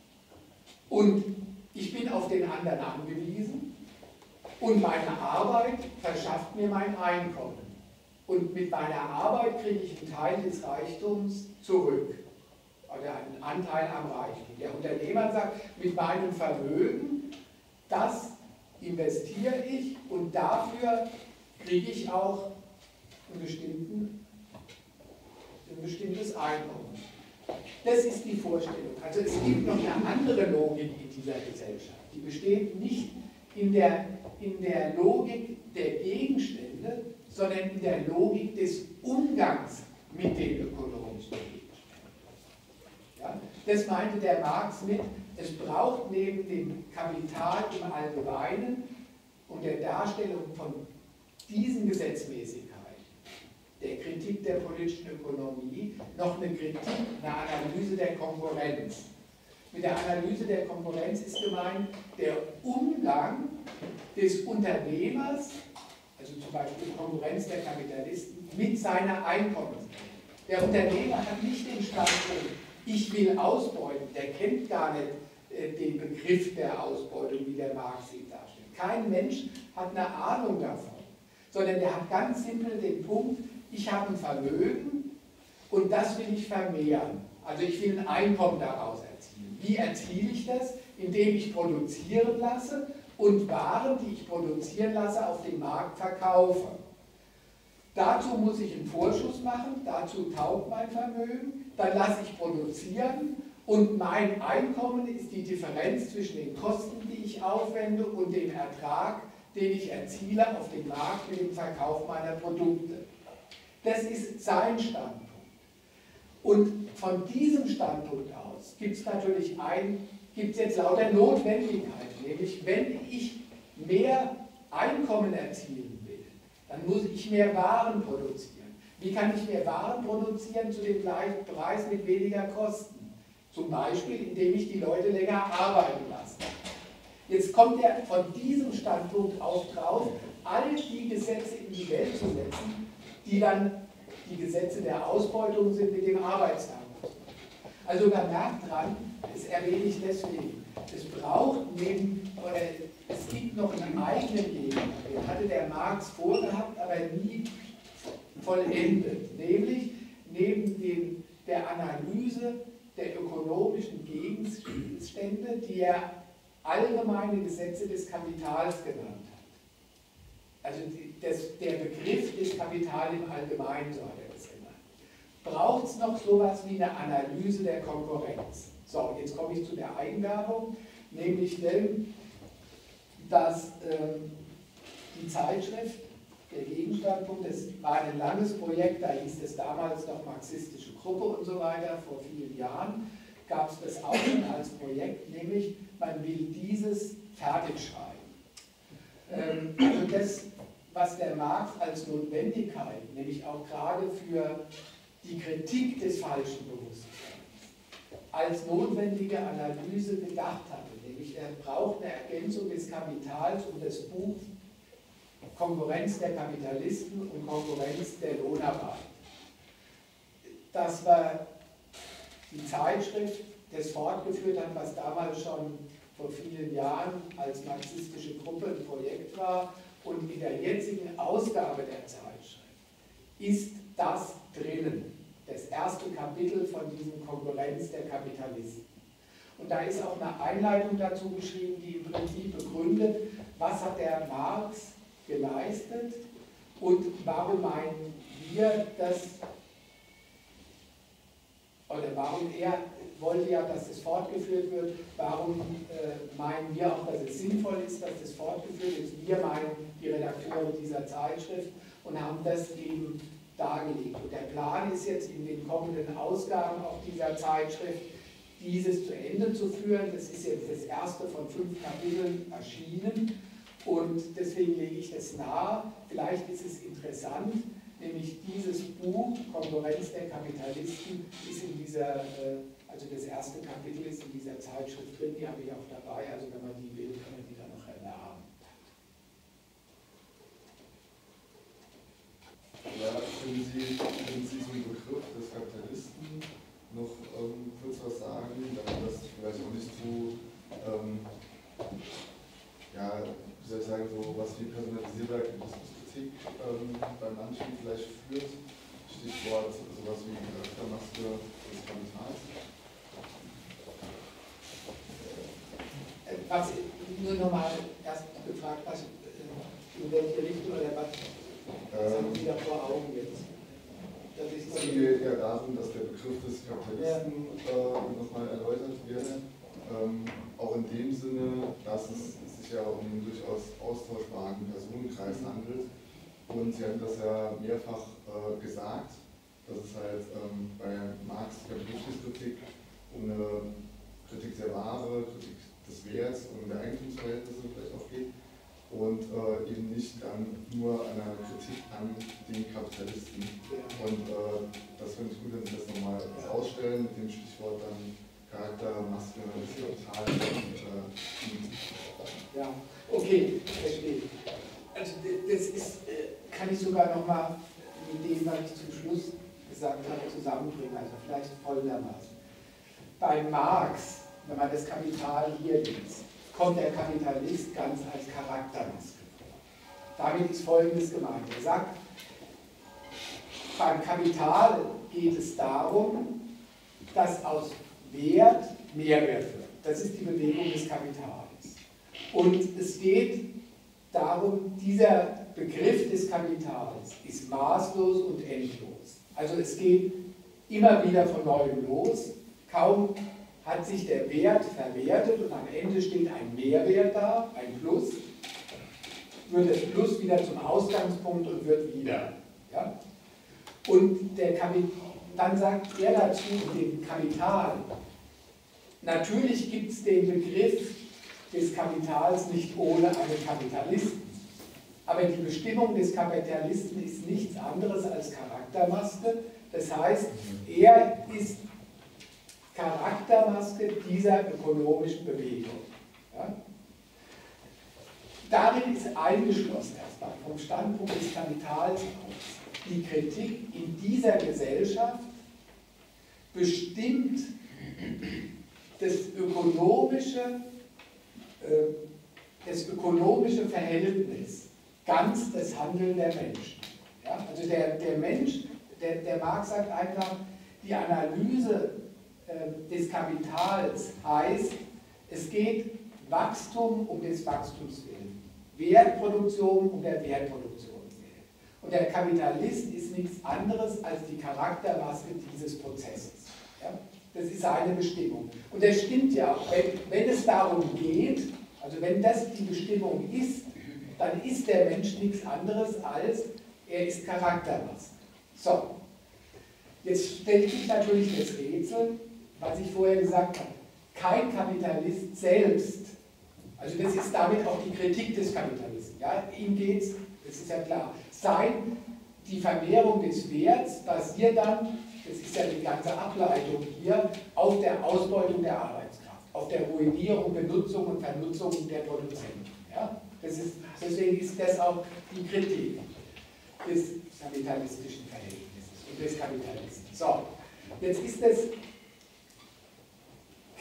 und ich bin auf den anderen angewiesen und meine Arbeit verschafft mir mein Einkommen. Und mit meiner Arbeit kriege ich einen Teil des Reichtums zurück, oder einen Anteil am Reichtum. Der Unternehmer sagt, mit meinem Vermögen, das investiere ich und dafür kriege ich auch einen bestimmten, ein bestimmtes Einkommen. Das ist die Vorstellung. Also es gibt noch eine andere Logik in dieser Gesellschaft. Die besteht nicht in der, in der Logik der Gegenstände, sondern in der Logik des Umgangs mit den ökonomischen Gegenständen. Ja, das meinte der Marx mit, es braucht neben dem Kapital im Allgemeinen und der Darstellung von diesen Gesetzmäßigkeiten, der Kritik der politischen Ökonomie, noch eine Kritik, eine Analyse der Konkurrenz. Mit der Analyse der Konkurrenz ist gemeint der Umgang des Unternehmers, also zum Beispiel Konkurrenz der Kapitalisten, mit seiner Einkommensquelle. Der Unternehmer hat nicht den Standpunkt, ich will ausbeuten, der kennt gar nicht äh, den Begriff der Ausbeutung, wie der Marx ihn darstellt. Kein Mensch hat eine Ahnung davon, sondern der hat ganz simpel den Punkt, ich habe ein Vermögen und das will ich vermehren. Also ich will ein Einkommen daraus erzielen. Wie erziele ich das? Indem ich produzieren lasse und Waren, die ich produzieren lasse, auf dem Markt verkaufe. Dazu muss ich einen Vorschuss machen, dazu taugt mein Vermögen, dann lasse ich produzieren und mein Einkommen ist die Differenz zwischen den Kosten, die ich aufwende und dem Ertrag, den ich erziele auf dem Markt mit dem Verkauf meiner Produkte. Das ist sein Standpunkt. Und von diesem Standpunkt aus gibt es natürlich ein, gibt es jetzt lauter Notwendigkeiten, nämlich wenn ich mehr Einkommen erzielen will, dann muss ich mehr Waren produzieren. Wie kann ich mehr Waren produzieren zu dem gleichen Preis mit weniger Kosten? Zum Beispiel, indem ich die Leute länger arbeiten lasse. Jetzt kommt er von diesem Standpunkt aus drauf, all die Gesetze in die Welt zu setzen, die dann die Gesetze der Ausbeutung sind mit dem Arbeitstag. Also man merkt dran, das erwähne ich deswegen, es braucht neben, oder es gibt noch einen eigenen Gegner, den hatte der Marx vorgehabt, aber nie vollendet, nämlich neben dem, der Analyse der ökonomischen Gegenstände, die er allgemeine Gesetze des Kapitals genannt hat. Also das, der Begriff des Kapitals im Allgemeinen, so hat er das genannt. Braucht es noch sowas wie eine Analyse der Konkurrenz? So, jetzt komme ich zu der Einwerbung, nämlich denn, dass ähm, die Zeitschrift, der Gegenstandpunkt, das war ein langes Projekt, da hieß es damals noch marxistische Gruppe und so weiter, vor vielen Jahren gab es das auch schon als Projekt, nämlich man will dieses fertig schreiben. Ähm, also das, was der Marx als Notwendigkeit, nämlich auch gerade für die Kritik des falschen Bewusstseins, als notwendige Analyse gedacht hatte, nämlich er braucht eine Ergänzung des Kapitals und das Buch Konkurrenz der Kapitalisten und Konkurrenz der Lohnarbeit. Das war die Zeitschrift das fortgeführt hat, was damals schon vor vielen Jahren als marxistische Gruppe ein Projekt war. Und in der jetzigen Ausgabe der Zeitschrift ist das drinnen, das erste Kapitel von diesem Konkurrenz der Kapitalisten. Und da ist auch eine Einleitung dazu geschrieben, die im Prinzip begründet, was hat der Marx geleistet und warum meinen wir, dass, oder warum er wollte ja, dass das fortgeführt wird, warum äh, meinen wir auch, dass es sinnvoll ist, dass das fortgeführt ist. Wir meinen, die Redakteure dieser Zeitschrift, und haben das eben dargelegt. Und der Plan ist jetzt in den kommenden Ausgaben auch dieser Zeitschrift, dieses zu Ende zu führen. Das ist jetzt das erste von fünf Kapiteln erschienen und deswegen lege ich das nahe. Vielleicht ist es interessant, nämlich dieses Buch, Konkurrenz der Kapitalisten, ist in dieser, also das erste Kapitel ist in dieser Zeitschrift drin, die habe ich auch dabei, also wenn man die will, kann man die dann noch erwerben. Ja, können Sie, können Sie zum Begriff des Kapitalisten noch ähm, kurz was sagen, damit das vielleicht auch nicht zu, ähm, ja, wie soll ich sagen, so was wie personalisierter Kritik ähm, bei manchen vielleicht führt? Stichwort sowas wie Charaktermaske des Kapitals. Was, nur nochmal erst gefragt, was, in welche Richtung oder was, was haben Sie da vor Augen jetzt? Es geht ja darum, dass der Begriff des Kapitalisten äh, nochmal erläutert wird, ähm, auch in dem Sinne, dass es sich ja um einen durchaus austauschbaren Personenkreis handelt. Und Sie haben das ja mehrfach äh, gesagt, dass es halt ähm, bei Marx der Berufskritik um eine Kritik der Ware, Kritik des Werts und der Eigentumsverhältnisse vielleicht auch geht. Und äh, eben nicht dann nur einer Kritik an den Kapitalisten. Und äh, das finde ich gut, wenn Sie das nochmal ausstellen mit dem Stichwort dann Charakter, Maske, des Kapitals. Und, äh, ja, okay, verstehe. Also das ist, kann ich sogar nochmal mit dem, was ich zum Schluss gesagt habe, zusammenbringen. Also vielleicht folgendermaßen. Bei Marx, wenn man das Kapital hier liest, kommt der Kapitalist ganz als Charaktermaske vor. Damit ist Folgendes gemeint. Er sagt, beim Kapital geht es darum, dass aus Wert Mehrwert wird. Das ist die Bewegung des Kapitals. Und es geht darum, dieser Begriff des Kapitals ist maßlos und endlos. Also es geht immer wieder von neuem los. Kaum hat sich der Wert verwertet und am Ende steht ein Mehrwert da, ein Plus, wird das Plus wieder zum Ausgangspunkt und wird wieder. Ja? Und der dann sagt er dazu, dem Kapital, natürlich gibt es den Begriff des Kapitals nicht ohne einen Kapitalisten. Aber die Bestimmung des Kapitalisten ist nichts anderes als Charaktermaske. Das heißt, er ist Charaktermaske dieser ökonomischen Bewegung. Ja? Darin ist eingeschlossen erstmal vom Standpunkt des Kapitals aus die Kritik in dieser Gesellschaft bestimmt das ökonomische, äh, das ökonomische Verhältnis ganz das Handeln der Menschen. Ja? Also der, der Mensch, der, der Marx sagt einfach, die Analyse des Kapitals heißt, es geht Wachstum um des Wachstums willen, Wertproduktion um der Wertproduktion willen. Und der Kapitalist ist nichts anderes als die Charaktermaske dieses Prozesses. Ja? Das ist seine Bestimmung. Und das stimmt ja auch, wenn, wenn es darum geht, also wenn das die Bestimmung ist, dann ist der Mensch nichts anderes als, er ist Charaktermaske. So, jetzt stellt sich natürlich das Rätsel, was ich vorher gesagt habe, kein Kapitalist selbst, also das ist damit auch die Kritik des Kapitalisten, ja, ihm geht es, das ist ja klar, sein, die Vermehrung des Werts basiert dann, das ist ja die ganze Ableitung hier, auf der Ausbeutung der Arbeitskraft, auf der Ruinierung, Benutzung und Vernutzung der Produzenten. Ja? Das ist, deswegen ist das auch die Kritik des kapitalistischen Verhältnisses und des Kapitalisten. So, jetzt ist das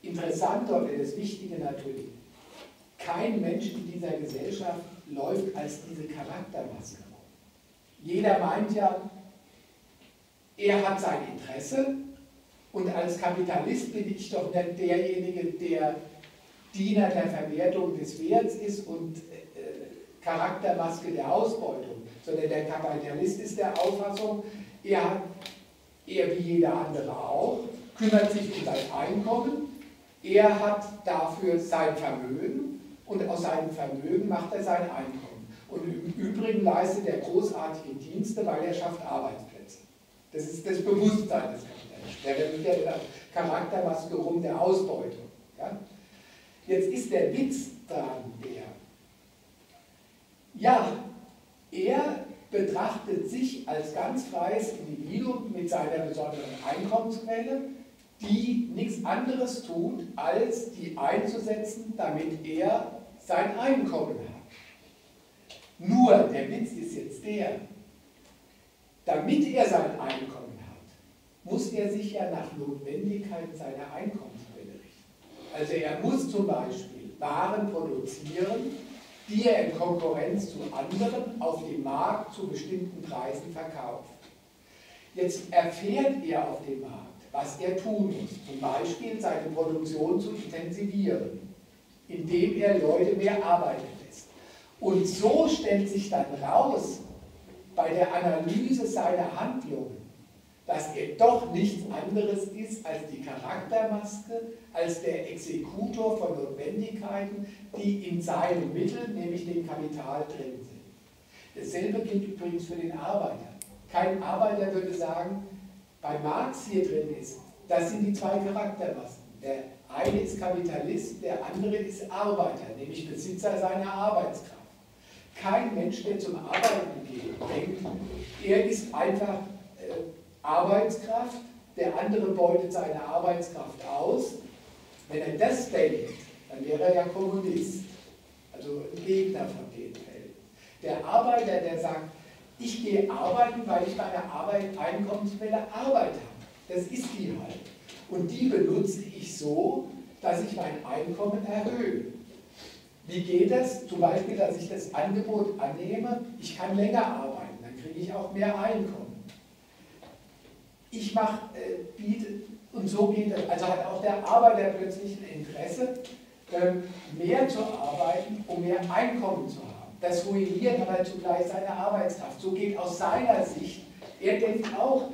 Interessante oder das Wichtige natürlich, kein Mensch in dieser Gesellschaft läuft als diese Charaktermaske. Jeder meint ja, er hat sein Interesse und als Kapitalist bin ich doch nicht derjenige, der Diener der Verwertung des Werts ist und äh, Charaktermaske der Ausbeutung, sondern der Kapitalist ist der Auffassung, er hat, er wie jeder andere auch, kümmert sich um sein Einkommen, er hat dafür sein Vermögen und aus seinem Vermögen macht er sein Einkommen. Und im Übrigen leistet er großartige Dienste, weil er schafft Arbeitsplätze. Das ist das Bewusstsein des Kapitalisten. Der wird ja der Charaktermaske rum der Ausbeutung. Ja? Jetzt ist der Witz daran der, ja, er betrachtet sich als ganz freies Individuum mit seiner besonderen Einkommensquelle, die nichts anderes tut, als die einzusetzen, damit er sein Einkommen hat. Nur, der Witz ist jetzt der, damit er sein Einkommen hat, muss er sich ja nach Notwendigkeiten seiner Einkommensquelle richten. Also er muss zum Beispiel Waren produzieren, die er in Konkurrenz zu anderen auf dem Markt zu bestimmten Preisen verkauft. Jetzt erfährt er auf dem Markt, was er tun muss, zum Beispiel seine Produktion zu intensivieren, indem er Leute mehr arbeiten lässt. Und so stellt sich dann raus, bei der Analyse seiner Handlungen, dass er doch nichts anderes ist als die Charaktermaske, als der Exekutor von Notwendigkeiten, die in seinem Mittel, nämlich dem Kapital, drin sind. Dasselbe gilt übrigens für den Arbeiter. Kein Arbeiter würde sagen, bei Marx hier drin ist, das sind die zwei Charaktermasken. Der eine ist Kapitalist, der andere ist Arbeiter, nämlich Besitzer seiner Arbeitskraft. Kein Mensch, der zum Arbeiten geht, denkt, er ist einfach äh, Arbeitskraft, der andere beutet seine Arbeitskraft aus. Wenn er das denkt, dann wäre er ja Kommunist, also ein Gegner von den Fällen. Der Arbeiter, der sagt, ich gehe arbeiten, weil ich meine Arbeit, Einkommensquelle Arbeit habe. Das ist die halt. Und die benutze ich so, dass ich mein Einkommen erhöhe. Wie geht das? Zum Beispiel, dass ich das Angebot annehme, ich kann länger arbeiten, dann kriege ich auch mehr Einkommen. Ich mache, äh, biete, und so geht es. Also hat auch der Arbeiter plötzlich ein Interesse, äh, mehr zu arbeiten, um mehr Einkommen zu haben. Das ruiniert aber zugleich seine Arbeitskraft. So geht aus seiner Sicht, er denkt auch,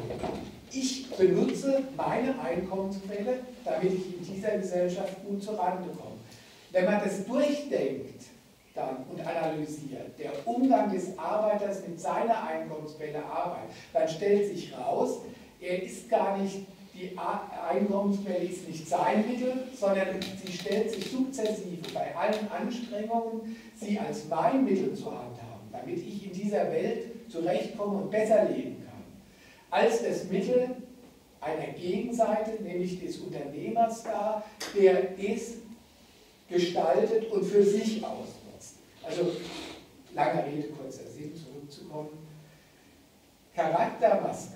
ich benutze meine Einkommensquelle, damit ich in dieser Gesellschaft gut zurande komme. Wenn man das durchdenkt dann und analysiert, der Umgang des Arbeiters mit seiner Einkommensquelle Arbeit, dann stellt sich raus, er ist gar nicht, die Einkommensquelle ist nicht sein Mittel, sondern sie stellt sich sukzessive bei allen Anstrengungen, sie als mein Mittel zu handhaben, damit ich in dieser Welt zurechtkomme und besser leben kann, als das Mittel einer Gegenseite, nämlich des Unternehmers da, der es gestaltet und für sich ausnutzt. Also, lange Rede, kurzer Sinn, zurückzukommen. Charaktermaske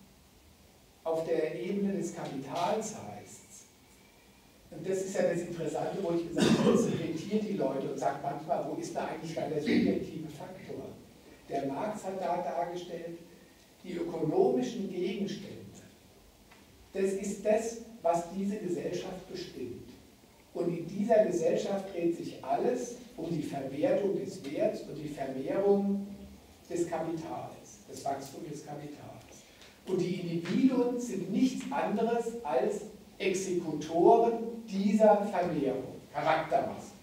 auf der Ebene des Kapitals heißt, und das ist ja das Interessante, wo ich gesagt habe, das irritiert die Leute und sagt manchmal, wo ist da eigentlich dann der subjektive Faktor? Der Marx hat da dargestellt, die ökonomischen Gegenstände, das ist das, was diese Gesellschaft bestimmt. Und in dieser Gesellschaft dreht sich alles um die Verwertung des Werts und die Vermehrung des Kapitals, das Wachstum des Kapitals. Und die Individuen sind nichts anderes als Exekutoren dieser Vermehrung, Charaktermassen.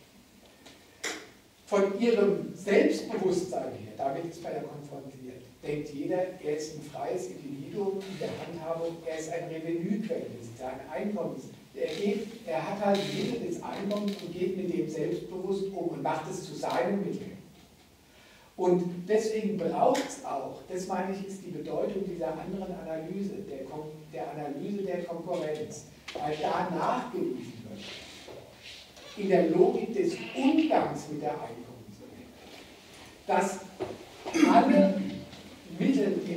Von ihrem Selbstbewusstsein her, damit ist man ja konfrontiert, denkt jeder, er ist ein freies Individuum in der Handhabung, er ist ein Revenuequelle, das ist ein Einkommens. Er, geht, er hat halt die Mittel des Einkommens und geht mit dem selbstbewusst um und macht es zu seinem Mittel. Und deswegen braucht es auch, das meine ich, ist die Bedeutung dieser anderen Analyse, der, der Analyse der Konkurrenz, weil da nachgewiesen wird, in der Logik des Umgangs mit der Einkommensquelle, dass alle Mittel, die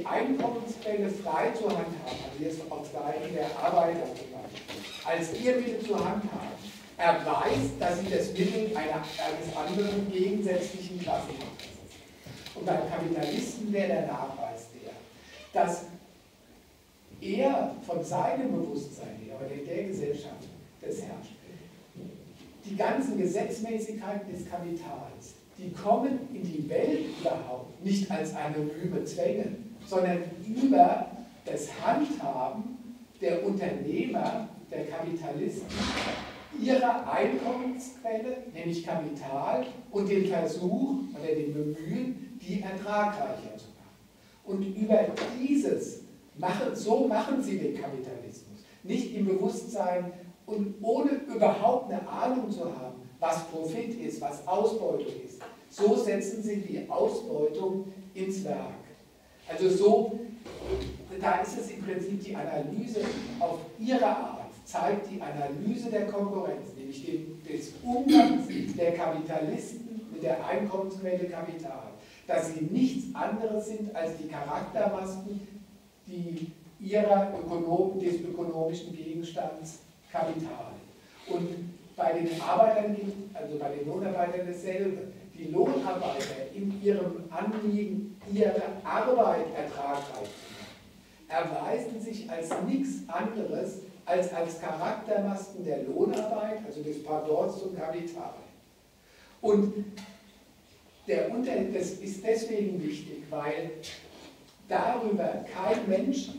Einkommensquelle frei zur Hand haben, also jetzt auf Seiten der Arbeiter zum Beispiel, als ihr Mittel zur Hand haben, erweist, dass sie das Mittel einer, eines anderen gegensätzlichen Klassenmachts ist. Und beim Kapitalisten wäre der Nachweis der, dass er von seinem Bewusstsein her, oder in der Gesellschaft des herrscht, die ganzen Gesetzmäßigkeiten des Kapitals, die kommen in die Welt überhaupt nicht als anonyme Zwänge, sondern über das Handhaben der Unternehmer, der Kapitalisten, ihrer Einkommensquelle, nämlich Kapital, und den Versuch oder den Bemühen, die ertragreicher zu machen. Und über dieses machen, so machen sie den Kapitalismus. Nicht im Bewusstsein und ohne überhaupt eine Ahnung zu haben, was Profit ist, was Ausbeutung ist. So setzen sie die Ausbeutung ins Werk. Also so, da ist es im Prinzip die Analyse auf ihre Art, zeigt die Analyse der Konkurrenz, nämlich den, des Umgangs der Kapitalisten mit der Einkommensquelle Kapital, dass sie nichts anderes sind als die Charaktermasken, die ihrer Ökonom, des ökonomischen Gegenstands Kapital. Und bei den Arbeitern, also bei den Lohnarbeitern dasselbe. Die Lohnarbeiter in ihrem Anliegen, ihre Arbeit ertragreich zu machen, erweisen sich als nichts anderes als als Charaktermasken der Lohnarbeit, also des Pardons zum Kapital. Und der Unter das ist deswegen wichtig, weil darüber kein Mensch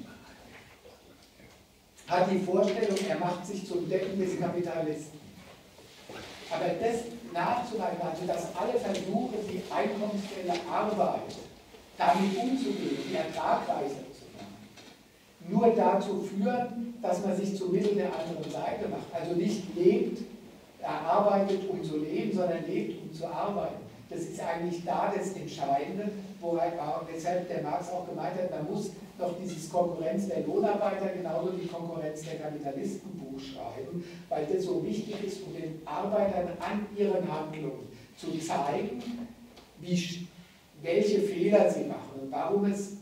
hat die Vorstellung, er macht sich zum Decken des Kapitalisten. Aber das nachzuweisen, also dass alle Versuche, die Einkommensquelle Arbeit, damit umzugehen, die ertragreicher zu machen, nur dazu führen, dass man sich zum Mittel der anderen Seite macht. Also nicht lebt, er arbeitet, um zu leben, sondern lebt, um zu arbeiten. Das ist eigentlich da das Entscheidende, wo halt, weshalb der Marx auch gemeint hat, man muss doch dieses Konkurrenz der Lohnarbeiter genauso wie Konkurrenz der Kapitalisten Buch schreiben, weil das so wichtig ist, um den Arbeitern an ihren Handlungen zu zeigen, wie, welche Fehler sie machen und warum es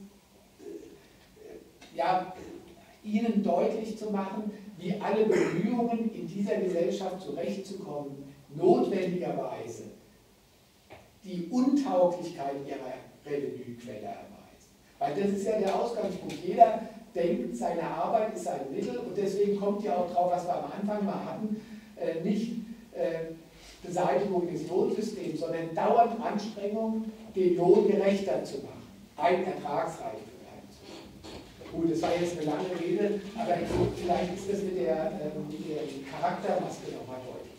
ja, ihnen deutlich zu machen, wie alle Bemühungen in dieser Gesellschaft zurechtzukommen, notwendigerweise die Untauglichkeit ihrer Revenuequelle erweist. Weil das ist ja der Ausgangspunkt. Jeder denkt, seine Arbeit ist ein Mittel und deswegen kommt ja auch drauf, was wir am Anfang mal hatten, äh, nicht äh, Beseitigung des Lohnsystems, sondern dauernd Anstrengung, den Lohn gerechter zu machen, ein ertragsreich zu bleiben. Gut, das war jetzt eine lange Rede, aber vielleicht ist das mit der, äh, mit der Charaktermaske nochmal deutlich.